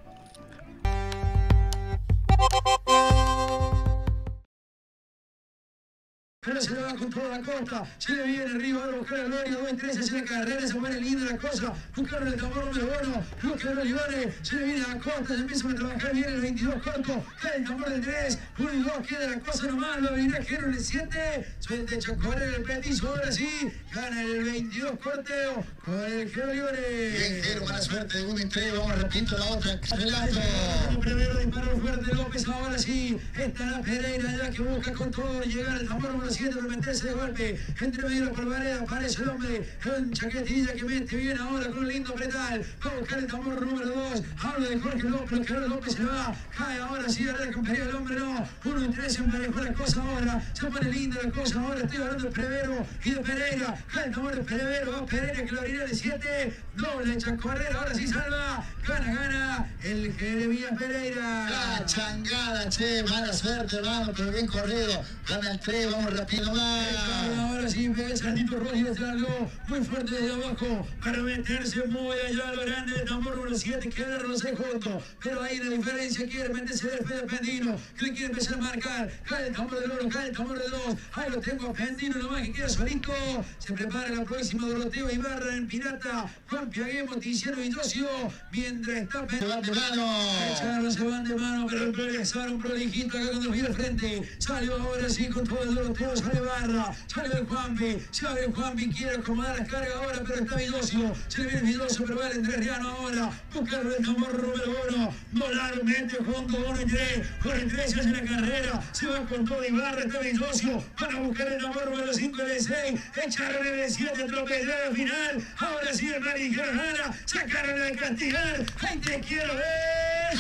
Ahora se lo va con toda la costa, se le viene arriba, ahora buscar a Gloria, 2-3, hace la carrera, se pone linda la cosa, buscaron el tambor número 1, buscaron a Olivares, se le viene a la costa, se empiezan a trabajar bien el 22 corto, cae el tambor del 3, 1 y 2, queda la cosa nomás, lo vinajeros en el 7, suelta el Chacorero el petizo, ahora sí, gana el 22 corteo con el Jero Olivares. Bien, Jero, mala suerte de 1 y 3, vamos repito la otra, relato. Primero disparó fuerte López, ahora sí, está la Pereira ya que busca con todo llegar al tambor número 7 para meterse de golpe, entre medio por Vareda, aparece el hombre con chaquetilla que mete bien ahora con un lindo pretal, va a buscar el tambor número 2, habla de Jorge López, que ahora López se va, cae ahora sí, ahora compañero el hombre no, 1 y 3 emparejó la cosa ahora, se pone linda la cosa ahora, estoy hablando de Prevero y de Pereira, cae el tambor de Prevero, va Pereira que lo abrirá de 7, doble Chacorrera, ahora sí salva, gana el Jeremías Pereira. La changada, che, mala suerte hermano, pero bien corrido, gana el 3, vamos rápido más. Ahora sí, pega el Santito Rojas, se largó muy fuerte desde abajo para meterse muy allá a lo grande del tambor número 7, que agarra los 6 juntos, pero ahí la diferencia quiere meterse del Fede Pendino, que le quiere empezar a marcar, cae el tambor del 1, cae el tambor del 2, ahí lo tengo a Pendino nomás que queda solito, se prepara la próxima Doroteo Ibarra en Pirata, Juan Piaguemo, Tiziano Villocio, mientras está se van de mano, se van de mano, pero progresaron un prolijito acá cuando los vio al frente, salió ahora sí con todo el Doroteo, sale Barra, sale el Juanpi, se abre el Juanpi, quiere acomodar las cargas ahora, pero está Villocio, se le viene Villocio, pero va el entrerriano ahora, buscar el tambor número 1, volaron, mete junto 1 y 3, con el 3 se hace la carrera, se va con todo Ibarra, está Villocio, van a buscar el tambor número 5 y el 6, echaron el 7, atropellado al final, ahora sí el Marijero gana, sacaron el castigar, ¡ay te quiero ver!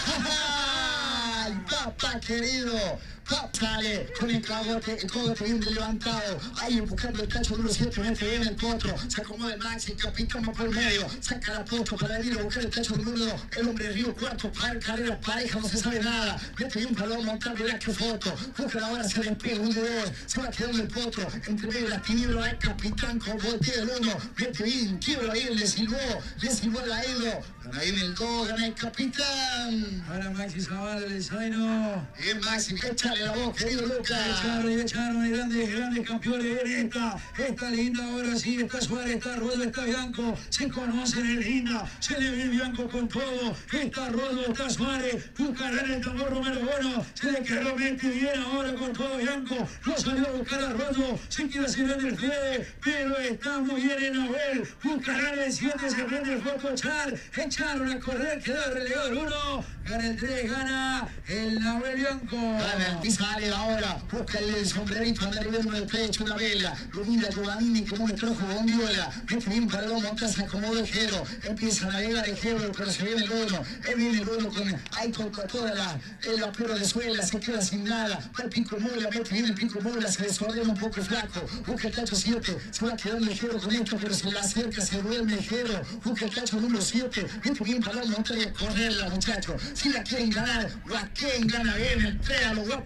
¡Ay, papá querido! Sale con el cogote bien levantado, ahí buscando el cacho número 7, mete bien el potro, se acomoda el Maxi, capitán por medio, saca la posta para ir a buscar el cacho número 2, el hombre de Río cuarto, para carrera pareja, no se sabe nada, mete bien para montar, verá qué foto, busca ahora, se despega un de 2, se va quedando el potro, entre medio de las tinieblas hay capitán con bote del 1, mete bien, quiebra ahí, le silbó el Aedo, gana ahí el 2, gana el capitán. Ahora Maxi Zavala, el Zaino. Bien Maxi, échale la voz, querido Lucas. Echaron grandes campeones en esta linda, ahora sí, está Suárez, está Rodo, está Bianco, se conocen en linda, se le viene Bianco con todo, está Rodo, está Suárez, buscarán el tambor número 1, se le quedó mente bien ahora con todo Bianco, no salió a buscar a Rodo, se quiere hacer grande el Fede, pero está muy bien en Nahuel, buscarán el 7, se prende el foco Char, echaron a correr, quedó relegado el 1, gana el 3, gana el Nahuel Bianco. Gana el sale ahora, busca el sombrerito, anda arriba del pecho, una vela, lo mira Giovannini como un trojo bondiola, mete bien para lo monta, se acomoda el Jero, empieza a navegar el Jero, pero se viene el Bono, él viene el Bono con toda la pura de suela, se queda sin nada, va el pico mola, mete bien el pico mola, se desordena un poco flaco, busca el tacho 7, se va quedando el Jero con esto, pero se le acerca, se duerme el Jero, busca el tacho número 7, mete bien para lo monta y a correrla, muchachos, si la quieren ganar bien, el 3 a los guapos.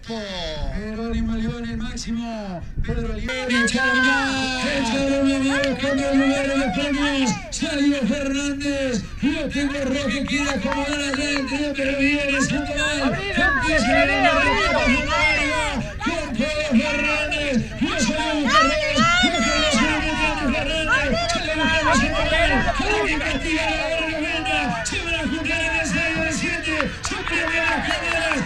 equipo. Jerónimo León, el máximo. Pedro León, echaron buscando el lugar en los premios. Salió Fernández. Lo tengo rojo, quiere acomodar allá entre pero viene Sandoval. Empieza a ganar la con Pedro Fernández. No salió Fernández. No salió Fernández. Salió Sandoval. Alguien castiga la barra. Se van a juntar en el 6 o el 7. Se premian las cámaras.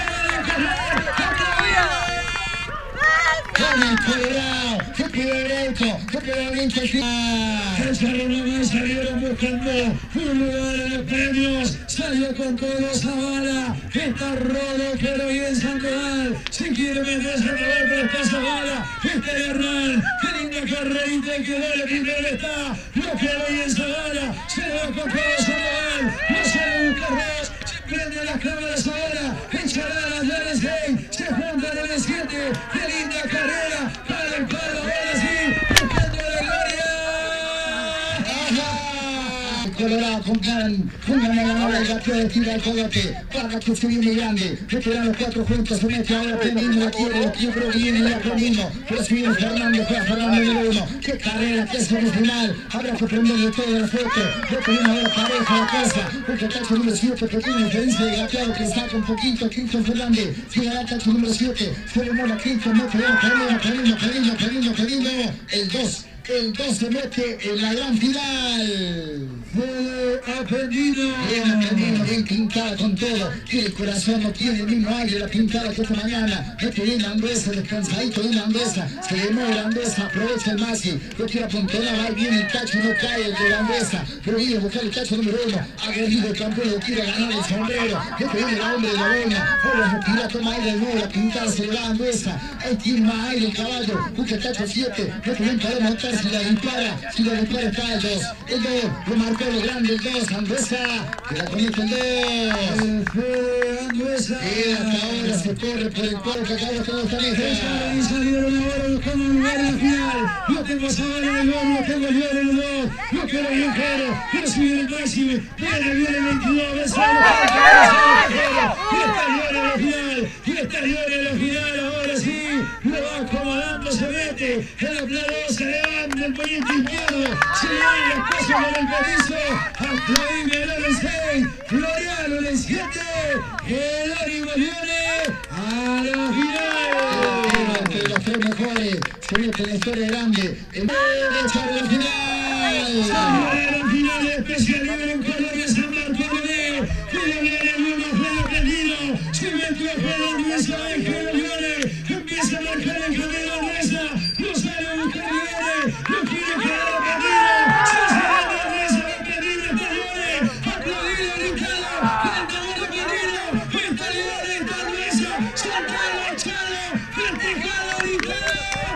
Con el Colorado, que quedó derecho, salieron buscando un lugar en los premios, salió con todo Zavala, está Rodo, pero bien Sandoval, si quiere meter Sandoval, pero está Zavala, está Hernán, qué linda carrerita y que vale, primero está, no quedó bien Zavala, se va con todo Sandoval, no se lo busca Ross, se prende las cámaras ahora, echará las llaves 6, se juntan en el 7, qué linda carrera, para el palo, ahora sí, buscando la gloria. Colorado con ganador el gateo de tira al coyote, para que se viene grande, esperan los 4 juntos, se mete ahora Penino, la quiere, yo creo que viene ya Penino, pero si viene Fernando, juega Fernando número 1, qué carrera, qué semifinal, habrá que prenderle todo la foto, ya tenemos a la pareja, la casa, porque el tacho número 7, pequeña diferencia de gateo que saca un poquito, Cristian Fernández, sigue al tacho número 7, se le mola Cristian, mete el 2 se mete en la gran final. Apendino. Bien pintada con todo. Tiene el corazón, no tiene el mismo aire la pintada que esta mañana. Mete bien la Anduesa, descansadito bien la Anduesa. Se le mueve la Anduesa, aprovecha el Masi. Lo quiere apuntar, va bien el tacho, no cae el de la Anduesa. Pero viene a buscar el tacho número 1. Aguerrido el campeón, lo quiere ganar el sombrero. Mete bien el hombre de la boina. Ahora respira, toma aire de nuevo, la pintada se le va a Anduesa. Ahí tiene más aire el caballo. Busca el tacho 7. Mete bien para montar. Si la dispara está el 2, lo marcó lo grande el 2, Anduesa, que la conecta el 2, Anduesa, y hasta ahora se corre por el cuadro que acaba todo esta mesa. Y salieron ahora buscando un lugar en la final, no tengo a Zavala en el 2, no tengo a León en el 2, no quiero bien claro, quiero subir el máximo, viene el 22, y está León en la final, ahora sí, lo va acomodando, se mete, en la playa se levanta el poniente izquierdo, se le dan las cosas con el petizo, aplaudible el 6, Floriano en el 7, Jerónimo viene a la final. Entre los 3 mejores, se mete en la historia grande, el de echar la final. Salió de la final especial libre en Colonia San Bartolomé, que viene el 1 Fede Penino, se metió a Fede Anduesa, empieza a marcar el camino Anduesa, no sale a buscar Leone, no quiere quedar a Penino, se sale de Anduesa, Penino está Leone, aplaudido, gritado, cantador de Penino, está Leone, está Anduesa, sentado, echado, festejado, gritado.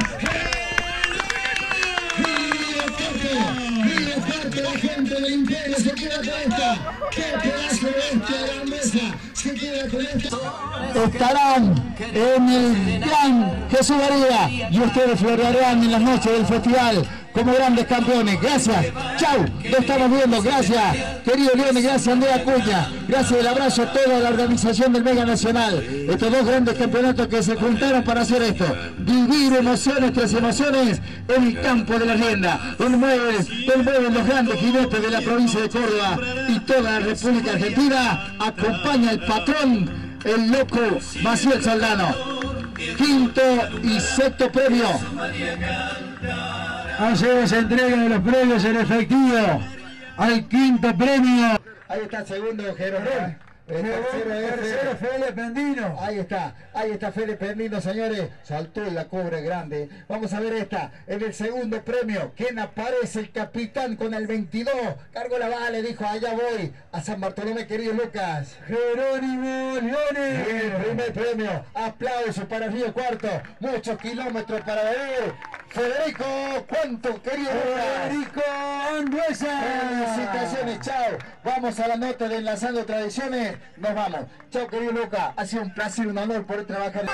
Mira parte la gente del Imperio, se queda con esta, qué pedazo de bestia de Anduesa, se queda con esta. Estarán en el gran Jesús María y ustedes florearán en las noches del festival como grandes campeones. Gracias, chau, lo estamos viendo, gracias querido Leone, gracias Andrea Acuña, gracias, el abrazo a toda la organización del Mega Nacional, estos 2 grandes campeonatos que se juntaron para hacer esto, vivir emociones tras emociones en el campo de la rienda, donde mueven los grandes jinetes de la provincia de Córdoba y toda la República Argentina. Acompaña el patrón, el loco Maciel Saldano. 5º y 6º premio. Hacemos entrega de los premios en efectivo al 5º premio. Ahí está el segundo Jerónimo. El tercero Fede Pendino. Ahí está Fede Pendino, señores. Saltó en la cobre grande. Vamos a ver esta. En el segundo premio, ¿quién aparece? El capitán con el 22. Cargó la bala, dijo, allá voy a San Bartolomé, querido Lucas. Jerónimo Leone. El primer premio. Aplauso para Río Cuarto. Muchos kilómetros para beber. Federico, ¿cuánto, querido Federico Anduesa? Felicitaciones, chao. Vamos a la nota de Enlazando Tradiciones. Nos vamos. Chao, querido Luca. Ha sido un placer, un honor poder trabajar.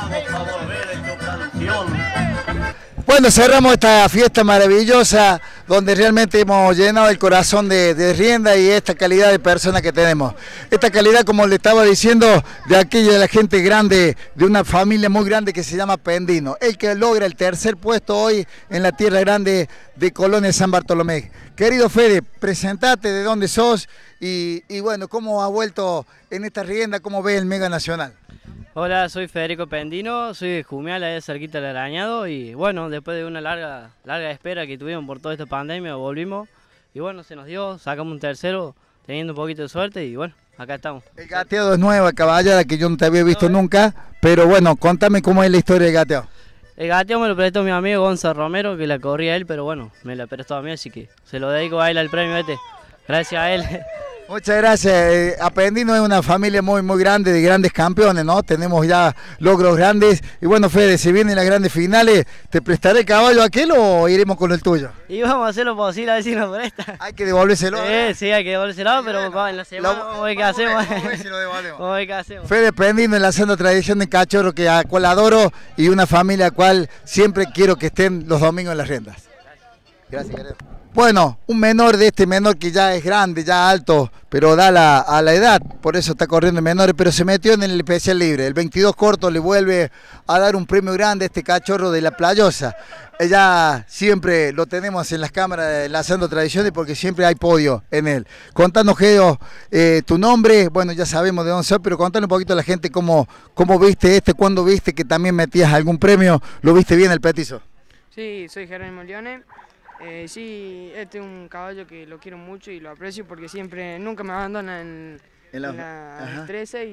Bueno, cerramos esta fiesta maravillosa donde realmente hemos llenado el corazón de rienda y esta calidad de persona que tenemos. Esta calidad, como le estaba diciendo, de aquella de la gente grande, de una familia muy grande que se llama Pendino, el que logra el tercer puesto hoy en la tierra grande de Colonia San Bartolomé. Querido Fede, presentate de dónde sos y bueno, cómo has vuelto en esta rienda, cómo ves el Mega Nacional. Hola, soy Federico Pendino, soy de Jumial, ahí cerquita del Arañado, y bueno, después de una larga espera que tuvimos por toda esta pandemia, volvimos y bueno, se nos dio, sacamos un tercero teniendo un poquito de suerte y bueno, acá estamos. El gateado es nueva caballada que yo no te había visto nunca, pero bueno, contame cómo es la historia del gateo. El gateo me lo prestó mi amigo Gonzalo Romero, que la corría él, pero bueno, me la prestó a mí, así que se lo dedico a él al premio este, gracias a él. Muchas gracias. Pendino es una familia muy grande, de grandes campeones, ¿no? Tenemos ya logros grandes. Y bueno, Fede, si vienen las grandes finales, ¿te prestaré el caballo aquel o iremos con el tuyo? Y vamos a hacer lo posible a ver si nos presta. Hay que devolvérselo. Sí, hay que devolvérselo, pero bueno, en la semana vamos a ver qué hacemos. Vamos a ver qué hacemos. Fede Pendino enlazando tradición de cachorro, a cual adoro, y una familia a cual siempre quiero que estén los domingos en las riendas. Gracias, querido. Bueno, un menor de este menor que ya es grande, ya alto, pero da a la edad, por eso está corriendo en menores, pero se metió en el especial libre. El 22 corto le vuelve a dar un premio grande a este cachorro de La Playosa. Ya siempre lo tenemos en las cámaras enlazando tradiciones porque siempre hay podio en él. Contanos, Geo, tu nombre, bueno, ya sabemos de dónde sos, pero contanos un poquito a la gente cómo viste cuándo viste que también metías algún premio, ¿lo viste bien el petizo? Sí, soy Jerónimo Leone. Sí, este es un caballo que lo quiero mucho y lo aprecio porque nunca me abandona en la 13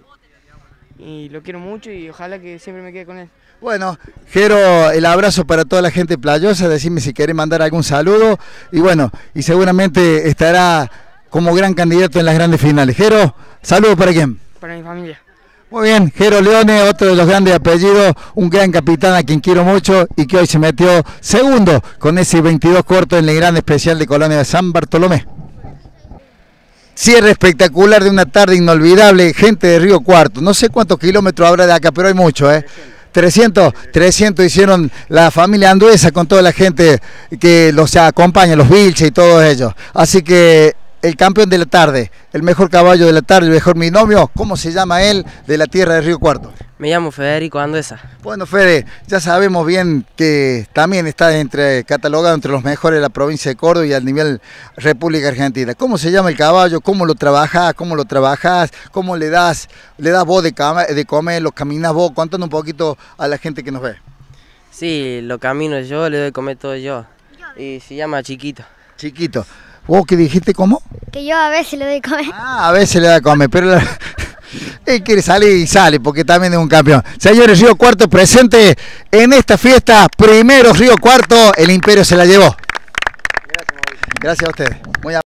y lo quiero mucho y ojalá que siempre me quede con él. Bueno, Jero, el abrazo para toda la gente playosa, decime si querés mandar algún saludo y bueno, y seguramente estará como gran candidato en las grandes finales. Jero, saludos para quién? Para mi familia. Muy bien, Jero Leone, otro de los grandes apellidos, un gran capitán a quien quiero mucho y que hoy se metió segundo con ese 22 corto en el gran especial de Colonia de San Bartolomé. Cierre espectacular de una tarde inolvidable, gente de Río Cuarto, no sé cuántos kilómetros habrá de acá, pero hay mucho, 300 hicieron la familia Anduesa con toda la gente que los acompaña, los Vilches y todos ellos, así que el campeón de la tarde, el mejor caballo de la tarde, el mejor binomio, ¿cómo se llama él de la tierra de Río Cuarto? Me llamo Federico Anduesa. Bueno, Fede, ya sabemos bien que también está catalogado entre los mejores de la provincia de Córdoba y a nivel República Argentina. ¿Cómo se llama el caballo? ¿Cómo lo trabajás? ¿Cómo le das vos de comer? ¿Lo caminás vos? Contando un poquito a la gente que nos ve. Sí, lo camino yo, le doy comer todo yo. Y se llama Chiquito. Chiquito. ¿Vos qué dijiste, cómo? Que yo a veces le doy comer. A veces le da comer, pero él quiere salir y sale porque también es un campeón. Señores, Río Cuarto presente en esta fiesta. Primero Río Cuarto, el Imperio se la llevó. Gracias a ustedes. Muy